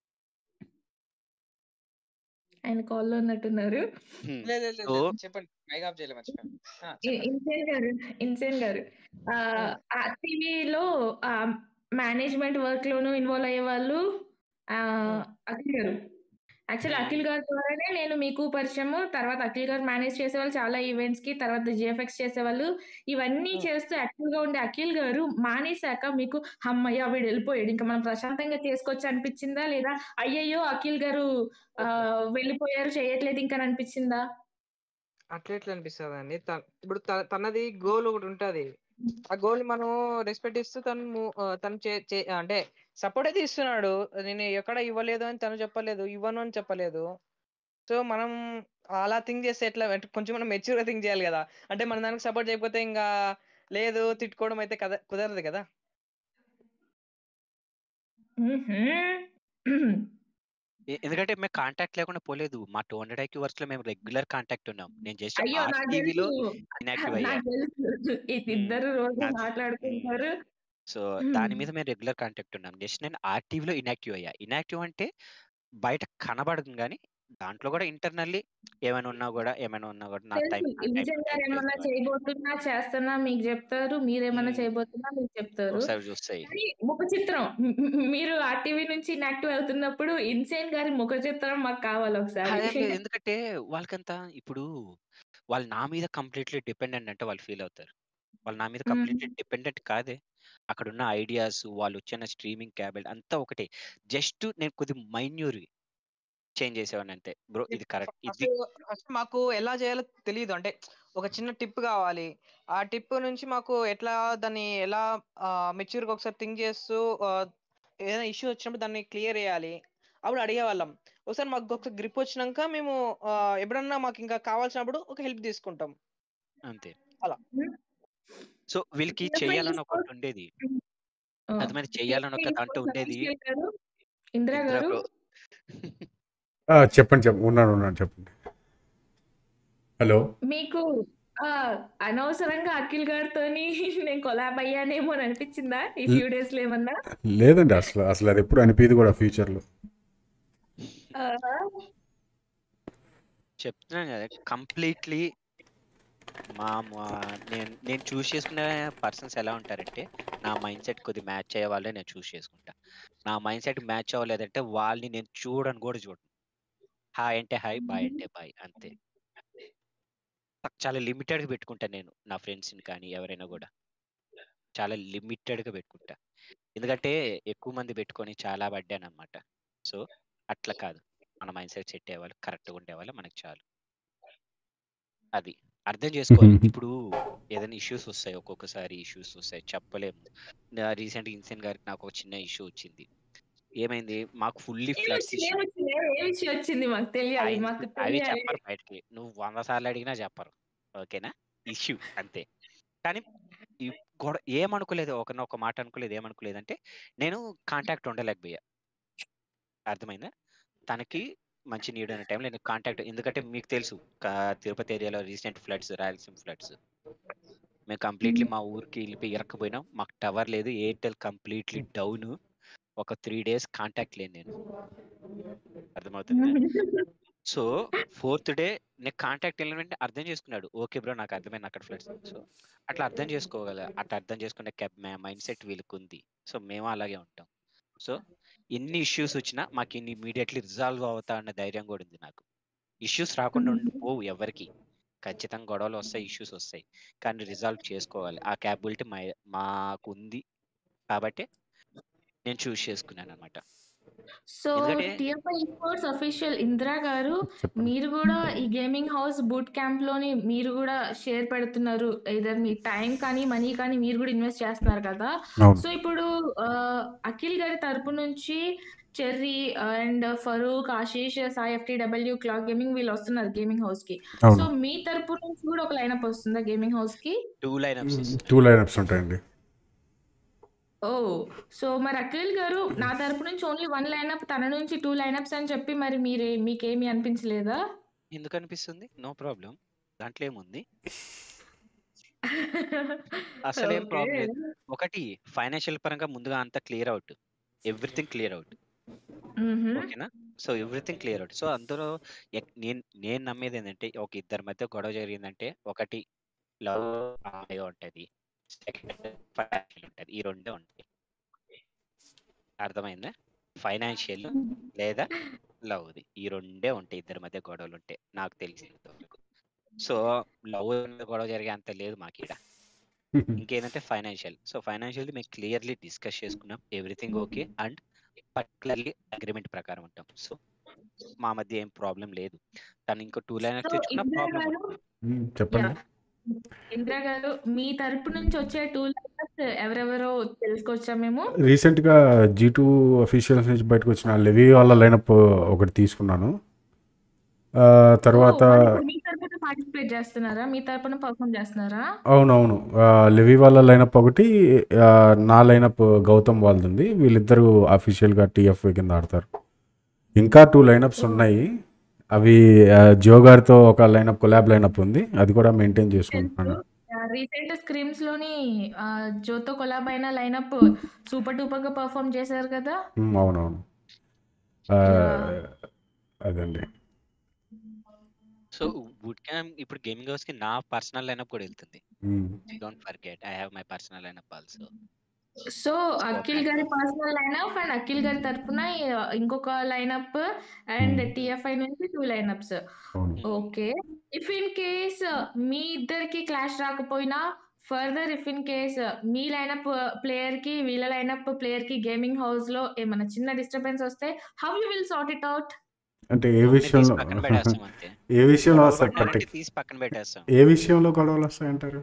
ఆయన కాల్‌లో ఉన్నట్టున్నారు. లేదు. సో చెప్పండి. మైక్ ఆఫ్ చేయలే మర్చిపోయాను. చెప్పండి. ఇన్సేన్ గారు టీవీలో మేనేజ్మెంట్ వర్క్‌లోనూ ఇన్వాల్వ్ అయ్యేవాళ్ళు అఖిల్ గారు. యాక్చువల్లీ అఖిల్ గారి ద్వారానే నేను మీకు పరిచయము. తర్వాత అఖిల్ గారు మేనేజ్ చేసేవాళ్ళు చాలా ఈవెంట్స్‌కి. తర్వాత జీఎఫ్ఎక్స్ చేసేవాళ్ళు. ఇవన్నీ చేస్తూ యాక్టివ్‌గా ఉండే అఖిల్ గారు మానేసాక మీకు హమ్మయ్య! వీడు వెళ్ళిపోయాడు. ఇంక మనం ప్రశాంతంగా చేసుకోవచ్చు అనిపించిందా? లేదా అయ్యయ్యో! అఖిల్ గారు వెళ్ళిపోయారు చేయట్లేదు ఇంకా అని అనిపించిందా? అట్లా అనిపిస్తదండి. ఇప్పుడు తనది గోల్ ఒకటి ఉంటది. ఆ గోల్ మనం రెస్పెక్ట్ ఇస్తూ తను అంటే సపోర్ట్ అయితే ఇస్తున్నాడు. నేను ఎక్కడ ఇవ్వలేదు అని తను చెప్పలేదు. ఇవ్వను అని చెప్పలేదు. సో మనం అలా థింక్ చేస్తే ఎట్లా అంటే కొంచెం మనం మెచ్యూర్‌గా థింక్ చేయాలి గదా! అంటే మన దానికి సపోర్ట్ చేయకపోతే ఇంగా లేదు తిట్టుకోవడం అయితే కుదరదు కదా! ఎందుకంటే మేము కాంటాక్ట్ లేకుండా పోలేదు. మా 200 IQ వర్క్స్‌లో మేము రెగ్యులర్ కాంటాక్ట్ ఉన్నాం. నేను జస్ట్ అయ్యో! నాకు ఆర్‌టీవీలో తెలుసు. ఇనాక్టివ్ అయ్యా. నాకు తెలుసు. ఇద్దరు రోజు నాది మాట్లాడుకుంటారు. సో, దాని మీద మేము రెగ్యులర్ కాంటాక్ట్ ఉన్నాం. జస్ట్ నేను ఆర్‌టీవీలో ఇనాక్టివ్ అయ్యా. ఇనాక్టివ్ అంటే బయట కనబడను గానీ, దాంట్లో గూడా ఇంటర్నల్లీ ఏమైనా ఉన్నా గూడా నా తెలుసు. టైం విజయ్ గారు ఏమన్నా చేసేవాడిని. చేయబోతున్నా, చేస్తున్నా మీకు జెప్తారు. మీరేమన్నా చేయబోతున్నా మీకు చెప్తారు. ఒకసారి చూస్తాయి. కానీ ముఖ చిత్రం మీరు ఆర్‌టీవీ నుంచి ఇనాక్టివ్ అవుతున్నప్పుడు ఇన్సేన్ గారి ముఖ చిత్రం మాకు కావాలి ఒకసారి. అదేం లేదు. ఎందుకంటే వాళ్ళకంతా ఇప్పుడు వాళ్ళు నా మీద కంప్లీట్‌లీ డిపెండెంట్ అంటే వాళ్ళు ఫీల్ అవుతారు. వాళ్ళు నా మీద కంప్లీట్‌లీ డిపెండెంట్ కాదే. అక్కడున్న ఐడియాస్, వాళ్ళొచ్చిన స్ట్రీమింగ్ క్యాబిల్ అంతా ఒకటే. జస్ట్ నేను కొద్దిగా మైన్యూర్‌వి చేంజ్ చేసేవాడిని అంతే. బ్రో ఇది కరెక్ట్. ఇది ఫస్ట్ మాకు ఎలా చేయాలో తెలీదు. అంటే ఒక చిన్న టిప్ కావాలి. ఆ టిప్ నుంచి మాకు దాన్ని ఎలా మెచ్యూర్‌గా ఒకసారి థింక్ చేస్తూ ఏదైనా ఇష్యూ వచ్చినప్పుడు దాన్ని క్లియర్ చేయాలి. అప్పుడు అడిగేవాళ్ళం. ఒకసారి మాకు ఒక గ్రిప్ వచ్చినంక మేము ఎప్పుడన్నా మాకు ఇంకా కావాల్సినప్పుడు ఒక హెల్ప్ తీసుకుంటాం. అంతే. అలా. సో, వీళ్ళకి చెయ్యాలని ఒకటి ఉండేది. అర్థమైంది. చెయ్యాలని ఒక దాంట్లో ఉండేది. ఇందిరా ఇందిరా గారు బ్రో. చెప్పండి. ఉన్నాను. చెప్పండి. హలో. మీకు అనవసరంగా అఖిల్ గారితోని నేను కొలాబ్ అయ్యానేమో అని అనిపించిందా ఈ ఫ్యూ డేస్‌లో ఏమన్నా? లేదండి. అసలు అది ఎప్పుడు అనిపియదు కూడా ఫ్యూచర్‌లో. చెప్తున్నాను కదా! కంప్లీట్‌లీ మా మా నేను చూజ్ చేసుకునే పర్సన్స్ ఎలా ఉంటారంటే, నా మైండ్ సెట్ కొద్దిగా మ్యాచ్ అయ్యే వాళ్ళే నేను చూజ్ చేసుకుంటా. నా మైండ్ సెట్ మ్యాచ్ అవ్వలేదంటే వాళ్ళని నేను చూడను కూడా చూడను. హాయ్ అంటే హాయ్, బాయ్ అంటే బాయ్ అంతే. చాలా లిమిటెడ్‌గా పెట్టుకుంటా నేను నా ఫ్రెండ్స్‌ని కానీ ఎవరైనా గూడా. చాలా లిమిటెడ్‌గా పెట్టుకుంటా. ఎందుకంటే ఎక్కువ మంది పెట్టుకొని చాలా పడ్డానన్నమాట. సో, అట్లా కాదు. మన మైండ్ సెట్ సెట్ అయ్యేవాళ్ళు, కరెక్ట్‌గా ఉండేవాళ్ళు మనకు చాలు. అది. అర్థం చేసుకోవాలి. ఇప్పుడు ఏదైనా ఇష్యూస్ వస్తాయి. ఒక్కొక్కసారి ఇష్యూస్ వస్తాయి. చెప్పలేము. రీసెంట్‌గా ఇన్సెన్ గారికి నాకు ఒక చిన్న ఇష్యూ వచ్చింది. ఏమైంది? మాకు ఫుల్లీ ఫ్లడ్స్ ఇష్యూ. ఏ విషయం వచ్చింది మాకు తెలియాలి. మాకు అవి తెలియాలి. చెప్పరు బయటికి. నువ్వు 100 సార్లు అడిగినా చెప్పరు. ఓకేనా? ఇష్యూ అంతే. కానీ ఈ ఏమనుకోలేదు. ఒక మాట అనుకోలేదు. ఏమనుకోలేదంటే నేను కాంటాక్ట్ ఉండలేకపోయా. అర్థమైందా? తనకి మంచి నీడ్ అనే టైంలో నేను కాంటాక్ట్ ఎందుకంటే మీకు తెలుసు తిరుపతి ఏరియాలో రీసెంట్ ఫ్లడ్స్, రాయలసీమ ఫ్లడ్స్. మేము కంప్లీట్‌లీ మా ఊరికి ఇరక్కపోయినాం. మాకు టవర్ లేదు. Airtel completely down. ఒక 3 డేస్ కాంటాక్ట్ లేను నేను. అర్థమవుతుందా? సో, 4థ్ డే నేను కాంటాక్ట్ ఎలిమెంట్ అర్థం చేసుకున్నాడు. ఓకే బ్రో నాకు అర్థమైంది అక్కడ ఫ్లడ్స్. సో, అట్లా అర్థం చేసుకునే మైండ్ సెట్ వీళ్ళకుంది. సో, మేము అలాగే ఉంటాం. సో, ఎన్ని ఇష్యూస్ వచ్చినా మాకు ఇమ్మీడియేట్‌లీ రిజాల్వ్ అవుతా అన్న ధైర్యం కూడా ఉంది నాకు. ఇష్యూస్ రాకుండా పోవు ఎవ్వరికీ. ఖచ్చితంగా గొడవలు వస్తాయి, ఇష్యూస్ వస్తాయి. కానీ రిజాల్వ్ చేసుకోవాలి. ఆ క్యాపబిలిటీ మాకుంది. కాబట్టే నేను చూజ్ చేసుకున్నానన్నమాట. సో, ఎందుకంటే టీఎఫ్ఐ స్పోర్ట్స్ అఫీషియల్ ఇందిరా గారు మీరు గూడా ఈ గేమింగ్ హౌస్ బూట్ క్యాంప్‌లోని మీరు గూడా షేర్ పెడుతున్నారు. ఎయిదర్ మీ టైం కానీ, మనీ కానీ మీరు గూడా ఇన్వెస్ట్ చేస్తున్నారు కదా! అవును. సో, ఇప్పుడు అఖిల్ గారి తరపు నుంచి Cherry and Farooq, Ashish, Sai FTW, Clock Gaming వీళ్ళు వస్తున్నారు గేమింగ్ హౌస్‌కి. సో, అవును. మీ తరపు నుంచి కూడా ఒక లైనప్ వస్తుందా గేమింగ్ హౌస్‌కి? 2 లైనప్స్ ఇస్తున్నారు. 2 లైనప్స్ ఉంటాయండి. ఓహ్! సో, మరి అఖిల్ గారు నా తరపు నుంచి ఓన్లీ 1 లైనప్ తన నుంచి 2 లైనప్స్ అని చెప్పి మరి మీకేమి అనిపించలేదా? ఎందుకు అనిపిస్తుంది? No problem. దాంట్లో ఏముంది? అసలేం ఓకే. ప్రాబ్లమ్ లేదు. ఒకటి ఫైనాన్షియల్ పరంగా ముందుగా అంతా clear out. Everything clear out. హుహు. ఓకేనా? So, everything clear out. So, అందులో నేను నమ్మేదేంటంటే ఒక ఇద్దరి మధ్య గొడవ జరిగిందంటే ఒకటి లవ్ ఉంటది. సెకండ్ ఫైనాన్షియల్ ఉంటది. ఈ రెండే ఉంటాయి. అర్థమైందా? ఫైనాన్షియల్ లేదా లవ్ది. ఈ రెండే ఉంటాయి ఇద్దరి మధ్య గొడవలు ఉంటాయి నాకు తెలిసినంత వరకు. సో లవ్ గొడవ జరిగే అంత లేదు మాకు ఈడ. ఇంకేంటంటే ఫైనాన్షియల్. సో ఫైనాన్షియల్ది మేము క్లియర్లీ డిస్కస్ చేసుకున్నాం, everything okay and particularly agreement ప్రకారం ఉంటాం. సో మా మధ్య ఏం ప్రాబ్లం లేదు. తను ఇంకో 2 లైనర్స్ సో తెచ్చుకున్న ఇందిరా ప్రాబ్లం గారు చెప్పండి. ఇందిరా గారు మీ తరపు నుంచి వచ్చే 2 లైనర్స్ ఎవరెవరో తెలుసుకోవచ్చా మేము? రీసెంట్గా G2 అఫీషియల్స్ నుంచి బయటకు వచ్చిన లెవీ వాళ్ళ లైనప్ ఒకటి తీసుకున్నాను. తర్వాత వాళ్ళు ఇప్పుడు మీ తరపున పార్టిసిపేట్ చేస్తున్నారా? మీ తరపున పర్ఫామ్ చేస్తున్నారా? అవునవును, లెవీ వాళ్ళ లైనప్ ఒకటి, నా లైనప్ గౌతమ్ వాళ్ళది ఉంది. వీళ్ళిద్దరూ అఫీషియల్గా TFA కింద ఆడతారు. ఇంకా 2 లైనప్స్ ఉన్నాయి. అవి జియో గారితో ఒక లైనప్, కొలాబ్ లైనప్ ఉంది, అది కూడా మెయింటైన్ చేసుకుంటున్నాను. రీసెంట్ స్క్రీమ్స్ లోని జోతో కొలాబ్ అయిన లైనప్ సూపర్ డూపర్ గా పర్ఫామ్ చేశారు కదా. అవునవును, అదండి. సో బూట్ క్యాంప్ ఇప్పుడు గేమింగ్ హౌస్ కి నా పర్సనల్ లైనప్ కూడా వెళ్తుంది. Don't forget I have my personal lineup also. So Akhil గారి పర్సనల్ లైనప్ అండ్ అఖిల్ గారి తరపున ఇంకొక లైనప్ అండ్ TFI నుంచి 2 lineups. Okay, if in case మీ ఇద్దరికి క్లాష్ రాకపోయినా ఫర్దర్ ఇఫ్ ఇన్ కేస్ మీ లైనప్ ప్లేయర్ కి వీళ్ళ లైనప్ ప్లేయర్ కి గేమింగ్ హౌస్ లో ఏమైనా చిన్న డిస్టర్బెన్స్ వస్తే how you will sort it out? అంటే ఏ విషయంలో పక్కన పెట్టేస్తాం అంతే. ఏ విషయంలో గొడవ వస్తాయి? పడ్డారంటే తీసి పక్కన పెట్టేస్తాం. ఏ విషయంలో గొడవలు వస్తాయంటారు?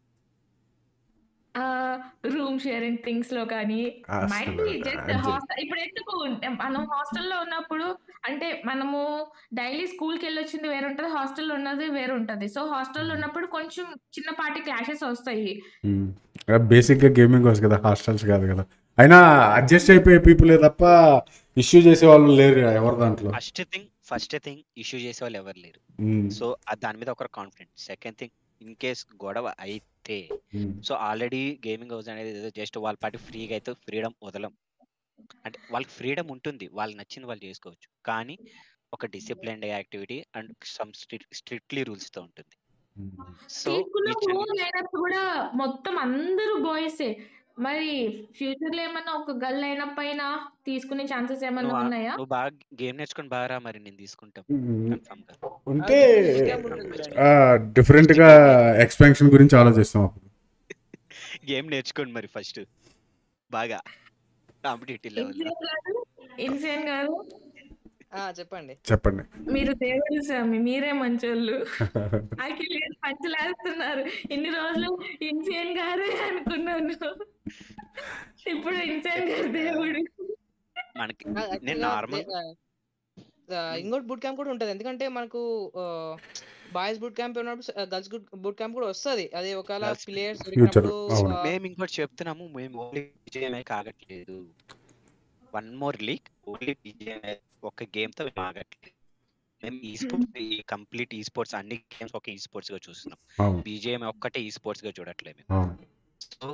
రూమ్ షేరింగ్ థింగ్స్ లో కానీ మైట్ బి జస్ట్ హాస్టల్. ఇప్పుడు ఎందుకు మనం హాస్టల్లో ఉన్నప్పుడు అంటే మనము డైలీ స్కూల్కి వెళ్ళొచ్చింది వేరు ఉంటుంది, హాస్టల్లో ఉన్నది వేరు ఉంటుంది. సో హాస్టల్లో ఉన్నప్పుడు కొంచెం చిన్నపాటి క్లాషెస్ వస్తాయి. బేసిక్గా గేమింగ్ హౌస్ కదా, హాస్టల్స్ కాదు కదా. అయినా అడ్జస్ట్ అయిపోయే పీపులే తప్ప ఇష్యూ చేసే వాళ్ళు లేరు ఎవరి దాంట్లో. ఫస్ట్ థింగ్ ఇష్యూ చేసే వాళ్ళు ఎవరు లేరు. సో దాని మీద ఒకరు confident. Second thing, in case గొడవ అయితే సో ఆల్రెడీ గేమింగ్ హౌస్ అనేది జస్ట్ వాళ్ళ పాటి ఫ్రీగా అయితే ఫ్రీడమ్ వదలం. అంటే వాళ్ళకి ఫ్రీడమ్ ఉంటుంది, వాళ్ళకి నచ్చింది వాళ్ళు చేసుకోవచ్చు, కానీ ఒక disciplined activity and some strictly rules తో ఉంటుంది. సో కూడా మొత్తం అందరూ బాయ్సే. మరి ఫ్యూచర్ లో ఏమన్నా ఒక గర్ల్ లైనప్ పైన తీసుకునే ఛాన్సెస్ ఏమన్నా ఉన్నాయా? నువ్వు బాగా గేమ్ నేర్చుకొని బాగా మరి నేను తీసుకుంటాం కన్ఫర్మ్ గా. ఉంటే డిఫరెంట్ గా ఎక్స్పాన్షన్ గురించి ఆలోచిస్తాం. గేమ్ నేర్చుకోండి మరి ఫస్ట్ బాగా కాంపిటేటివ్ లెవెల్ లో. ఇన్సేన్ గారు చెప్పండి. మీరు దేవుడు స్వామి, మీరే మంచోళ్ళు. అఖిల్ పంచలేస్తున్నారు. ఇన్ని రోజులు ఇన్సేన్ గారే అనుకున్నాను, ఇప్పుడు ఇన్సేన్ గారు దేవుడు. మనకి నేను నార్మల్ ఇంకోటి బూట్ క్యాంప్ కూడా ఉంటది. ఎందుకంటే మనకు బాయ్స్ బూట్ క్యాంప్ ఉన్నప్పుడు గర్ల్స్ బూట్ క్యాంప్ కూడా వస్తుంది. అది ఒకవేళ ప్లేయర్స్ మేము ఇంకోటి చెప్తున్నాము, మేము ఓన్లీ BGMI కాగట్లేదు. One more leak, only BGMI ఒక గేమ్ తో ఆగట్లేదు. మేము ఈ స్పోర్ట్స్, ఈ కంప్లీట్ ఈ స్పోర్ట్స్ అన్ని గేమ్స్ ఒక ఈ స్పోర్ట్స్ గా చూస్తున్నాం. BGMI ఒక్కటే ఈ స్పోర్ట్స్ గా చూడట్లేదు మేము. సో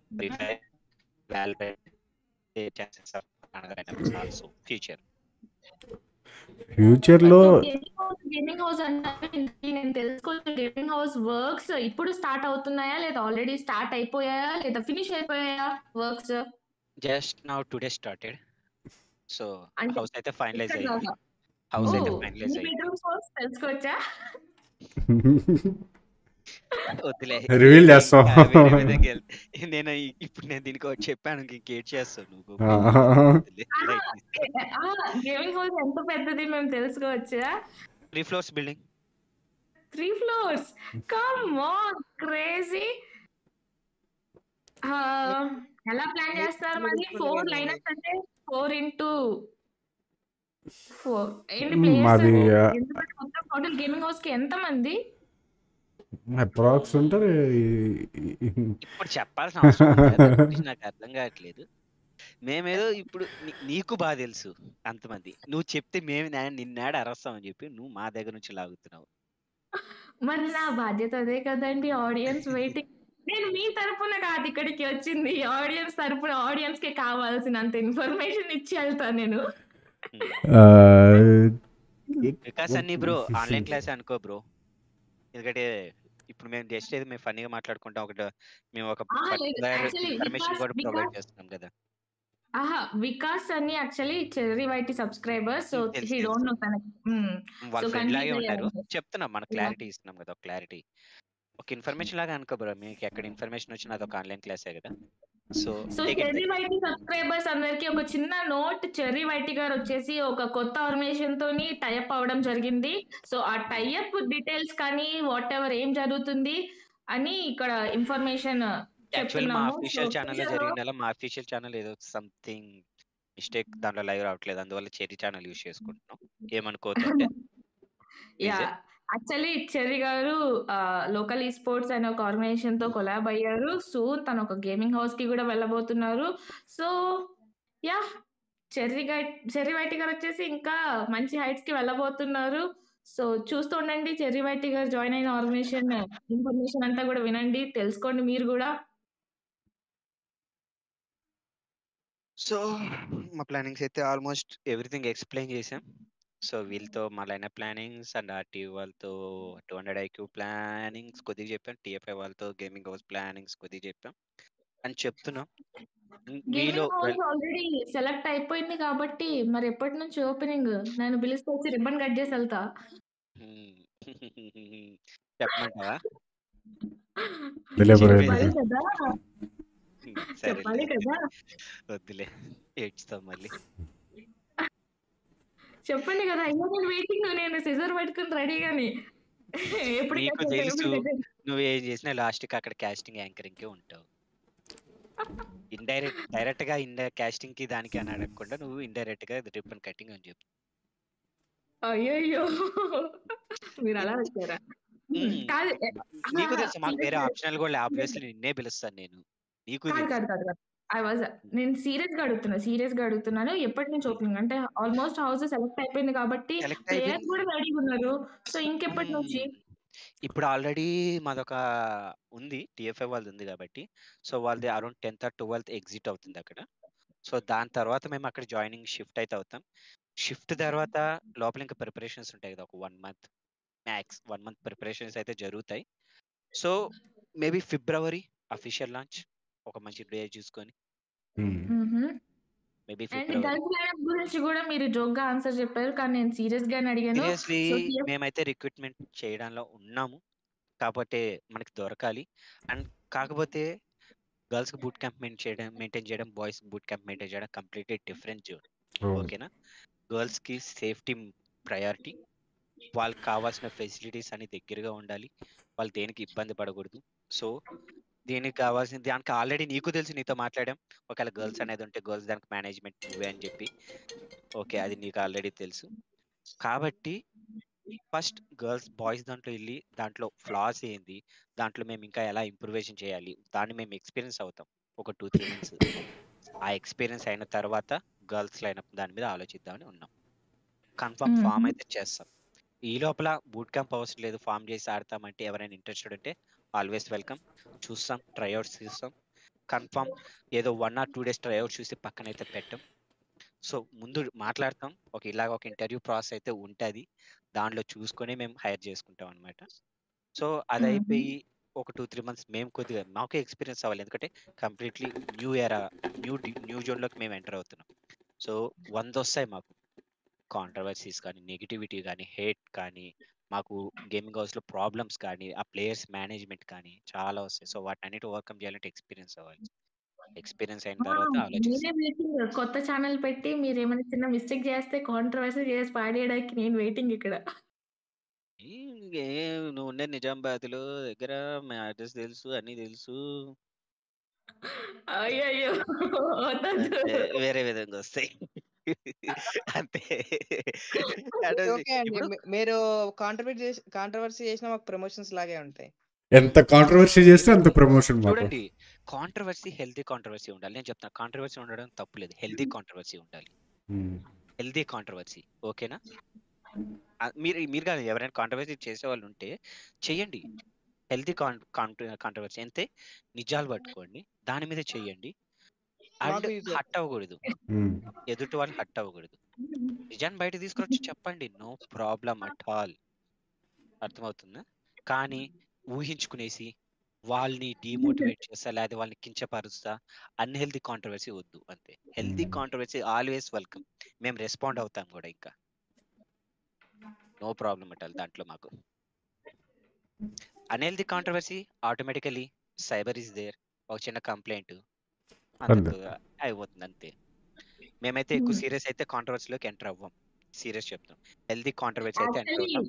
ఫ్యూచర్ లో గేమింగ్ హౌస్ అంటే నేను తెలుసుకోవచ్చు. గేమింగ్ హౌస్ వర్క్స్ ఇప్పుడు స్టార్ట్ అవుతున్నాయా లేదా ఆల్రెడీ స్టార్ట్ అయిపోయాయా లేదా ఫినిష్ అయిపోయాయా works? Just now today started. So house అయితే ఫైనలైజ్ అయ్యింది. హౌస్ అయితే ఫైనలైజ్ అయ్యింది. తెలుసుకోవచ్చా? వద్దులే, రివీల్ చేస్తాం. నేను ఇప్పుడు నేను దీనికి చెప్పాను, ఇంకేట్ చేస్తాను నువ్వు. గేమింగ్ హౌస్ ఎంత పెద్దది మేము తెలుసుకోవచ్చా? 3 floors building. 3 floors, come on, crazy. ఎలా ప్లాన్ చేస్తారు మరి? 4 లైనప్స్ అంటే 4 into 4 ఏంటి ప్లేయర్స్? ఎందుకంటే మొత్తం టోటల్ గేమింగ్ హౌస్ కి ఎంత మంది అప్రాక్స్ ఉంటారు? ఇప్పుడు చెప్పాల్సిన అవసరం లేదు, నాకు అర్థం కావట్లేదు. మేమేదో ఇప్పుడు నీకు బాగా తెలుసు అంతమంది, నువ్వు చెప్తే మేము నిన్నాడు అరస్తామని చెప్పి నువ్వు మా దగ్గర నుంచి లాగుతున్నావు. మరి నా బాధ్యత అదే కదండి. Audience waiting. నేను మీ తరపున కాదు ఇక్కడికి వచ్చింది, ఆడియన్స్ తరపున. ఆడియన్స్ కి కావాల్సినంత ఇన్ఫర్మేషన్ ఇచ్చి వెళ్తా నేను. వికాస్ అన్ని బ్రో ఆన్లైన్ క్లాస్ అనుకో బ్రో. ఎందుకంటే ఇప్పుడు మేము జస్ట్ ఏదో మేము ఫన్నీగా మాట్లాడుకుంటాం, ఒకటి మేము ఒక పర్టికులర్ ఇన్ఫర్మేషన్ కూడా ప్రొవైడ్ చేస్తున్నాం కదా. ఆహా! వికాస్ అని actually Cherry YT subscriber. So తెలుసు హి తెలుసు డోంట్ నో తనకి. వాళ్ళ సో ఫ్రెండ్ లాగే కన్‌ఫ్యూజ్ ఉంటారు. అయ్యారు. చెప్తున్నాం, మన యాహ్! క్లారిటీ ఇస్తున్నాం కదా, ఒక క్లారిటీ. ఒక ఇన్ఫర్మేషన్ లాగా అనుకో బ్రో, మీకు ఎక్కడ ఇన్ఫర్మేషన్ వచ్చినా అదొక ఆన్లైన్ క్లాసే కదా. So so take it Cherry that. YT subscribers అందరికి ఒక చిన్న నోట్. చెర్రీ వైటీ గారు వచ్చేసి ఒక కొత్త ఆర్గనైజేషన్ తోని టైఅప్ అవ్వడం జరిగింది. సో ఆ టైఅప్ డీటెయిల్స్ కానీ వాట్ ఎవర్ ఏం జరుగుతుంది అని ఇక్కడ ఇన్ఫర్మేషన్ యాక్చువల్ మా చెప్తున్నాము. సో అఫీషియల్ ఛానల్లో ఫ్యూచర్ లో జరిగిందలా, మా అఫీషియల్ ఛానల్ ఏదో సంథింగ్ మిస్టేక్, దాంట్లో లైవ్ రావట్లేదు, అందువల్ల చెర్రీ ఛానల్ యూస్ చేసుకుంటున్నాం. ఏమనుకోవద్దంటే ప్లీజ్. యాహ్! యాక్చువల్లీ చెర్రీ గారు లోకల్ ఈస్పోర్ట్స్ అనే ఒక ఆర్గనైజేషన్ తో కొలాబ్ అయ్యారు. సూన్ తను ఒక గేమింగ్ హౌస్ కి కూడా వెళ్ళబోతున్నారు. So yeah! చెర్రీ వైటీ గారు వచ్చేసి ఇంకా మంచి హైట్స్ కి వెళ్ళబోతున్నారు. సో చూస్తూ ఉండండి. చెర్రీ వైటీ గారు జాయిన్ అయిన ఆర్గనైజేషన్ ఇన్ఫర్మేషన్ అంతా కూడా వినండి, తెలుసుకోండి మీరు కూడా. సో మా ప్లానింగ్స్ అయితే ఆల్మోస్ట్ ఎవ్రీథింగ్ ఎక్స్ప్లెయిన్ చేసాం. సో వీళ్ళతో మా లైన్ ప్లానింగ్స్ అండ్ ఆర్టీయూ వాళ్ళతో 200 IQ ప్లానింగ్స్ కొద్దిగా చెప్పాం. TFI వాళ్ళతో గేమింగ్ హౌస్ ప్లానింగ్స్ కొద్దిగా చెప్పాం అని చెప్తున్నాం. మీలో గేమింగ్ హౌస్ ఆల్రెడీ సెలెక్ట్ అయిపోయింది కాబట్టి మరి ఎప్పటి నుంచి ఓపెనింగ్? నన్ను పిలిస్తే వచ్చి రిబ్బన్ కట్ చేసి వెళ్తా. చెప్పమంటావా? చెప్పాలి కదా, సరే చెప్పాలి కదా. వద్దులే, ఏడ్చుతాం మళ్ళీ. చెప్పండి కదా, అయ్యో నేను వెయిటింగ్, నేను సిజర్ పట్టుకుని రెడీగాని. ఎప్పుడు నీకు కట్టేస్తా, తెలుసు, ఎప్పుడు కట్టేస్తా. నువ్వేం చేసినా లాస్ట్కి అక్కడ కాస్టింగ్ యాంకరింగ్కే ఉంటావు. డైరెక్ట్ గా కాస్టింగ్ కి దానికి అని అడగకుండా నువ్వు ఇండైరెక్ట్ గా రిబ్బన్ కటింగ్ అని చెప్పు. అయ్యయ్యో మీరు అలా వచ్చారా? కాదు నీకు తెలుసు, మాకు వేరే ఆప్షనల్ కూడా ఆబ్వియస్లీ నిన్నే పిలుస్తాను నేను. నీకు కాదు తెలుసు. కాదు కాదు నేను సీరియస్ గా అడుగుతున్నాను. ఎప్పటి నుంచి ఓపెనింగ్ అంటే ఆల్మోస్ట్ హౌస్ సెలెక్ట్ అయిపోయింది కాబట్టి సెలెక్ట్ ప్లేయర్స్ అయిపోయింది. కూడా రెడీగా ఉన్నారు. సో ఇంకెప్పటి నుంచి? ఇప్పుడు ఆల్రెడీ మాదొక ఉంది, TFI వాళ్ళది ఉంది కాబట్టి. సో వాళ్ళది around 10th or 12th exit అవుతుంది అక్కడ. సో దాని తర్వాత మేము అక్కడ జాయినింగ్ షిఫ్ట్ అయితే అవుతాం. షిఫ్ట్ తర్వాత లోపల ఇంకా ప్రిపరేషన్స్ ఉంటాయి కదా, ఒక 1 month మ్యాక్స్ 1 month ప్రిపరేషన్స్ అయితే జరుగుతాయి. So maybe February official launch, ఒక మంచి డే చూసుకొని maybe and February. Girls lineup గురించి కూడా మీరు జోక్ గా ఆన్సర్ చెప్పారు, కానీ నేను సీరియస్ గానే అడిగాను. సీరియస్లీ సో మేమైతే రిక్రూట్మెంట్ చేయడంలో ఉన్నాము, కాకపోతే మనకి దొరకాలి. అండ్ కాకపోతే గర్ల్స్ కి బూట్ క్యాంప్ మెయింటైన్ చేయడం, బాయ్స్ బూట్ క్యాంప్ మెయింటైన్ చేయడం కంప్లీట్లీ డిఫరెంట్ జోన్. ఓకేనా? గర్ల్స్ కి సేఫ్టీ ప్రయారిటీ, వాళ్ళకి కావాల్సిన ఫెసిలిటీస్ అన్ని దగ్గరగా ఉండాలి, వాళ్ళు దేనికి ఇబ్బంది పడకూడదు. సో దీనికి కావాల్సిన దానికి ఆల్రెడీ నీకు తెలుసు, నీతో మాట్లాడాం. ఒకవేళ గర్ల్స్ అనేది ఉంటే గర్ల్స్ దానికి మేనేజ్మెంట్ నువ్వే అని చెప్పి. ఓకే, అది నీకు ఆల్రెడీ తెలుసు. కాబట్టి ఫస్ట్ గర్ల్స్ బాయ్స్ దాంట్లో వెళ్ళి దాంట్లో ఫ్లాస్ ఏంది, దాంట్లో మేము ఇంకా ఎలా ఇంప్రూవేషన్ చేయాలి, దాన్ని మేము ఎక్స్పీరియన్స్ అవుతాం ఒక 2-3 months. ఆ ఎక్స్పీరియన్స్ అయిన తర్వాత గర్ల్స్ లైనప్ దాని మీద ఆలోచిద్దామని ఉన్నాం. కన్ఫర్మ్ ఫామ్ అయితే చేస్తాం. ఈ లోపల బూట్ క్యాంప్ అవసరం లేదు, ఫామ్ చేసి ఆడతామంటే ఎవరైనా ఇంట్రెస్టెడ్ ఉంటే ఆల్వేస్ వెల్కమ్. చూస్తాం, ట్రైఅవుట్స్ చూస్తాం. కన్ఫర్మ్ ఏదో 1 or 2 days ట్రైఅవుట్స్ చూసి పక్కనైతే పెట్టాం. సో ముందు మాట్లాడతాం, ఇలాగ ఒక ఇంటర్వ్యూ ప్రాసెస్ అయితే ఉంటుంది, దాంట్లో చూసుకొని మేము హైర్ చేసుకుంటాం అనమాట. సో అది అయిపోయి ఒక 2-3 months మేము కొద్దిగా మాకే ఎక్స్పీరియన్స్ అవ్వాలి, ఎందుకంటే కంప్లీట్లీ న్యూ ఎరా, న్యూ జోన్లోకి మేము ఎంటర్ అవుతున్నాం. సో 100 వస్తాయి మాకు, కాంట్రవర్సీస్ కానీ, నెగిటివిటీ కానీ, హేట్ కానీ, మాకు గేమింగ్ హౌస్లో ప్రాబ్లమ్స్ కానీ, ఆ ప్లేయర్స్ మేనేజ్మెంట్ కానీ చాలా వస్తాయి. సో వాటన్నిటి ఓవర్కమ్ చేయాలంటే ఎక్స్పీరియన్స్ అవ్వాలి. ఎక్స్పీరియన్స్ అయిన తర్వాత నేనే ఆలోచిస్తాం. వెయిటింగ్, కొత్త ఛానల్ పెట్టి మీరు ఏమైనా చిన్న మిస్టేక్ చేస్తే కాంట్రవర్సీ చేసి పాడేయడానికి నేను వెయిటింగ్ ఇక్కడ. నువ్వు ఉండే నిజామాబాద్లో దగ్గర మా అడ్రస్ తెలుసు, అన్ని తెలుసు. అయ్యయ్యో వేరే విధంగా వస్తాయి అంతే. ఓకే అండి, మీరు కాంట్రవర్సీ చేసిన మాకు ప్రమోషన్స్ లాగే ఉంటాయి. ఎంత కాంట్రవర్సీ చేస్తే అంత ప్రమోషన్. చూడండి, కాంట్రవర్సీ హెల్తీ కాంట్రవర్సీ ఉండాలి. నేను చెప్తాను, కాంట్రవర్సీ ఉండడం తప్పులేదు, హెల్తీ కాంట్రవర్సీ ఉండాలి. హెల్తీ కాంట్రవర్సీ, ఓకేనా? మీరు కాదు, ఎవరైనా కాంట్రవర్సీ చేసే వాళ్ళు ఉంటే చెయ్యండి. హెల్తీ కాంట్రవర్సీ అంతే, నిజాలు పట్టుకోండి, దాని మీద చెయ్యండి. అండ్ హట్ అవ్వకూడదు, ఎదుటి వాళ్ళు హట్ అవ్వకూడదు. నిజాన్ని బయట తీసుకొచ్చి చెప్పండి, నో ప్రాబ్లం అట్ ఆల్. అర్థమవుతుందా? కానీ ఊహించుకునేసి వాళ్ళని డీమోటివేట్ చేస్తా లేదా వాళ్ళని కించపరుస్తా అన్హెల్దీ కాంట్రవర్సీ వద్దు అంతే. Healthy controversy always welcome. మేము రెస్పాండ్ అవుతాం కూడా, ఇంకా నో ప్రాబ్లం అట్ ఆల్ దాంట్లో మాకు. Unhealthy controversy automatically cyber is there, ఒక చిన్న కంప్లైంట్ అంతకు అయిపోతుంది అంతే. మేమైతే ఎక్కువ సీరియస్ అయితే కాంట్రవర్సీలోకి ఎంటర్ అవ్వం, సీరియస్ చెప్తాం. హెల్దీ కాంట్రవర్సీ అయితే ఎంటర్ అవుతాం.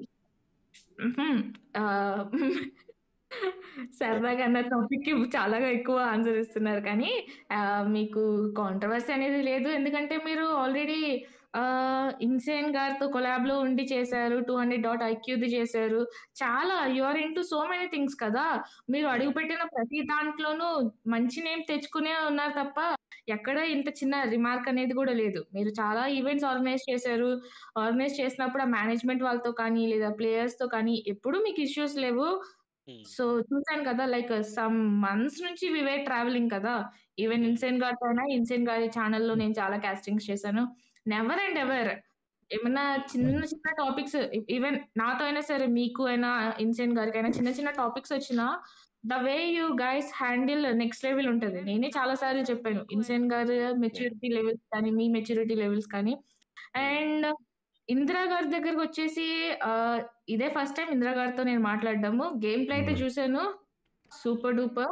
సరదాగా అన్న టాపిక్కి చాలా ఎక్కువ ఆన్సర్ ఇస్తున్నారు, కానీ మీకు కాంట్రవర్సీ అనేది లేదు. ఎందుకంటే మీరు ఆల్రెడీ ఇన్సేన్ గారితో కొలాబ్లో ఉండి చేశారు, 200.IQది చేశారు. చాలా you are into so many things కదా. మీరు అడుగుపెట్టిన ప్రతి దాంట్లోనూ మంచి నేమ్ తెచ్చుకునే ఉన్నారు తప్ప ఎక్కడ ఇంత చిన్న రిమార్క్ అనేది కూడా లేదు. మీరు చాలా ఈవెంట్స్ ఆర్గనైజ్ చేశారు. ఆర్గనైజ్ చేసినప్పుడు ఆ మేనేజ్మెంట్ వాళ్ళతో కానీ లేదా ప్లేయర్స్తో కానీ ఎప్పుడూ మీకు ఇష్యూస్ లేవు. సో చూసాను కదా, లైక్ సమ్ మంత్స్ నుంచి వి వేర్ ట్రావెలింగ్ కదా. ఈవెన్ ఇన్సేన్ గారితో అయినా, ఇన్సేన్ గారి ఛానల్లో నేను చాలా కాస్టింగ్స్ చేశాను. నెవర్ అండ్ ఎవర్ ఏమన్నా చిన్న చిన్న టాపిక్స్, ఈవెన్ నాతో అయినా సరే, మీకు అయినా ఇన్సేన్ గారికైనా చిన్న చిన్న టాపిక్స్ వచ్చినా the way you guys handle next level ఉంటుంది. నేనే చాలా సార్లు చెప్పాను, ఇన్సేన్ గారు మెచ్యూరిటీ లెవెల్స్ కానీ మీ మెచ్యూరిటీ లెవెల్స్ కానీ. అండ్ ఇందిరా గారి దగ్గరకు వచ్చేసి ఇదే ఫస్ట్ టైం ఇందిరా గారితో నేను మాట్లాడడము. గేమ్ ప్లే అయితే చూసాను, super duper.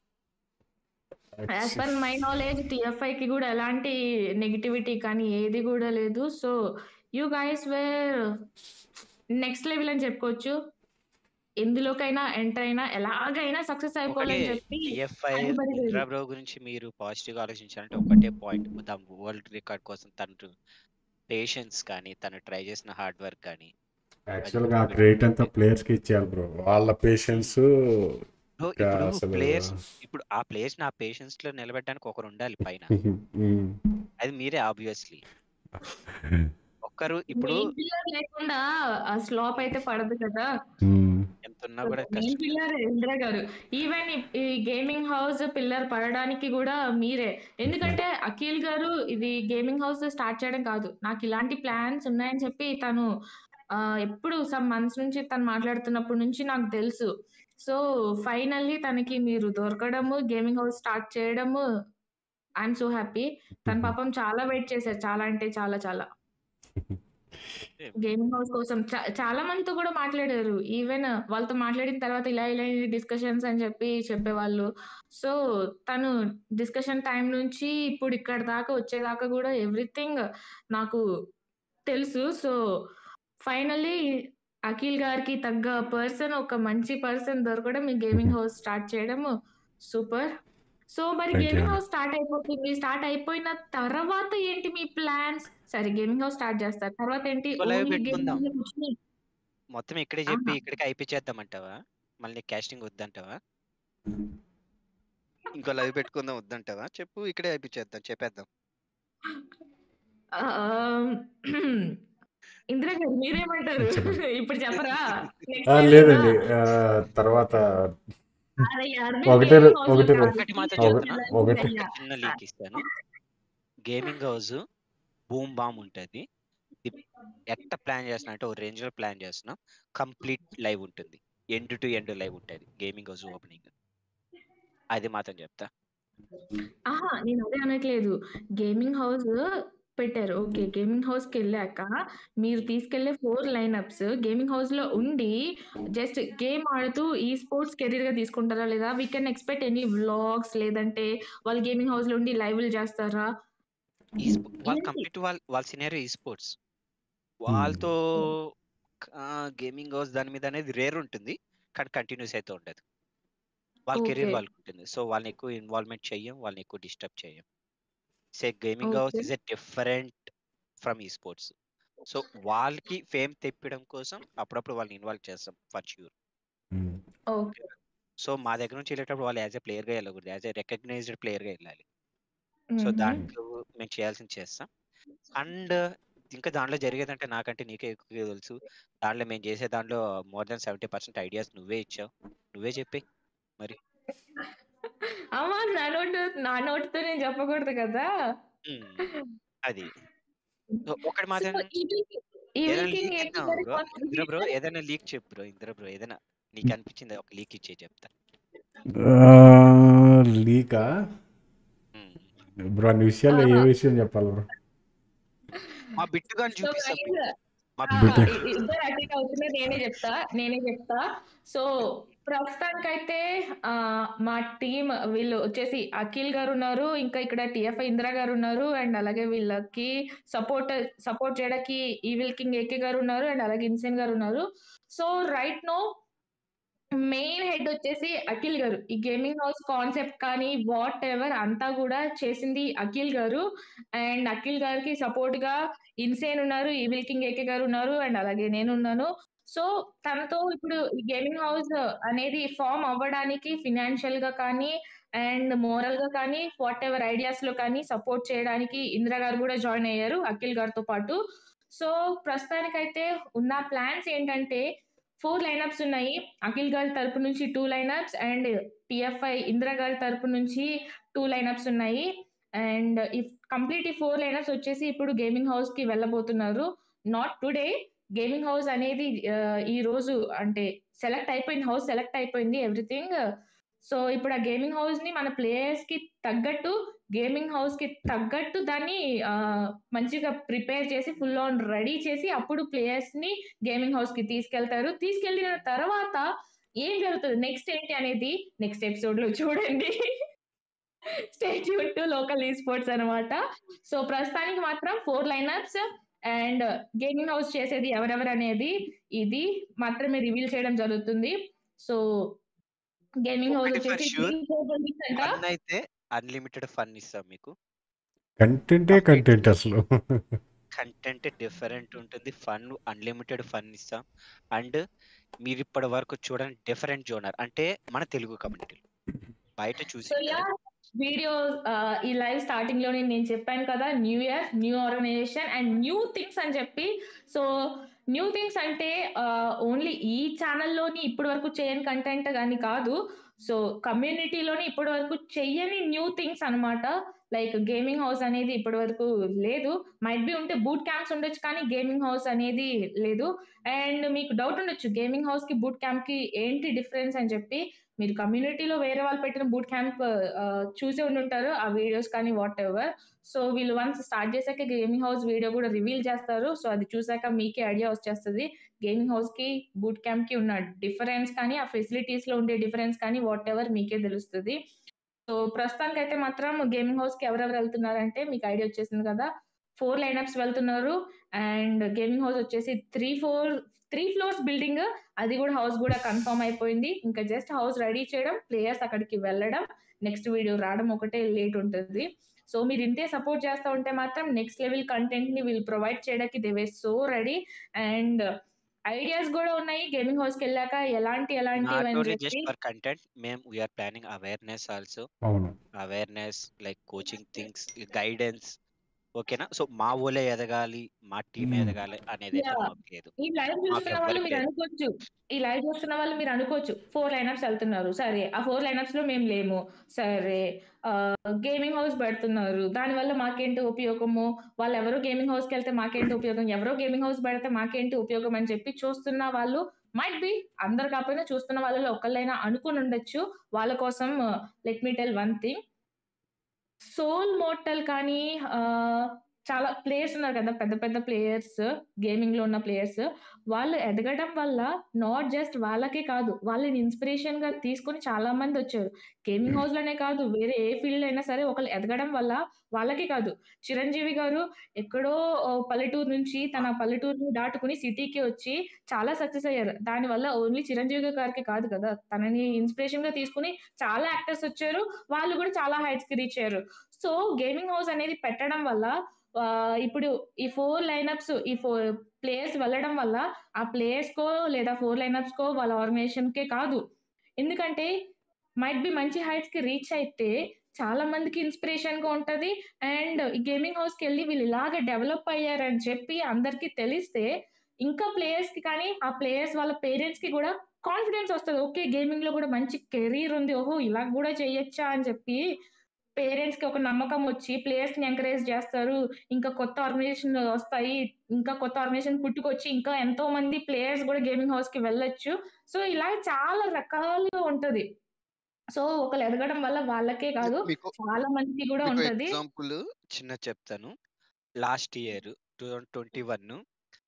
As per my knowledge టిఎఫ్ఐకి కూడా ఎలాంటి నెగిటివిటీ కానీ ఏది కూడా లేదు. So you guys were next level అని చెప్పుకోవచ్చు. ఎందులోకైనా ఎంటర్ అయినా ఎలాగైనా సక్సెస్ అయిపోవాలని చెప్పి టిఎఫ్ఐ ఇంద్రా బ్రో గురించి మీరు పాజిటివ్ గా ఆలోచించాలంటే ఒకటే పాయింట్, ద వరల్డ్ రికార్డ్ కోసం తను పేషెన్స్ కానీ తను ట్రై చేసిన హార్డ్ వర్క్ కానీ. యాక్చువల్గా ఆ క్రెడిట్ అంతా ప్లేయర్స్కి ఇచ్చేయాలి బ్రో, వాళ్ళ పేషెన్స్. ఇప్పుడు ప్లేయర్స్, ఇప్పుడు ఆ ప్లేయర్స్ నా పేషెన్స్ లో నిలబెట్టడానికి ఒకరు ఉండాలి పైన, అది మీరే ఆబ్వియస్లీ. ఒక్కరు ఇప్పుడు లేకుండా ఆ స్లాప్ అయితే పడదు కదా. ఎంతున్నా కూడా పిల్లర్ ఇందిరా గారు, ఈవెన్ ఈ గేమింగ్ హౌస్ పిల్లర్ పడడానికి కూడా మీరే. ఎందుకంటే అఖిల్ గారు ఇది గేమింగ్ హౌస్ స్టార్ట్ చేయడం కాదు, నాకు ఇలాంటి ప్లాన్స్ ఉన్నాయని చెప్పి తను ఎప్పుడు సమ్ మంత్స్ నుంచి తను మాట్లాడుతున్నప్పటి నుంచి నాకు తెలుసు. సో ఫైనల్లీ తనకి మీరు దొరకడము, గేమింగ్ హౌస్ స్టార్ట్ చేయడము, ఐఎమ్ సో హ్యాపీ. తన పాపం చాలా వెయిట్ చేశారు, చాలా అంటే చాలా చాలా. గేమింగ్ హౌస్ కోసం చాలా మందితో కూడా మాట్లాడారు. ఈవెన్ వాళ్ళతో మాట్లాడిన తర్వాత ఇలా ఇలా డిస్కషన్స్ అని చెప్పి చెప్పేవాళ్ళు. సో తను డిస్కషన్ టైం నుంచి ఇప్పుడు ఇక్కడ దాకా వచ్చేదాకా కూడా ఎవ్రీథింగ్ నాకు తెలుసు. సో ఫైనల్లీ అఖిల్ గారికి తగ్గ పర్సన్, ఒక మంచి పర్సన్ దొరకడం, మీ గేమింగ్ హౌస్ స్టార్ట్ చేయడం సూపర్. సో మరి గేమింగ్ హౌస్ స్టార్ట్ అయిపోతుంది, స్టార్ట్ అయిపోయిన తర్వాత ఏంటి మీ ప్లాన్స్? సరే గేమింగ్ హౌస్ స్టార్ట్ చేస్తారు, తర్వాత ఏంటి? మొత్తం ఇక్కడే చెప్పి ఇక్కడికి అయిపోయేద్దామంటావా? మళ్ళీ కాస్టింగ్ వద్దంటావా? ఇంకో లైవ్ పెట్టుకుందాం వద్దంటావా? చెప్పు, ఇక్కడే అయిపోయేద్దాం, చెప్పేద్దాం. ఇందిరా గారు మీరేమంటారు? ఇప్పుడు చెప్పరా? లేదండి, తర్వాత ఒకటి చిన్న లీక్ ఇస్తాను. గేమింగ్ హౌస్ బూమ్ బామ్ ఉంటది, ఎట్లా ప్లాన్ చేస్తున్నా అంటే ఒక రేంజ్ లో ప్లాన్ చేస్తున్నాం. కంప్లీట్ లైవ్ ఉంటుంది, ఎండ్ టు ఎండ్ లైవ్ ఉంటుంది గేమింగ్ హౌస్ ఓపెనింగ్. అది మాత్రం చెప్తా. నేను అదే అనట్లేదు, గేమింగ్ హౌస్ పెట్టారు, ఓకే. గేమింగ్ హౌస్కి వెళ్ళాక మీరు తీసుకెళ్లే 4 లైనప్స్ గేమింగ్ హౌస్ లో ఉండి జస్ట్ గేమ్ ఆడుతూ ఈ స్పోర్ట్స్ కెరీర్ గా తీసుకుంటారా, లేదా we can expect any vlogs, లేదంటే వాళ్ళు గేమింగ్ హౌస్ లో ఉండి లైవ్లు చేస్తారా? వాళ్ళు కంప్లీట్ వాళ్ళ సినారియో ఈ స్పోర్ట్స్, వాళ్ళతో గేమింగ్ హౌస్ దాని మీద అనేది రేర్ ఉంటుంది, కానీ కంటిన్యూస్ అయితే ఉండదు. వాళ్ళ కెరీర్ వాళ్ళకి ఉంటుంది. సో వాళ్ళని ఎక్కువ ఇన్వాల్వ్మెంట్ చెయ్యం, వాళ్ళని ఎక్కువ డిస్టర్బ్ చెయ్యం. Say gaming house is a different from esports. So వాళ్ళకి ఫేమ్ తెప్పడం కోసం అప్పుడప్పుడు వాళ్ళని ఇన్వాల్వ్ చేస్తాం ఫర్ ష్యూర్. సో మా దగ్గర నుంచి వెళ్ళేటప్పుడు వాళ్ళు యాజ్ ఎ ప్లేయర్ గా వెళ్ళకూడదు, యాజ్ ఎ రికగ్నైజ్డ్ ప్లేయర్ గా వెళ్ళాలి. సో దాంట్లో మేము చేయాల్సింది చేస్తాం. అండ్ ఇంకా దాంట్లో జరిగేదంటే నాకంటే నీకే ఎక్కువ తెలుసు. దాంట్లో మేము చేసే దాంట్లో మోర్ దాన్ 70% ఐడియాస్ నువ్వే ఇచ్చావు, నువ్వే చెప్పి మరి. అమ్మా నా నోటితో నేను చెప్పకూడదు కదా. అది ఒకటి మాత్రం ఇంద్ర బ్రో, ఏదైనా లీక్ చెప్పు బ్రో. ఇంద్ర బ్రో ఏదైనా నీకు అనిపించింది ఒక లీక్ ఇచ్చే చెప్తా. లీకా బ్రో, అన్ని విషయాలు ఏ విషయం చెప్పాలి బ్రో? మా బిట్టుగాని సో చూపిస్తాం గైస్ మీకు. మా బిట్టు ఇద్దరు అటు అవుతుంది, నేనే చెప్తా. సో ప్రస్తుతానికైతే మా టీం వీళ్ళు వచ్చేసి అఖిల్ గారు ఉన్నారు, ఇంకా ఇక్కడ టిఎఫ్ఐ ఇందిరా గారు ఉన్నారు, అండ్ అలాగే వీళ్ళకి సపోర్ట్ చేయడానికి ఈవిల్ కింగ్ ఏకే గారు ఉన్నారు, అండ్ అలాగే ఇన్సేన్ గారు ఉన్నారు. So right now main head వచ్చేసి అఖిల్ గారు. ఈ గేమింగ్ హౌస్ కాన్సెప్ట్ కానీ వాట్ ఎవర్ అంతా కూడా చేసింది అఖిల్ గారు. అండ్ అఖిల్ గారికి సపోర్ట్ గా ఇన్సేన్ ఉన్నారు, ఈవిల్ కింగ్ ఏకే గారు ఉన్నారు, అండ్ అలాగే నేను ఉన్నాను. సో తనతో ఇప్పుడు ఈ గేమింగ్ హౌస్ అనేది ఫామ్ అవ్వడానికి ఫినాన్షియల్ గా కానీ అండ్ మోరల్ గా కానీ వాట్ ఎవర్ ఐడియాస్ లో కానీ సపోర్ట్ చేయడానికి ఇందిరా గారు కూడా జాయిన్ అయ్యారు అఖిల్ గారితో పాటు. సో ప్రస్తుతానికైతే ఉన్న ప్లాన్స్ ఏంటంటే 4 లైనప్స్ ఉన్నాయి. అఖిల్ గారి తరపు నుంచి 2 లైనప్స్ అండ్ టిఎఫ్ఐ ఇందిరా గారి తరపు నుంచి 2 లైనప్స్ ఉన్నాయి. అండ్ కంప్లీట్ ఈ 4 లైనప్స్ వచ్చేసి ఇప్పుడు గేమింగ్ హౌస్ కి వెళ్ళబోతున్నారు. నాట్ టుడే, గేమింగ్ హౌస్ అనేది ఈ రోజు అంటే హౌస్ సెలెక్ట్ అయిపోయింది ఎవ్రీథింగ్. సో ఇప్పుడు ఆ గేమింగ్ హౌస్ ని మన ప్లేయర్స్ కి తగ్గట్టు, గేమింగ్ హౌస్ కి తగ్గట్టు దాన్ని మంచిగా ప్రిపేర్ చేసి ఫుల్ ఆన్ రెడీ చేసి అప్పుడు ప్లేయర్స్ ని గేమింగ్ హౌస్ కి తీసుకెళ్తారు. తీసుకెళ్ళిన తర్వాత ఏం జరుగుతుంది నెక్స్ట్ ఏంటి అనేది నెక్స్ట్ ఎపిసోడ్ లో చూడండి. స్టే ట్యూన్ టు లోకల్ ఈ స్పోర్ట్స్ అనమాట. సో ప్రస్తుతానికి మాత్రం 4 లైనప్స్ అండ్ గేమింగ్ హౌస్ చేసేది ఎవరెవరు అనేది ఇది మాత్రమే రివీల్ చేయడం జరుగుతుంది. సో గేమింగ్ హౌస్ ఒకటి ఫర్ వచ్చేసి ష్యూర్, 3-4 weeks అంట. ఫన్ అయితే అన్లిమిటెడ్ ఫన్ ఇస్తాం మీకు. కంటెంటే కంటెంట్ అసలు. కంటెంట్ డిఫరెంట్ ఉంటుంది, ఫన్ అన్లిమిటెడ్ ఫన్ ఇస్తాం. అండ్ మీరు ఇప్పటి వరకు చూడండి డిఫరెంట్ జోనర్ అంటే మన తెలుగు కమ్యూనిటీలో బయట చూసి సో యా వీడియో ఈ లైవ్ స్టార్టింగ్ లోనే నేను చెప్పాను కదా, new year new organisation and new things అని చెప్పి. సో న్యూ థింగ్స్ అంటే ఓన్లీ ఈ ఛానల్లోని ఇప్పటి వరకు చేయని కంటెంట్ కానీ కాదు. సో కమ్యూనిటీలోని ఇప్పటి వరకు చెయ్యని న్యూ థింగ్స్ అనమాట. లైక్ గేమింగ్ హౌస్ అనేది ఇప్పటి వరకు లేదు, మైట్ బి ఉంటే బూట్ క్యాంప్స్ ఉండొచ్చు కానీ గేమింగ్ హౌస్ అనేది లేదు. అండ్ మీకు డౌట్ ఉండొచ్చు గేమింగ్ హౌస్ కి బూట్ క్యాంప్ కి ఏంటి డిఫరెన్స్ అని చెప్పి. మీరు కమ్యూనిటీలో వేరే వాళ్ళు పెట్టిన బూట్ క్యాంప్ చూసే ఉండుంటారు ఆ వీడియోస్ కానీ వాట్ ఎవర్. సో వీళ్ళు వన్స్ స్టార్ట్ చేశాక గేమింగ్ హౌస్ వీడియో కూడా రివీల్ చేస్తారు. సో అది చూసాక మీకే ఐడియా వచ్చేస్తుంది గేమింగ్ హౌస్ కి బూట్ క్యాంప్ కి ఉన్న డిఫరెన్స్ కానీ ఆ ఫెసిలిటీస్ లో ఉండే డిఫరెన్స్ కానీ వాట్ ఎవర్ మీకే తెలుస్తుంది. సో ప్రస్తుతానికి అయితే మాత్రం గేమింగ్ హౌస్ కి ఎవరెవరు వెళ్తున్నారంటే మీకు ఐడియా వచ్చేసింది కదా, 4 లైనప్స్ వెళ్తున్నారు. అండ్ గేమింగ్ హౌస్ వచ్చేసి 3 ఫ్లోర్స్ బిల్డింగ్, అది కూడా హౌస్ కూడా కన్ఫర్మ్ అయిపోయింది. ఇంకా జస్ట్ హౌస్ రెడీ చేయడం, ప్లేయర్స్ అక్కడికి వెళ్ళడం, నెక్స్ట్ వీడియో రావడం ఒకటే లేట్ ఉంటుంది. సో మీరు ఇంతే సపోర్ట్ చేస్తూ ఉంటే మాత్రం నెక్స్ట్ లెవెల్ కంటెంట్ ని వీళ్ళు ప్రొవైడ్ చేయడానికి they were so ready. And ideas కూడా ఉన్నాయి గేమింగ్ హౌస్ కి వెళ్ళాక ఎలాంటి నాట్ అని ఓన్లీ చెప్పి. జస్ట్ ఫర్ కంటెంట్, మేము వీఆర్ ప్లానింగ్ అవేర్నెస్ ఆల్సో. అవును. Awareness like coaching things, guidance. ఓకేనా? సో మా ఊళ్ళే ఎదగాలి, మా టీం ఎదగాలి అనేది అయితే మాకు లేదు. ఈ లైవ్ చూస్తున్న వాళ్ళు మీరు అనుకోవచ్చు, ఈ లైవ్ చూస్తున్న వాళ్ళు మీరు అనుకోవచ్చు 4 లైనప్స్ వెళ్తున్నారు, సరే ఆ 4 లైనప్స్ లో మేము లేము, సరే గేమింగ్ హౌస్ పెడుతున్నారు దానివల్ల మాకేంటి ఉపయోగము, వాళ్ళు ఎవరో గేమింగ్ హౌస్కి వెళ్తే మాకేంటి ఉపయోగం, ఎవరో గేమింగ్ హౌస్ పెడితే మాకేంటి ఉపయోగం అని చెప్పి చూస్తున్న వాళ్ళు మైట్ బి, అందరు కాకపోయినా చూస్తున్న వాళ్ళలో ఒకళ్ళైనా అనుకుని ఉండొచ్చు. వాళ్ళ కోసం let me tell one thing, Soul Mortal కానీ చాలా ప్లేయర్స్ ఉన్నారు కదా, పెద్ద పెద్ద ప్లేయర్స్, గేమింగ్ లో ఉన్న ప్లేయర్స్, వాళ్ళు ఎదగడం వల్ల నాట్ జస్ట్ వాళ్ళకే కాదు, వాళ్ళని ఇన్స్పిరేషన్ గా తీసుకొని చాలా మంది వచ్చారు. గేమింగ్ హౌస్ లోనే కాదు, వేరే ఏ ఫీల్డ్ అయినా సరే ఒకళ్ళు ఎదగడం వల్ల వాళ్ళకే కాదు. చిరంజీవి గారు ఎక్కడో పల్లెటూరు నుంచి తన పల్లెటూరుని దాటుకుని సిటీకి వచ్చి చాలా సక్సెస్ అయ్యారు. దానివల్ల ఓన్లీ చిరంజీవి గారికి కాదు కదా, తనని ఇన్స్పిరేషన్ గా తీసుకుని చాలా యాక్టర్స్ వచ్చారు, వాళ్ళు కూడా చాలా హైట్స్ కి రీచ్ అయ్యారు. సో గేమింగ్ హౌస్ అనేది పెట్టడం వల్ల ఇప్పుడు ఈ 4 లైనప్స్, ఈ 4 ప్లేయర్స్ వెళ్ళడం వల్ల ఆ ప్లేయర్స్ కో లేదా 4 లైనప్స్ కో వాళ్ళ ఆర్గనైజేషన్ కే కాదు, ఎందుకంటే మైట్ బి మంచి హైట్స్ కి రీచ్ అయితే చాలా మందికి ఇన్స్పిరేషన్ గా ఉంటది. అండ్ ఈ గేమింగ్ హౌస్ కి వెళ్ళి వీళ్ళు ఇలాగ డెవలప్ అయ్యారని చెప్పి అందరికి తెలిస్తే ఇంకా ప్లేయర్స్ కి కానీ ఆ ప్లేయర్స్ వాళ్ళ పేరెంట్స్ కి కూడా కాన్ఫిడెన్స్ వస్తుంది. ఓకే గేమింగ్ లో కూడా మంచి కెరీర్ ఉంది, ఓహో ఇలా కూడా చేయొచ్చా అని చెప్పి పేరెంట్స్ కి ఒక నమ్మకం వచ్చి ప్లేయర్స్ ని ఎంకరేజ్ చేస్తారు. ఇంకా కొత్త ఆర్గనైజేషన్ వస్తాయి, ఇంకా కొత్త ఆర్గనైజేషన్ పుట్టుకొచ్చి ఇంకా ఎంతో మంది ప్లేయర్స్ కూడా గేమింగ్ హౌస్ కి వెళ్ళొచ్చు. సో ఇలా చాలా రకాలుగా ఉంటది. సో ఒకళ్ళు ఎదగడం వల్ల వాళ్ళకే కాదు మీకు చాలా మందికి కూడా మీకు ఉంటది. ఎగ్జాంపుల్ చిన్న చెప్తాను. లాస్ట్ ఇయర్ 2021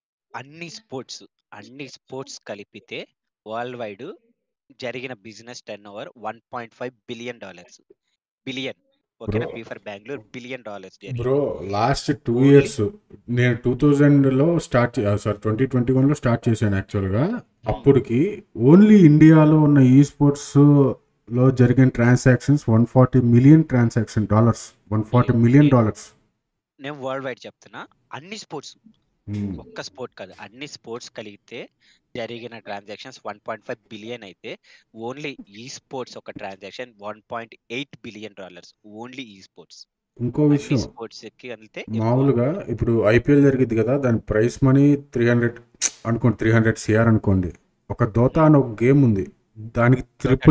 అన్ని స్పోర్ట్స్ కలిపితే వరల్డ్ వైడ్ జరిగిన business turnover $1.5 billion. Billion bro ఓకేనా? ఫీఫర్ బెంగళూరు $1 బిలియన్ బ్రో జరిగింది లాస్ట్ 2 ఓన్లీ. ఇయర్స్ నేను 2000లో స్టార్ట్ సారీ 2021లో స్టార్ట్ చేశాను యాక్చువల్గా. అప్పటికి ఓన్లీ ఇండియాలో ఉన్న ఈ స్పోర్ట్స్లో జరిగిన ట్రాన్సాక్షన్స్ $140 మిలియన్ డాలర్స్. $140 మిలియన్. నేను వరల్డ్ వైడ్ చెప్తున్నా. అన్ని స్పోర్ట్స్, ఒక్క స్పోర్ట్ కాదు, అన్ని స్పోర్ట్స్ కలిగితే జరిగిన ట్రాన్సాక్షన్స్ 1.5 బిలియన్ అయితే ఓన్లీ ఈ స్పోర్ట్స్ ఒక transaction $1.8 billion. Only esports. ఇంకో అన్ని విషయం స్పోర్ట్స్ కి వెళ్తే ఎక్కువ. మామూలుగా ఇప్పుడు ఐపీఎల్ జరిగింది కదా, దాని ప్రైస్ మనీ 300 అనుకోండి, 300 CR అనుకోండి. ఒక దోతా అని ఒక గేమ్ ఉంది, దానికి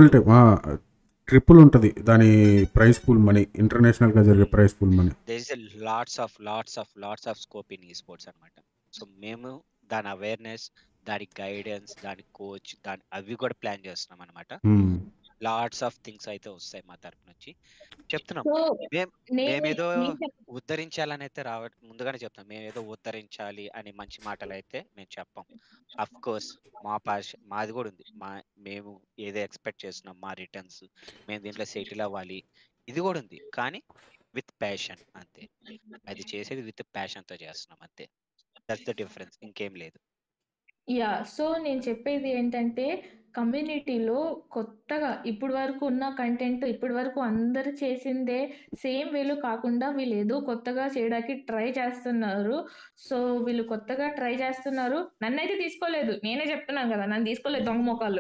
ట్రిపుల్ ఉంటుంది దాని ప్రైస్ పూల్ మనీ, ఇంటర్నేషనల్గా జరిగే prize pool money. There is lots of scope in esports అన్నమాట. సో మేము దాని అవేర్నెస్, దాని గైడెన్స్, దాని కోచ్, అవి కూడా ప్లాన్ చేస్తున్నాం అనమాట. లాట్స్ ఆఫ్ థింగ్స్ అయితే వస్తాయి మా తరపు నుంచి. చెప్తున్నాం సో మేమేదో నేను ఉద్ధరించాలని అయితే ముందుగానే చెప్తాం. మేమేదో ఉద్ధరించాలి అని మంచి మాటలు అయితే మేము చెప్పాం. అఫ్ కోర్స్ మాది కూడా ఉంది. మేము ఏదో ఎక్స్పెక్ట్ చేస్తున్నాం, మా రిటర్న్స్, మేము దీంట్లో సెటిల్ అవ్వాలి, ఇది కూడా ఉంది. కానీ విత్ ప్యాషన్ అంతే. అది చేసేది విత్ ప్యాషన్తో చేస్తున్నాం అంతే. దట్స్ ద డిఫరెన్స్, ఇంకేం లేదు. సో నేను చెప్పేది ఏంటంటే కమ్యూనిటీలో కొత్తగా ఇప్పటి వరకు ఉన్న కంటెంట్ ఇప్పటి వరకు అందరు చేసిందే సేమ్ వేలో కాకుండా వీళ్ళు ఏదో కొత్తగా చేయడానికి ట్రై చేస్తున్నారు. సో వీళ్ళు కొత్తగా ట్రై చేస్తున్నారు. నన్నైతే తీసుకోలేదు, నేనే చెప్తున్నాను కదా, నన్ను తీసుకోలేదు దొంగ మొఖాలు.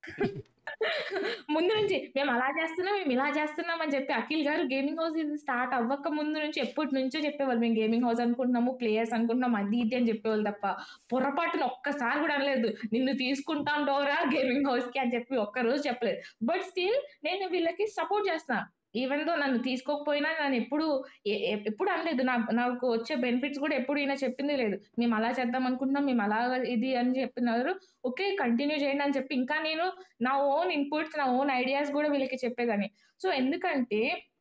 ముందు నుంచి మేము అలా చేస్తున్నాం, మేము ఇలా చేస్తున్నాం అని చెప్పి అఖిల్ గారు గేమింగ్ హౌస్ ఇది స్టార్ట్ అవ్వక ముందు నుంచి ఎప్పటి నుంచో చెప్పేవాళ్ళు, మేము గేమింగ్ హౌస్ అనుకుంటున్నాము, ప్లేయర్స్ అనుకుంటున్నాం, అది ఇది అని చెప్పేవాళ్ళు తప్ప పొరపాటున ఒక్కసారి కూడా అనలేదు నిన్ను తీసుకుంటాం డోరా గేమింగ్ హౌస్ కి అని చెప్పి ఒక్క రోజు చెప్పలేదు. బట్ స్టిల్ నేను వీళ్ళకి సపోర్ట్ చేస్తున్నా. ఈవెన్ దో నన్ను తీసుకోకపోయినా నన్ను ఎప్పుడు అనలేదు. నాకు వచ్చే బెనిఫిట్స్ కూడా ఎప్పుడు ఈయన చెప్పింది లేదు. మేము అలా చేద్దాం అనుకుంటున్నాం, మేము అలా ఇది అని చెప్పినారు. ఓకే కంటిన్యూ చేయండి అని చెప్పి ఇంకా నేను నా ఓన్ ఇన్పుట్స్, నా ఓన్ ఐడియాస్ కూడా వీళ్ళకి చెప్పేదాన్ని. సో ఎందుకంటే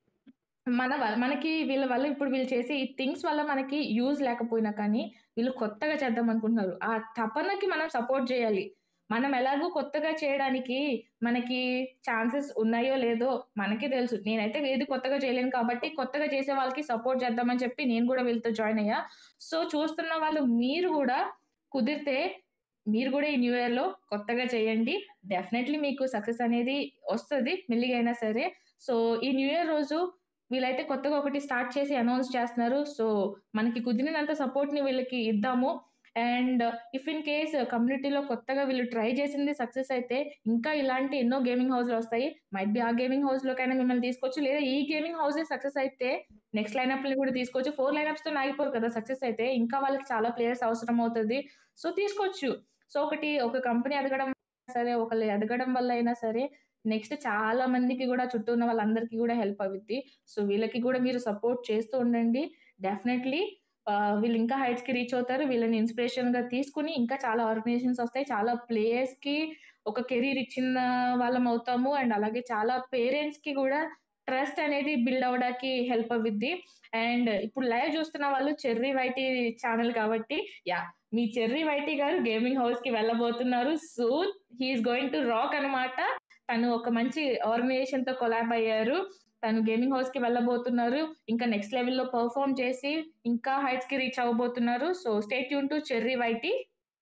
మనకి వీళ్ళ వల్ల ఇప్పుడు వీళ్ళు చేసే ఈ థింగ్స్ వల్ల మనకి యూజ్ లేకపోయినా కానీ వీళ్ళు కొత్తగా చేద్దాం అనుకుంటున్నారు. ఆ తపనకి మనం సపోర్ట్ చేయాలి. మనం ఎలాగో కొత్తగా చేయడానికి మనకి ఛాన్సెస్ ఉన్నాయో లేదో మనకే తెలుసు. నేనైతే ఏది కొత్తగా చేయలేను కాబట్టి కొత్తగా చేసే వాళ్ళకి సపోర్ట్ చేద్దామని చెప్పి నేను కూడా వీళ్ళతో జాయిన్ అయ్యా. సో చూస్తున్న వాళ్ళు మీరు కూడా కుదిరితే మీరు కూడా ఈ న్యూ ఇయర్ లో కొత్తగా చేయండి. డెఫినెట్లీ మీకు సక్సెస్ అనేది వస్తుంది మెల్లిగా అయినా సరే. సో ఈ న్యూ ఇయర్ రోజు వీళ్ళైతే కొత్తగా ఒకటి స్టార్ట్ చేసి అనౌన్స్ చేస్తున్నారు. సో మనకి కుదిరినంత సపోర్ట్ ని వీళ్ళకి ఇద్దాము. అండ్ ఇఫ్ ఇన్ కేస్ కమ్యూనిటీలో కొత్తగా వీళ్ళు ట్రై చేసింది సక్సెస్ అయితే ఇంకా ఇలాంటి ఎన్నో గేమింగ్ హౌస్లు వస్తాయి. మైట్ బి ఆ గేమింగ్ హౌస్ లోకైనా మిమ్మల్ని తీసుకోవచ్చు, లేదా ఈ గేమింగ్ హౌస్ సక్సెస్ అయితే నెక్స్ట్ లైనప్ ని కూడా తీసుకోవచ్చు. 4 లైనప్స్ తో ఆగిపోరు కదా సక్సెస్ అయితే, ఇంకా వాళ్ళకి చాలా ప్లేయర్స్ అవసరం అవుతుంది. సో తీసుకోవచ్చు. సో ఒక కంపెనీ ఎదగడం సరే, ఒకళ్ళు ఎదగడం వల్ల అయినా సరే నెక్స్ట్ చాలా మందికి కూడా చుట్టూ ఉన్న వాళ్ళందరికీ కూడా హెల్ప్ అవుద్ది. సో వీళ్ళకి కూడా మీరు సపోర్ట్ చేస్తూ ఉండండి. డెఫినెట్లీ వీళ్ళు ఇంకా హైట్స్ కి రీచ్ అవుతారు. వీళ్ళని ఇన్స్పిరేషన్ గా తీసుకుని ఇంకా చాలా ఆర్గనైజేషన్స్ వస్తాయి. చాలా ప్లేయర్స్ కి ఒక కెరీర్ ఇచ్చిన వాళ్ళం అవుతాము. అండ్ అలాగే చాలా పేరెంట్స్ కి కూడా ట్రస్ట్ అనేది బిల్డ్ అవ్వడానికి హెల్ప్ అవుద్ది. అండ్ ఇప్పుడు లైవ్ చూస్తున్న వాళ్ళు చెర్రీ వైటీ ఛానల్ కాబట్టి మీ చెర్రీ వైటీ గారు గేమింగ్ హౌస్ కి వెళ్ళబోతున్నారు. Soon he's going to rock అన్నమాట. తను ఒక మంచి ఆర్గనైజేషన్ తో కొలాబ్ అయ్యారు. తను గేమింగ్ హౌస్ కి వెళ్ళబోతున్నారు. ఇంకా నెక్స్ట్ లెవెల్లో పర్ఫార్మ్ చేసి ఇంకా హైట్స్ కి రీచ్ అవ్వబోతున్నారు. So stay tune to Cherry YT.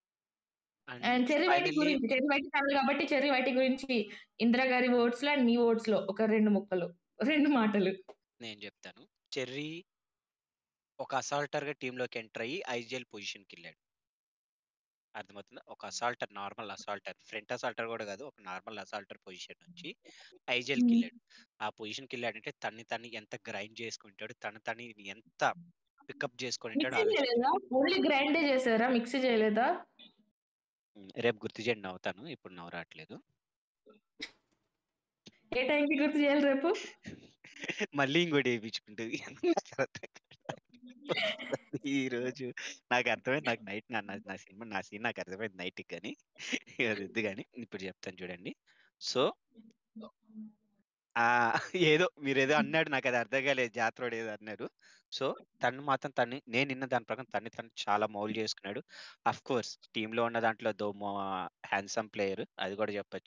And Cherry YT గురించి, చెర్రీ వైటీ ఛానల్ కాబట్టి చెర్రీ వైటీ గురించి ఇందిరా గారి వర్డ్స్ లో అండ్ మీ వర్డ్స్ లో ఒక 2 మాటలు నేను చెప్తాను. చెర్రీ ఒక అసాల్టర్ గా టీంలోకి ఎంటర్ అయ్యి ఐజిఎల్ పొజిషన్ కి వెళ్ళాడు. అర్థమవుతుందా? ఒక అసాల్టర్, నార్మల్ అసాల్టర్, ఫ్రంట్ అసాల్టర్ కూడా కాదు, ఒక నార్మల్ అసాల్టర్ పొజిషన్ నుంచి ఐజిఎల్ కి వెళ్ళాడు. ఆ పొజిషన్ కి వెళ్ళాడంటే తన్ని ఎంత గ్రైండ్ చేసుకుంటాడు, తను ఎంత పికప్ చేసుకొని ఉంటాడు మిక్సీ చేయలేదా? ఓన్లీ గ్రైండే చేశారా, మిక్సీ చేయలేదా? రేపు గుర్తు చేయండి, నవ్వుతాను, ఇప్పుడు నవ్వు రావట్లేదు. ఏ టైంకి గుర్తు చేయాలి రేపు? మళ్ళీ ఇంకోటి వేయించుకుంటుంది ఈ రోజు. నాకు అర్థమైంది, నాకు నైట్ నా సీన్ నాకు అర్థమైంది నైట్, కానీ వద్దు కానీ ఇప్పుడు చెప్తాను చూడండి. సో ఏదో మీరేదో అన్నాడు. నాకది అర్థం కాలేదు. జాత్రోడు ఏదో అన్నాడు. సో, తను మాత్రం నేను విన్న దాని ప్రకారం తను చాలా మౌల్డ్ చేసుకున్నాడు. ఆఫ్‌కోర్స్ టీమ్‌లో ఉన్న దాంట్లో హ్యాండ్సమ్ ప్లేయర్ అది కూడా చెప్పొచ్చు.